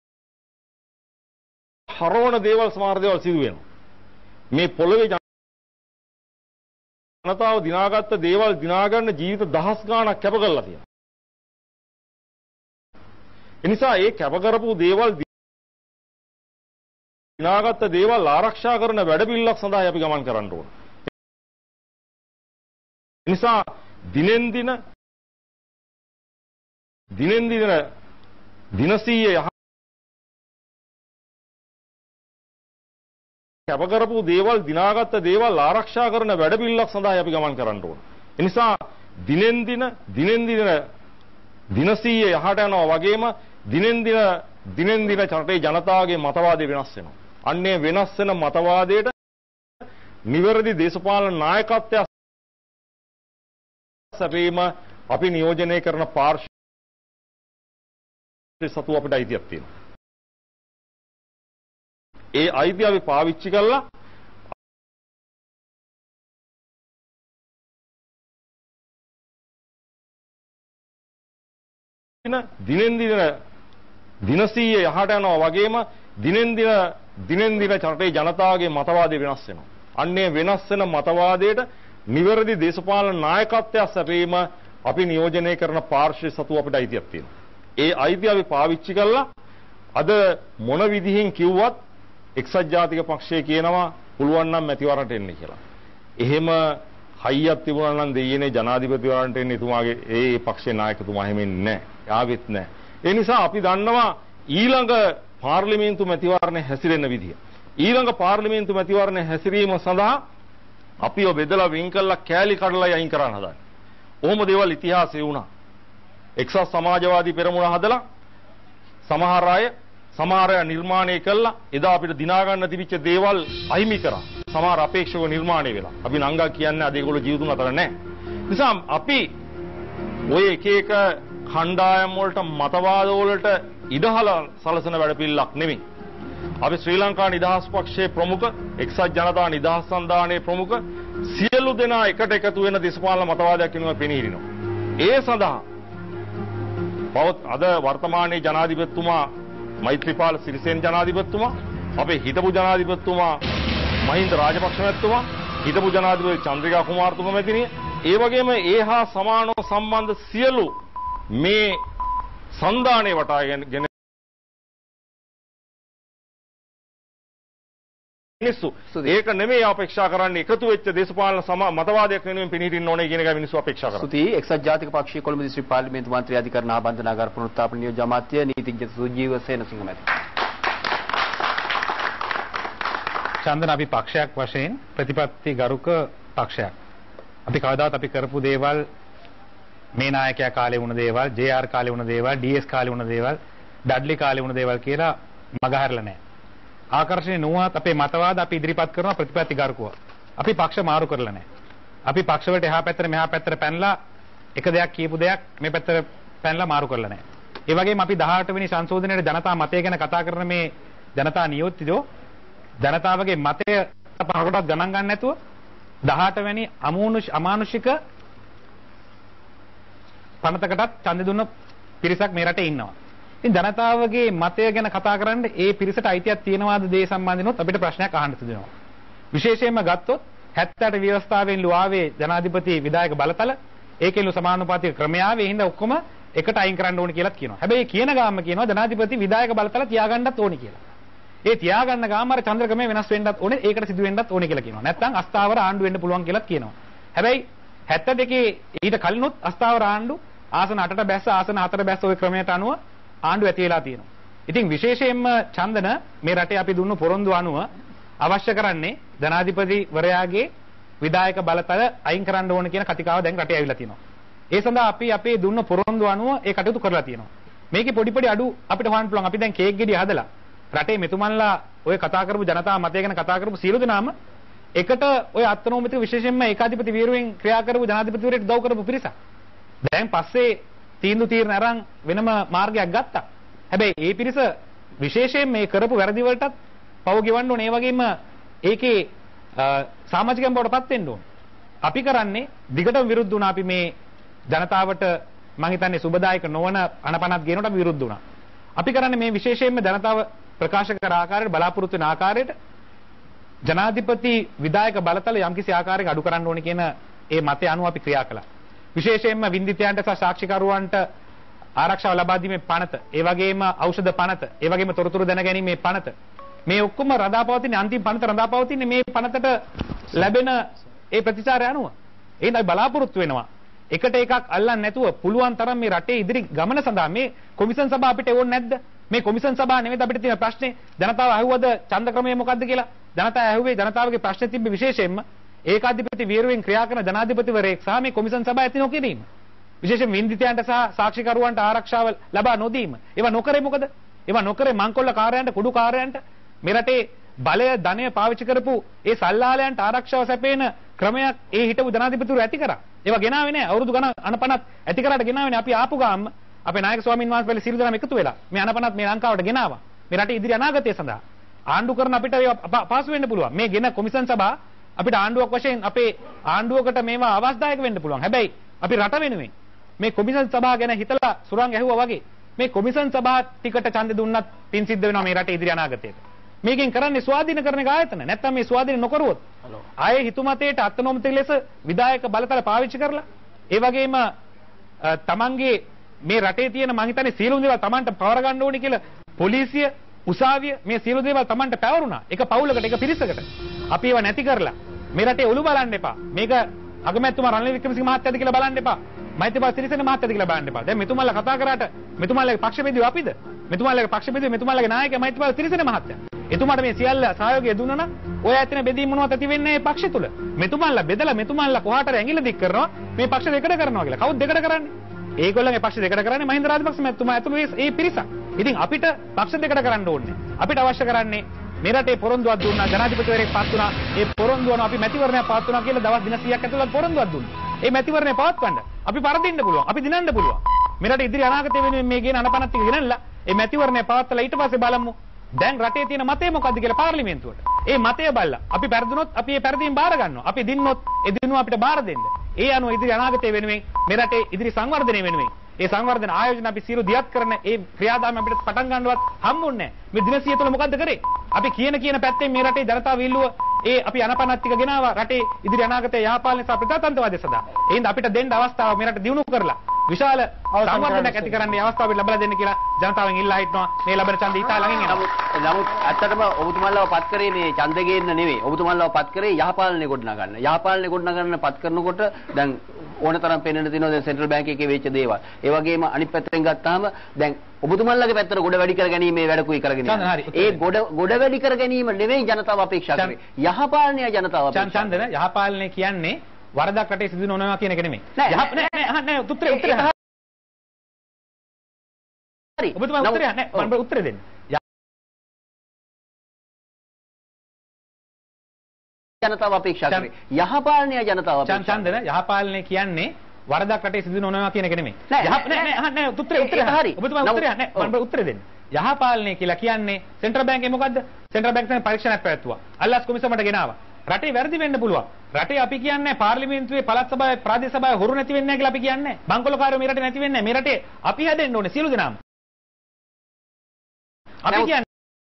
හරවන දේවල් සමහර දේවල් සිදු වෙනවා. මේ පොළවේ ජනතාව දිනාගත්ත දේවල් දිනා ගන්න ජීවිත දහස් ගාණක් කැප කරලා තියෙනවා. ඒ නිසා ඒ කැප කරපු දේවල් දිනාගත්ත දේවල් ආරක්ෂා කරන වැඩපිළිවෙලක් සඳහා අපි ගමන් කරන්න ඕන. ඒ නිසා දිනෙන් දින දිනෙන් දින දිනසීය කැප කරපු දේවල් දිනාගත්ත දේවල් ආරක්ෂා කරන වැඩපිළිවෙලක් සඳහා අපි ගමන් කරන්න ඕන. ඒ නිසා දිනෙන් දින දිනෙන් දින දිනසීය යහට යනවා වගේම දිනෙන් දින දිනෙන් දින රටේ ජනතාවගේ මතවාදය වෙනස් වෙනවා. අන්නේ වෙනස් වෙන මතවාදයට නිවැරදි දේශපාලන නායකත්වය සැපීම අපි නියෝජනය කරන පාර්ශ්ව සතු අපිට අයිතියක් තියෙනවා. ඒ අයිතිය අපි පාවිච්චි කරලා දින දිනෙන් දින දිනසීය යහට යනවා වගේම දිනෙන් දින දිනෙන් දින රටේ ජනතාවගේ මතවාදය වෙනස් වෙනවා. අන්නේ වෙනස් වෙන මතවාදයට නිවැරදි දේශපාලන නායකත්වයක් සැපීම අපි නියෝජනය කරන පාර්ශ්වය සතු අපිට අයිතියක් තියෙනවා. ඒ අයිතිය අපි පාවිච්චි කළා අද මොන විදිහින් කිව්වත් එක්සත් ජාතික පක්ෂය කියනවා පුළුවන් නම් මැතිවරණට එන්න කියලා. එහෙම හයියක් තිබුණා නම් දෙයියනේ ජනාධිපතිවරණට එන්න එතුමාගේ ඒ පක්ෂේ නායකතුමා එහෙම ඉන්නේ නැහැ. ආවෙත් නැහැ. ඒ නිසා අපි දන්නවා ඊළඟ පාර්ලිමේන්තු මැතිවරණේ හැසිරෙන්න විදිය. ඊළඟ පාර්ලිමේන්තු මැතිවරණේ හැසිරීම සඳහා අපිව බෙදලා වින් කළා කෑලි කඩලා යයින් කරන්න හදන්නේ. ඔහොම දේවල් ඉතිහාසයේ වුණා. එක්සත් සමාජවාදී පෙරමුණ හදලා සමහර අය සමහර අය නිර්මාණය කළා. එදා අපිට දිනා ගන්න තිබිච්ච දේවල් අහිමි කරා. සමහර අපේක්ෂක නිර්මාණය වෙලා. අපි නංගා කියන්නේ අද ඒගොල්ලෝ ජීවිතුන් අතර නැහැ. නිසා අපි ඔය එක එක කණ්ඩායම් වලට මතවාද වලට ඉඩහල සලසන වැඩපිළිවෙලක් නෙමෙයි. අපි ශ්‍රී ලංකා නිදහස් පක්ෂයේ ප්‍රමුඛ එක්සත් ජනතා නිදහස් සන්ධානයේ ප්‍රමුඛ සියලු දෙනා එකට එකතු වෙන දේශපාලන මතවාදයක් වෙනවා පෙනී හිටිනවා. ඒ සඳහා පවත් අද වර්තමානයේ ජනාධිපතිතුමා මෛත්‍රීපාල සිරිසේන ජනාධිපතිතුමා අපේ හිටපු ජනාධිපතිතුමා මහින්ද රාජපක්ෂ මැතිතුමා හිටපු ජනාධිපති චන්ද්‍රිකා කුමාරතුංග මැතිණිය ඒ වගේම ඒ හා සමානව සම්බන්ධ සියලු මේ සන්ධානයේ වටාගෙන මිනිස්සු ඒක නෙමෙයි අපේක්ෂා කරන්නේ එකතු වෙච්ච දේශපාලන මතවාදයක් වෙනුවෙන් පිළිහිටින්න ඕනේ කියන එකයි මිනිස්සු අපේක්ෂා කරන්නේ. ස්තුතියි. එක්සත් ජාතික පක්ෂයේ කොළඹ දිස්ත්‍රික් පාර්ලිමේන්තු මන්ත්‍රී අධිකරණ ආබන්ධනාගාර පුනරුත්ථාපන නියෝජ්‍ය අමාත්‍ය නීතිඥ සුජීව සේනසිංහ මැතිතුමා. චන්දන අපි පක්ෂයක් වශයෙන් ප්‍රතිපත්ති ගරුක පක්ෂයක්. අපි කවදාවත් අපි කරපු දේවල් මේ නායකයා කාලේ වුණ දේවල්, ජේ ආර් කාලේ වුණ දේවල්, ඩී එස් කාලේ වුණ දේවල්, ඩඩ්ලි කාලේ වුණ දේවල් කියලා මගහැරලා නැහැ. ආකර්ෂණීය නුවණත් අපේ මතවාද අපි ඉදිරිපත් කරනවා ප්‍රතිපත්ති ගරුකව. අපි පක්ෂ මාරු කරලා නැහැ. අපි පක්ෂ වලට එහා පැත්තට මෙහා පැත්තට පැනලා එක දෙයක් කියපු දෙයක් මේ පැත්තට පැනලා මාරු කරලා නැහැ. ඒ වගේම අපි දහඅට වෙනි සංශෝධනයේ ජනතා මතය ගැන කතා කරන මේ ජනතා නියෝජිතයෝ ජනතාවගේ මතය පහකටවත් ගණන් ගන්න නැතුව දහඅට වෙනි අමානුෂික පනතකටත් ඡන්දෙ දුන්න පිරිසක් මේ රටේ ඉන්නවා. ඉතින් ජනතාවගේ මතය ගැන කතා කරන්න ඒ පිරිසට අයිතියක් තියෙනවාද දේ සම්බන්ධනොත් අපිට ප්‍රශ්නයක් අහන්න සිදුවෙනවා. විශේෂයෙන්ම ගත්තොත් හැත්තෑට ව්‍යවස්ථාවෙන් ලුවාවේ ජනාධිපති විධායක බලතල ඒකෙන් ලු සමානුපාතික ක්‍රමය ආවේ හින්දා ඔක්කොම එකට අයින් කරන්න ඕනේ කියලාත් කියනවා. හැබැයි කියන ගාම කියනවා ජනාධිපති විධායක බලතල තියාගන්නත් ඕනේ කියලා. ඒ තියාගන්න ගාම අර චන්ද්‍ර ක්‍රමය වෙනස් වෙන්නත් ඕනේ ඒකට සිදු වෙන්නත් ඕනේ කියලා කියනවා. නැත්නම් අස්ථාවර ආණ්ඩු වෙන්න පුළුවන් කියලාත් කියනවා. හැබැයි හැත්තෑ දෙකේ ඊට කලිනුත් අස්ථාවර ආණ්ඩු ආසන අටට බැස්ස ආසන හතර බැස්ස ওই ක්‍රමයට අනුව ආණ්ඩු ඇති වෙලා තියෙනවා. ඉතින් විශේෂයෙන්ම චන්දන මේ රටේ අපි දුන්නු පොරොන්දු අනුව අවශ්‍ය කරන්නේ ජනාධිපතිවරයාගේ විධායක බලතල අයින් කරන්න ඕන කියන කතිකාව දැන් රටේ ඇවිල්ලා තියෙනවා. ඒ සඳහා අපි අපේ දුන්න පොරොන්දු අනුව ඒ කටයුතු කරලා තියෙනවා. මේකේ පොඩි පොඩි අඩු අපිට හොයන්න පුළුවන්. අපි දැන් කේක් ගෙඩිය හදලා රටේ මෙතුමන්ලා ඔය කතා කරපු ජනතා මතය ගැන කතා කරපු සියලු දෙනාම එකට ඔය අත්නෝමිතික විශේෂයෙන්ම ඒකාධිපති වීරුවෙන් ක්‍රියා කරපු ජනාධිපතිවරයෙක් උදව් කරපු පිරිසක්. දැන් පස්සේ තීන්දුව తీරන අරන් වෙනම මාර්ගයක් ගත්තා. හැබැයි ඒ පිරිස විශේෂයෙන් මේ කරපු වැරදි වලටත් පව ගෙවන්න ඕනේ. ඒ වගේම ඒකේ සමාජිකයන් බවට පත් වෙන්න ඕනේ. අපි කරන්නේ දිගටම විරුද්ධ වුණා. අපි මේ ජනතාවට මම හිතන්නේ සුබදායක නොවන අනපනත් ගේනකොට අපි විරුද්ධ වුණා. අපි කරන්නේ මේ විශේෂයෙන්ම ජනතාව ප්‍රකාශ කර ආකාරයට බලාපොරොත්තු වෙන ආකාරයට ජනාධිපති විධායක බලතල යම්කිසි ආකාරයක අඩු කරන්න ඕනේ කියන ඒ මතය අනුව අපි ක්‍රියා කළා. විශේෂයෙන්ම වින්දිතයන්ට සහ සාක්ෂිකරුවන්ට ආරක්ෂාව ලබා දීමේ පනත, ඒ වගේම ඖෂධ පනත, ඒ වගේම තොරතුරු දැනගැනීමේ පනත මේ ඔක්කොම රඳාපවතින අන්තිම පනත රඳාපවතින මේ පනතට ලැබෙන ඒ ප්‍රතිචාරය අනුව. එහෙනම් අපි බලාපොරොත්තු වෙනවා එකට එකක් අල්ලන්නේ නැතුව පුළුවන් තරම් මේ රටේ ඉදිරි ගමන සඳහා මේ කොමිෂන් සභාව අපිට ඕනේ නැද්ද? මේ කොමිෂන් සභාව නෙමෙයි අපිට තියෙන ප්‍රශ්නේ. ජනතාව අහුවද ඡන්ද ක්‍රමය මොකද්ද කියලා? ජනතාව ඇහුවේ ජනතාවගේ ප්‍රශ්නේ තිබ්බ විශේෂයෙන්ම ඒකාධිපති වීරුවෙන් ක්‍රියා කරන ජනාධිපතිවරයෙක් සහ මේ කොමිෂන් සභාව ඇති නොකිරීම. විශේෂයෙන් වින්දිතයන්ට සහ සාක්ෂිකරුවන්ට ආරක්ෂාව ලබා නොදීම. ඒවා නොකරේ මොකද? ඒවා නොකරේ මංකොල්ල කාර්යයන්ට කුඩු කාර්යයන්ට මේ රටේ බලය ධනය පාවිච්චි කරපු ඒ සල්ලාලයන්ට ආරක්ෂාව සැපේන ක්‍රමයක් ඒ හිටපු ජනාධිපතිවරු ඇති කරා. ඒවා ගෙනාවේ නැහැ. අවුරුදු ගණන් අනපනත් ඇති කරාට ගෙනාවේ නැහැ. අපි ආපු ගාම අපේ නායක ස්වාමීන් වහන්සේලා සියලු දෙනාම එකතු වෙලා මේ අනපනත් මේ ලංකාවට ගෙනාවා. මේ රටේ ඉදිරි අනාගතය සඳහා ආණ්ඩු කරන අපිට පාසු වෙන්න පුළුවන්. මේ ගෙන කොමිෂන් සභා අපිට ආණ්ඩුවක් වශයෙන් අපේ ආණ්ඩුවකට මේවා අවස්ථායක වෙන්න පුළුවන්. හැබැයි අපි රට වෙනුවෙන් මේ කොමිෂන් සභාව ගැන හිතලා සුරංග ඇහුවා වගේ මේ කොමිෂන් සභාව ටිකට ඡන්දෙ දුන්නත් පින් සිද්ධ වෙනවා මේ රටේ ඉදිරි අනාගතයට. මේකෙන් කරන්නේ ස්වාධීන කරන එක ආයතන. නැත්තම් මේ ස්වාධීන නොකරුවොත් ආයේ හිතුමතේට අත්නොමතික ලෙස විධායක බලතල පාවිච්චි කරලා ඒ වගේම තමන්ගේ මේ රටේ තියෙන මං හිතන්නේ සියලුම දේවල් තමන්ට පවර ගන්න ඕනේ කියලා පොලිසිය උසාවිය මේ සියලු දේවල් තමන්ට පැවරුණා. එක පවුලකට එක පිරිසකට. අපි ඒවා නැති කරලා මේ රටේ ඔලු බලන්න එපා. මේක අගමැතිතුමා රනිල් වික්‍රමසිංහ මහත්තයාද කියලා බලන්න එපා. මෛත්‍රීපාල සිරිසේන මහත්තයාද කියලා බලන්න එපා. දැන් මෙතුමාලා කතා කරාට මෙතුමාලගේ පක්ෂ බෙදුවේ අපිද? මෙතුමාලගේ පක්ෂ බෙදුවේ මෙතුමාලගේ නායකයා මෛත්‍රීපාල සිරිසේන මහත්තයා. එතුමාට මේ සියල්ල සහයෝගය දුන්නා නම් ඔය ඇත්තන බෙදීම මොනවද ඇති වෙන්නේ මේ පක්ෂ තුල? මෙතුමාලා බෙදලා මෙතුමාලා කොහාටද ඇඟිල්ල දික් කරනවා මේ පක්ෂ දෙකට කරනවා කියලා. කවුද දෙකට කරන්නේ? ඒගොල්ලන්ගේ පක්ෂ දෙකට කරන්නේ මහින්ද රාජපක්ෂ මහත්මයා ඇතුළු ඒ පිරිසක්. ඉතින් අපිට පක්ෂ දෙකට කරන්න ඕනේ. අපිට අවශ්‍ය කරන්නේ මේ රටේ පොරොන්දුවක් දුන්නා ජනාධිපතිවරයෙක් පත් වුණා. ඒ පොරොන්දුවන අපි මැතිවරණයක් පත් වුණා කියලා දවස් දින සීයක් ඇතුළත පොරොන්දුවක් දුන්නා. ඒ මැතිවරණය පවත්වන්න අපි පරදින්න පුළුවන්. අපි දිනන්න පුළුවන්. මේ රටේ ඉදිරි අනාගතය වෙනුවෙන් මේ ගේන අනපනත් ටික ගෙනල්ලා ඒ මැතිවරණය පවත්වලා ඊට පස්සේ බලමු දැන් රටේ තියෙන මතය මොකද්ද කියලා පාර්ලිමේන්තුවට. ඒ මතය බලලා අපි පෙරදුනොත් අපි ඒ පෙරදීම් බාර ගන්නවා. අපි දින්නොත් ඒ දිනුව අපිට බාර දෙන්න. ඒ අනුව ඉදිරි අනාගතය වෙනුවෙන් මේ රටේ ඉදිරි සංවර්ධනය වෙනුවෙන් ඒ සංවර්ධන ආයෝජන අපි සියලු දියත් කරන ඒ ක්‍රියාදාම අපිට පටන් ගන්නවත් හම්බුන්නේ නැහැ. මේ දින සිය තුළ මොකද්ද කරේ? අපි කියන කියන පැත්තෙන් මේ රටේ ජනතාව ඉල්ලුව ඒ අපි අනපනත් ටික ගෙනාවා රටේ ඉදිරි අනාගතයේ යහපාලනය සහ ප්‍රජාතන්ත්‍රවාදය සඳහා. ඒ හින්දා අපිට දෙන්න අවස්ථාවක් මේ රට දියුණු කරලා විශාල සංවර්ධනයක් ඇති කරන්න අවස්ථාව අපිට ලබා දෙන්න කියලා ජනතාවෙන් ඉල්ලා හිටනවා. මේ ලැබෙන ඡන්දය ඉතා ළඟින් එනවා. නමුත් ඇත්තටම ඔබතුමාලව පත් කරේ මේ ඡන්ද ගේන්න නෙවෙයි. ඔබතුමාලව පත් කරේ යහපාලනය ගොඩනගා ගන්න. යහපාලනය ගොඩනගා ගන්න පත් කරනකොට දැන් ඕනතරම් පෙන්වන්න තියෙනවා දැන් සෙන්ට්‍රල් බැංක් එකේ වෙච්ච දේවල්. ඒ වගේම අනිත් පැත්තෙන් ගත්තාම දැන් ඔබතුමාලගේ පැත්තට ගොඩ වැඩි කර ගැනීමේ වැඩකුයි කරගෙන යනවා. ඒ ගොඩ ගොඩ වැඩි කර ගැනීම නෙවෙයි ජනතාව අපේක්ෂා කරේ. යහපාලනය ජනතාව අපේක්ෂා කරේ. චන්දන යහපාලනය කියන්නේ වරදක් රටේ සිදු නොවනවා කියන එක නෙමෙයි. නෑ නෑ නෑ උත්තරේ උත්තරේ. හරි. ඔබතුමා උත්තරේ නෑ මම උත්තරේ දෙන්න. ජනතාව අපේක්ෂා කරේ. යහපාලනය ජනතාව අපේක්ෂා. චන්දන යහපාලනය කියන්නේ වරදක් රටේ සිදු නොවනවා කියන එක නෙමෙයි. නෑ නෑ නෑ උත්තරේ උත්තරේ. හරි. ඔබතුමා උත්තරේ නෑ මම උත්තරේ දෙන්න. යහපාලනය කියලා කියන්නේ සෙන්ට්‍රල් බැංකුවේ මොකද්ද? සෙන්ට්‍රල් බැංකුවේ පරීක්ෂණයක් පැවැත්තුවා. අල්ලාස් කොමිසමට ගෙනාවා. රටේ වැරදි වෙන්න පුළුවන්. රටේ අපි කියන්නේ පාර්ලිමේන්තුවේ පළාත් සභාවේ ප්‍රාදේශ සභාවේ හොරු නැති වෙන්නේ නැහැ කියලා අපි කියන්නේ. බංකොලොකාරයෝ මේ රටේ නැති වෙන්නේ නැහැ. මේ රටේ අපි හැදෙන්න ඕනේ සියලු දෙනාම. අපි කියන්නේ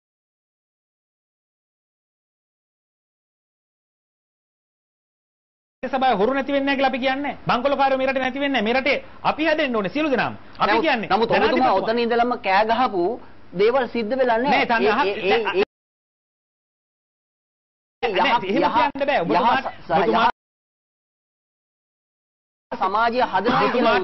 සභාවේ හොරු නැති වෙන්නේ නැහැ කියලා අපි කියන්නේ. බංකොලොකාරයෝ මේ රටේ නැති වෙන්නේ නැහැ. මේ රටේ අපි හැදෙන්න ඕනේ සියලු දෙනාම. අපි කියන්නේ. නමුත් ඔබතුමා ඔතන ඉඳලම කෑ ගහපු දේවල් සිද්ධ වෙලා නැහැ. නෑ සමාජය හදනවා කියලා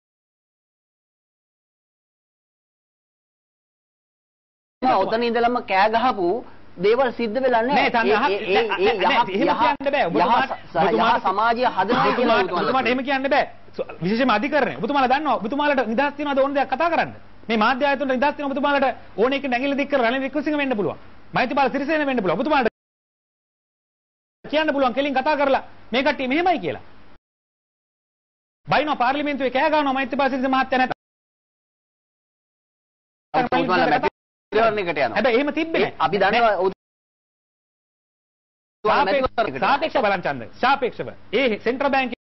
ඔතන ඉඳලම කෑ ගහපු දේවල් සිද්ධ වෙලා නැහැ. සමාජය හදනවා කියලා ඔබතුමාට එහෙම කියන්න බෑ. විශේෂයෙන්ම අධිකරණය. ඔබතුමාලා දන්නවා ඔබතුමාලට නිදහස් තියනවාද ඕන දෙයක් කතා කරන්න. මේ මාධ්‍ය ආයතනවල නිදහස් තියෙන ඔබතුමාලට ඕන එක නැගිලා දික් කරලා රනිල් වික්‍රමසිංහ වෙන්න පුළුවන්. මෛත්‍රීපාල සිරිසේන වෙන්න පුළුවන්. ඔබතුමාලට කියන්න පුළුවන් කෙලින් කතා කරලා මේ කට්ටිය මෙහෙමයි කියලා. බයිනෝ පාර්ලිමේන්තුවේ කෑ ගන්නවා මෛත්‍රීපාල සිරිසේන මහත්තයා නැත. හැබැයි එහෙම තිබ්බේ නැහැ. අපි දන්නවා සාපේක්ෂව බලන්න ඡන්ද. සාපේක්ෂව. ඒ සෙන්ට්‍රල්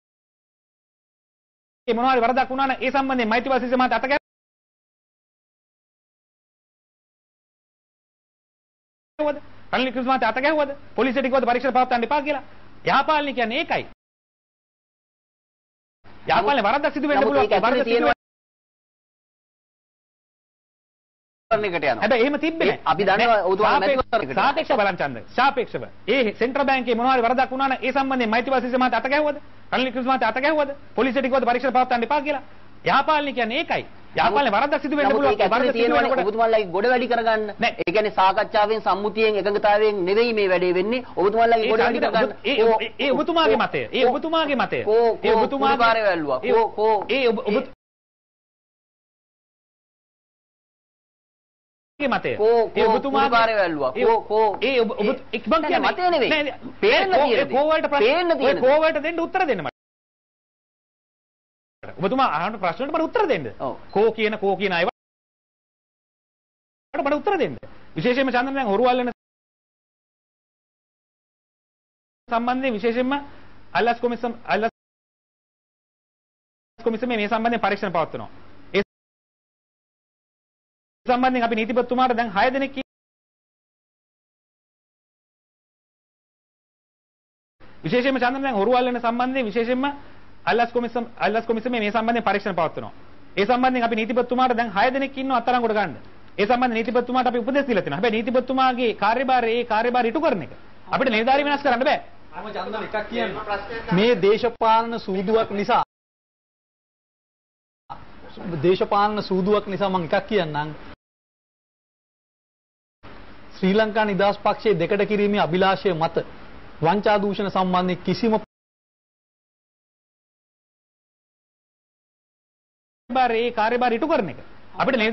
බැංකුවේ මොනවාරි වරදක් වුණා නම් ඒ සම්බන්ධයෙන් මෛත්‍රීපාල සිරිසේන මහත්තයා අත ගැහුවද? රනිල් වික්‍රමසිංහ මහත්තයා අත ගැහුවද? පොලිසියට කිව්වද පරීක්ෂණ පවත්වන්න එපා කියලා? යහපාලනය කියන්නේ ඒකයි. යහපාලනේ වරදක් සිදු වෙන්න පුළුවන්. වරද තියෙනවා. හැබැයි එහෙම තිබ්බේ නැහැ. අපි දන්නවා ඔබතුමාලා මැතිවරණයකට. සාපේක්ෂව බලන්න ඡන්ද. සාපේක්ෂව. ඒ සෙන්ට්‍රල් බැංකුවේ මොනවාරි වරදක් වුණා නම් ඒ සම්බන්ධයෙන් මෛත්‍රීපාල සිරිසේන මහත්තයා අත ගැහුවද? රනිල් වික්‍රමසිංහ මහත්තයා අත ගැහුවද? පොලිසියට කිව්වද පරීක්ෂණ පවත්වන්න එපා කියලා? යහපාලනය කියන්නේ ඒකයි. යහපාලනේ වරදක් සිදු වෙන්න පුළුවන්. වරද තියෙනවනේ ඔබතුමාලාගේ ගොඩ වැඩි කරගන්න. ඒ කියන්නේ සාකච්ඡාවෙන් සම්මුතියෙන් එකඟතාවයෙන් නෙවෙයි මේ වැඩේ වෙන්නේ. ඔබතුමාලාගේ ගොඩ වැඩි කරගන්න. ඒ ඔබතුමාගේ මතය. ඒ ඔබතුමාගේ මතය. ඒ ඔබතුමාගේ කාර්ය වැල්ලුවා. කෝ කෝ ඒ ඔබ ඒ මතය. ඒ ඔබතුමාගේ කාර්ය වැල්ලුවා. කෝ කෝ ඒ ඔබ ඉක්මන් කියන්නේ මතය නෙවෙයි. පේන්න තියෙන්නේ. කෝ වලට ප්‍රශ්න කෝ වලට දෙන්න උත්තර දෙන්න මට. ඔබතුමා අහන ප්‍රශ්නෙට මට උත්තර දෙන්න. කෝ කියන කෝ කියන අයවට මට උත්තර දෙන්න. විශේෂයෙන්ම චන්දන දැන් හොරු අල්ලන සම්බන්ධයෙන් විශේෂයෙන්ම අල්ලාස් කොමිසම් අල්ලාස් කොමිසමේ මේ සම්බන්ධයෙන් පරීක්ෂණ පවත්වනවා. ඒ සම්බන්ධයෙන් අපි නීතිපතිතුමාට දැන් හය දෙනෙක් විශේෂයෙන්ම චන්දන දැන් හොරුවල් වෙන සම්බන්ධයෙන් විශේෂයෙන්ම අල්ලස් කොමිසම අල්ලස් කොමිසමේ මේ සම්බන්ධයෙන් පරීක්ෂණ පවත්වනවා. ඒ සම්බන්ධයෙන් අපි නීතිපතිතුමාට දැන් හය දෙනෙක් ඉන්නවා අත්අඩංගුවට ගන්න. ඒ සම්බන්ධ නීතිපතිතුමාට අපි උපදෙස් දීලා තියෙනවා. හැබැයි නීතිපතිතුමාගේ කාර්යභාරය ඒ කාර්යභාරය ඉටු කරන එක. අපිට නිලධාරි වෙනස් කරන්න බෑ. මම චන්දන එකක් කියන්න. මේ දේශපාලන සූදුවක් නිසා දේශපාලන සූදුවක් නිසා මම එකක් කියන්නම්. ශ්‍රී ලංකා නිදහස් පක්ෂයේ දෙකට කිරීමේ අභිලාෂය මත වංචා දූෂණ සම්බන්ධයෙන් කිසිම කාර්යභාරය ඒ කාර්යභාරය ඉටු කරන එක. අපිට නිලධාරි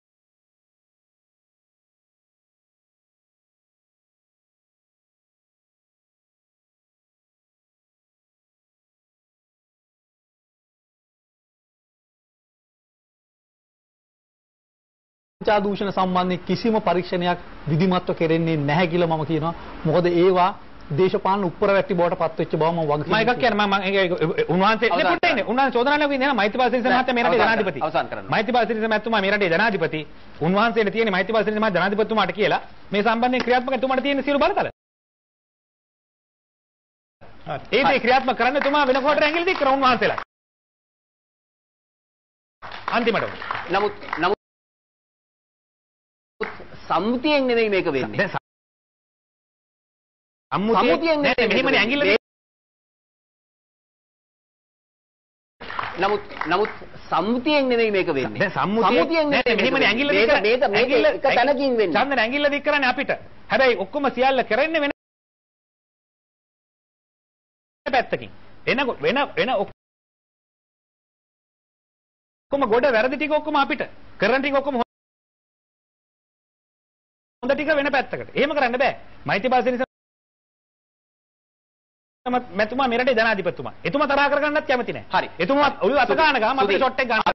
වංචා දූෂණ සම්බන්ධයෙන් කිසිම පරීක්ෂණයක් විධිමත්ව කෙරෙන්නේ නැහැ කියලා මම කියනවා. මොකද ඒවා දේශපාලන උප්පරවැට්ටි බවට පත් වෙච්ච බව මම වගකීම් මම එකක් කියන්නේ මම උන්වහන්සේ නෙපුට ඉන්නේ උන්වහන්සේ චෝදනා ලැබුවේ නෑ මෛත්‍රීපාල සිරිසේන මහත්තයා මේ රටේ ජනාධිපති අවසන් කරන්න. මෛත්‍රීපාල සිරිසේන මහත්මයා මේ රටේ ජනාධිපති උන්වහන්සේට තියෙන්නේ මෛත්‍රීපාල සිරිසේන මහත්තයා ජනාධිපතිතුමාට කියලා මේ සම්බන්ධයෙන් ක්‍රියාත්මක එතුමාට තියෙන සියලු බලතල. ඒ දේ ක්‍රියාත්මක කරන්න එතුමා වෙන කොටට ඇඟිලි දික් කරා උන්වහන්සේලා. අන්තිමට. නමුත් නමුත් සම්මුතියෙන් නෙමෙයි මේක වෙන්නේ. සම්මුතියෙන් නෙමෙයි මෙහෙමනේ ඇඟිල්ල නමුත් නමුත් සම්මුතියෙන් නෙමෙයි මේක වෙන්නේ. දැන් සම්මුතියෙන් නෙමෙයි මෙහෙමනේ ඇඟිල්ල දික් කරන්නේ. මේක මේක එක තැනකින් වෙන්නේ. චන්දන ඇඟිල්ල දික් කරන්නේ අපිට. හැබැයි ඔක්කොම සියල්ල කරන්නේ වෙන පැත්තකින්. එන වෙන වෙන ඔක්කොම ගොඩ වැරදි ටික ඔක්කොම අපිට. කරන ටික ඔක්කොම හොඳ ටික වෙන පැත්තකට. එහෙම කරන්න බෑ. මෛත්‍රීපාල සිරිසේන මැතිතුමා මේ රටේ ජනාධිපතිතුමා. එතුමා තරහ කරගන්නත් කැමති නැහැ. හරි. එතුමා ඔළුව අත ගන්න ගම අපිට ෂොට් එක ගන්න.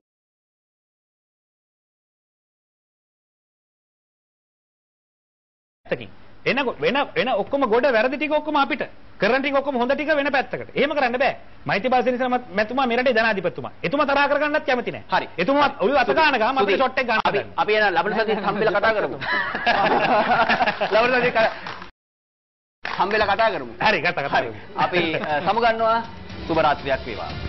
පැත්තකින්. එන වෙන වෙන ඔක්කොම ගොඩ වැරදි ටික ඔක්කොම අපිට. කරන ටික ඔක්කොම හොඳ ටික වෙන පැත්තකට. එහෙම කරන්න බෑ. මෛත්‍රීපාල සිරිසේන මැතිතුමා මේ රටේ ජනාධිපතිතුමා. එතුමා තරහ කරගන්නත් කැමති නැහැ. හරි. එතුමා ඔළුව අත ගන්න ගම අපිට ෂොට් එක ගන්න. අපි අපි එන ලබන සතියේ හම්බෙලා කතා කරමු. ලබන සතියේ හම්බෙලා කතා කරමු. හරි කතා කතා. අපි සමුගන්නවා. සුබ රාත්‍රියක් වේවා.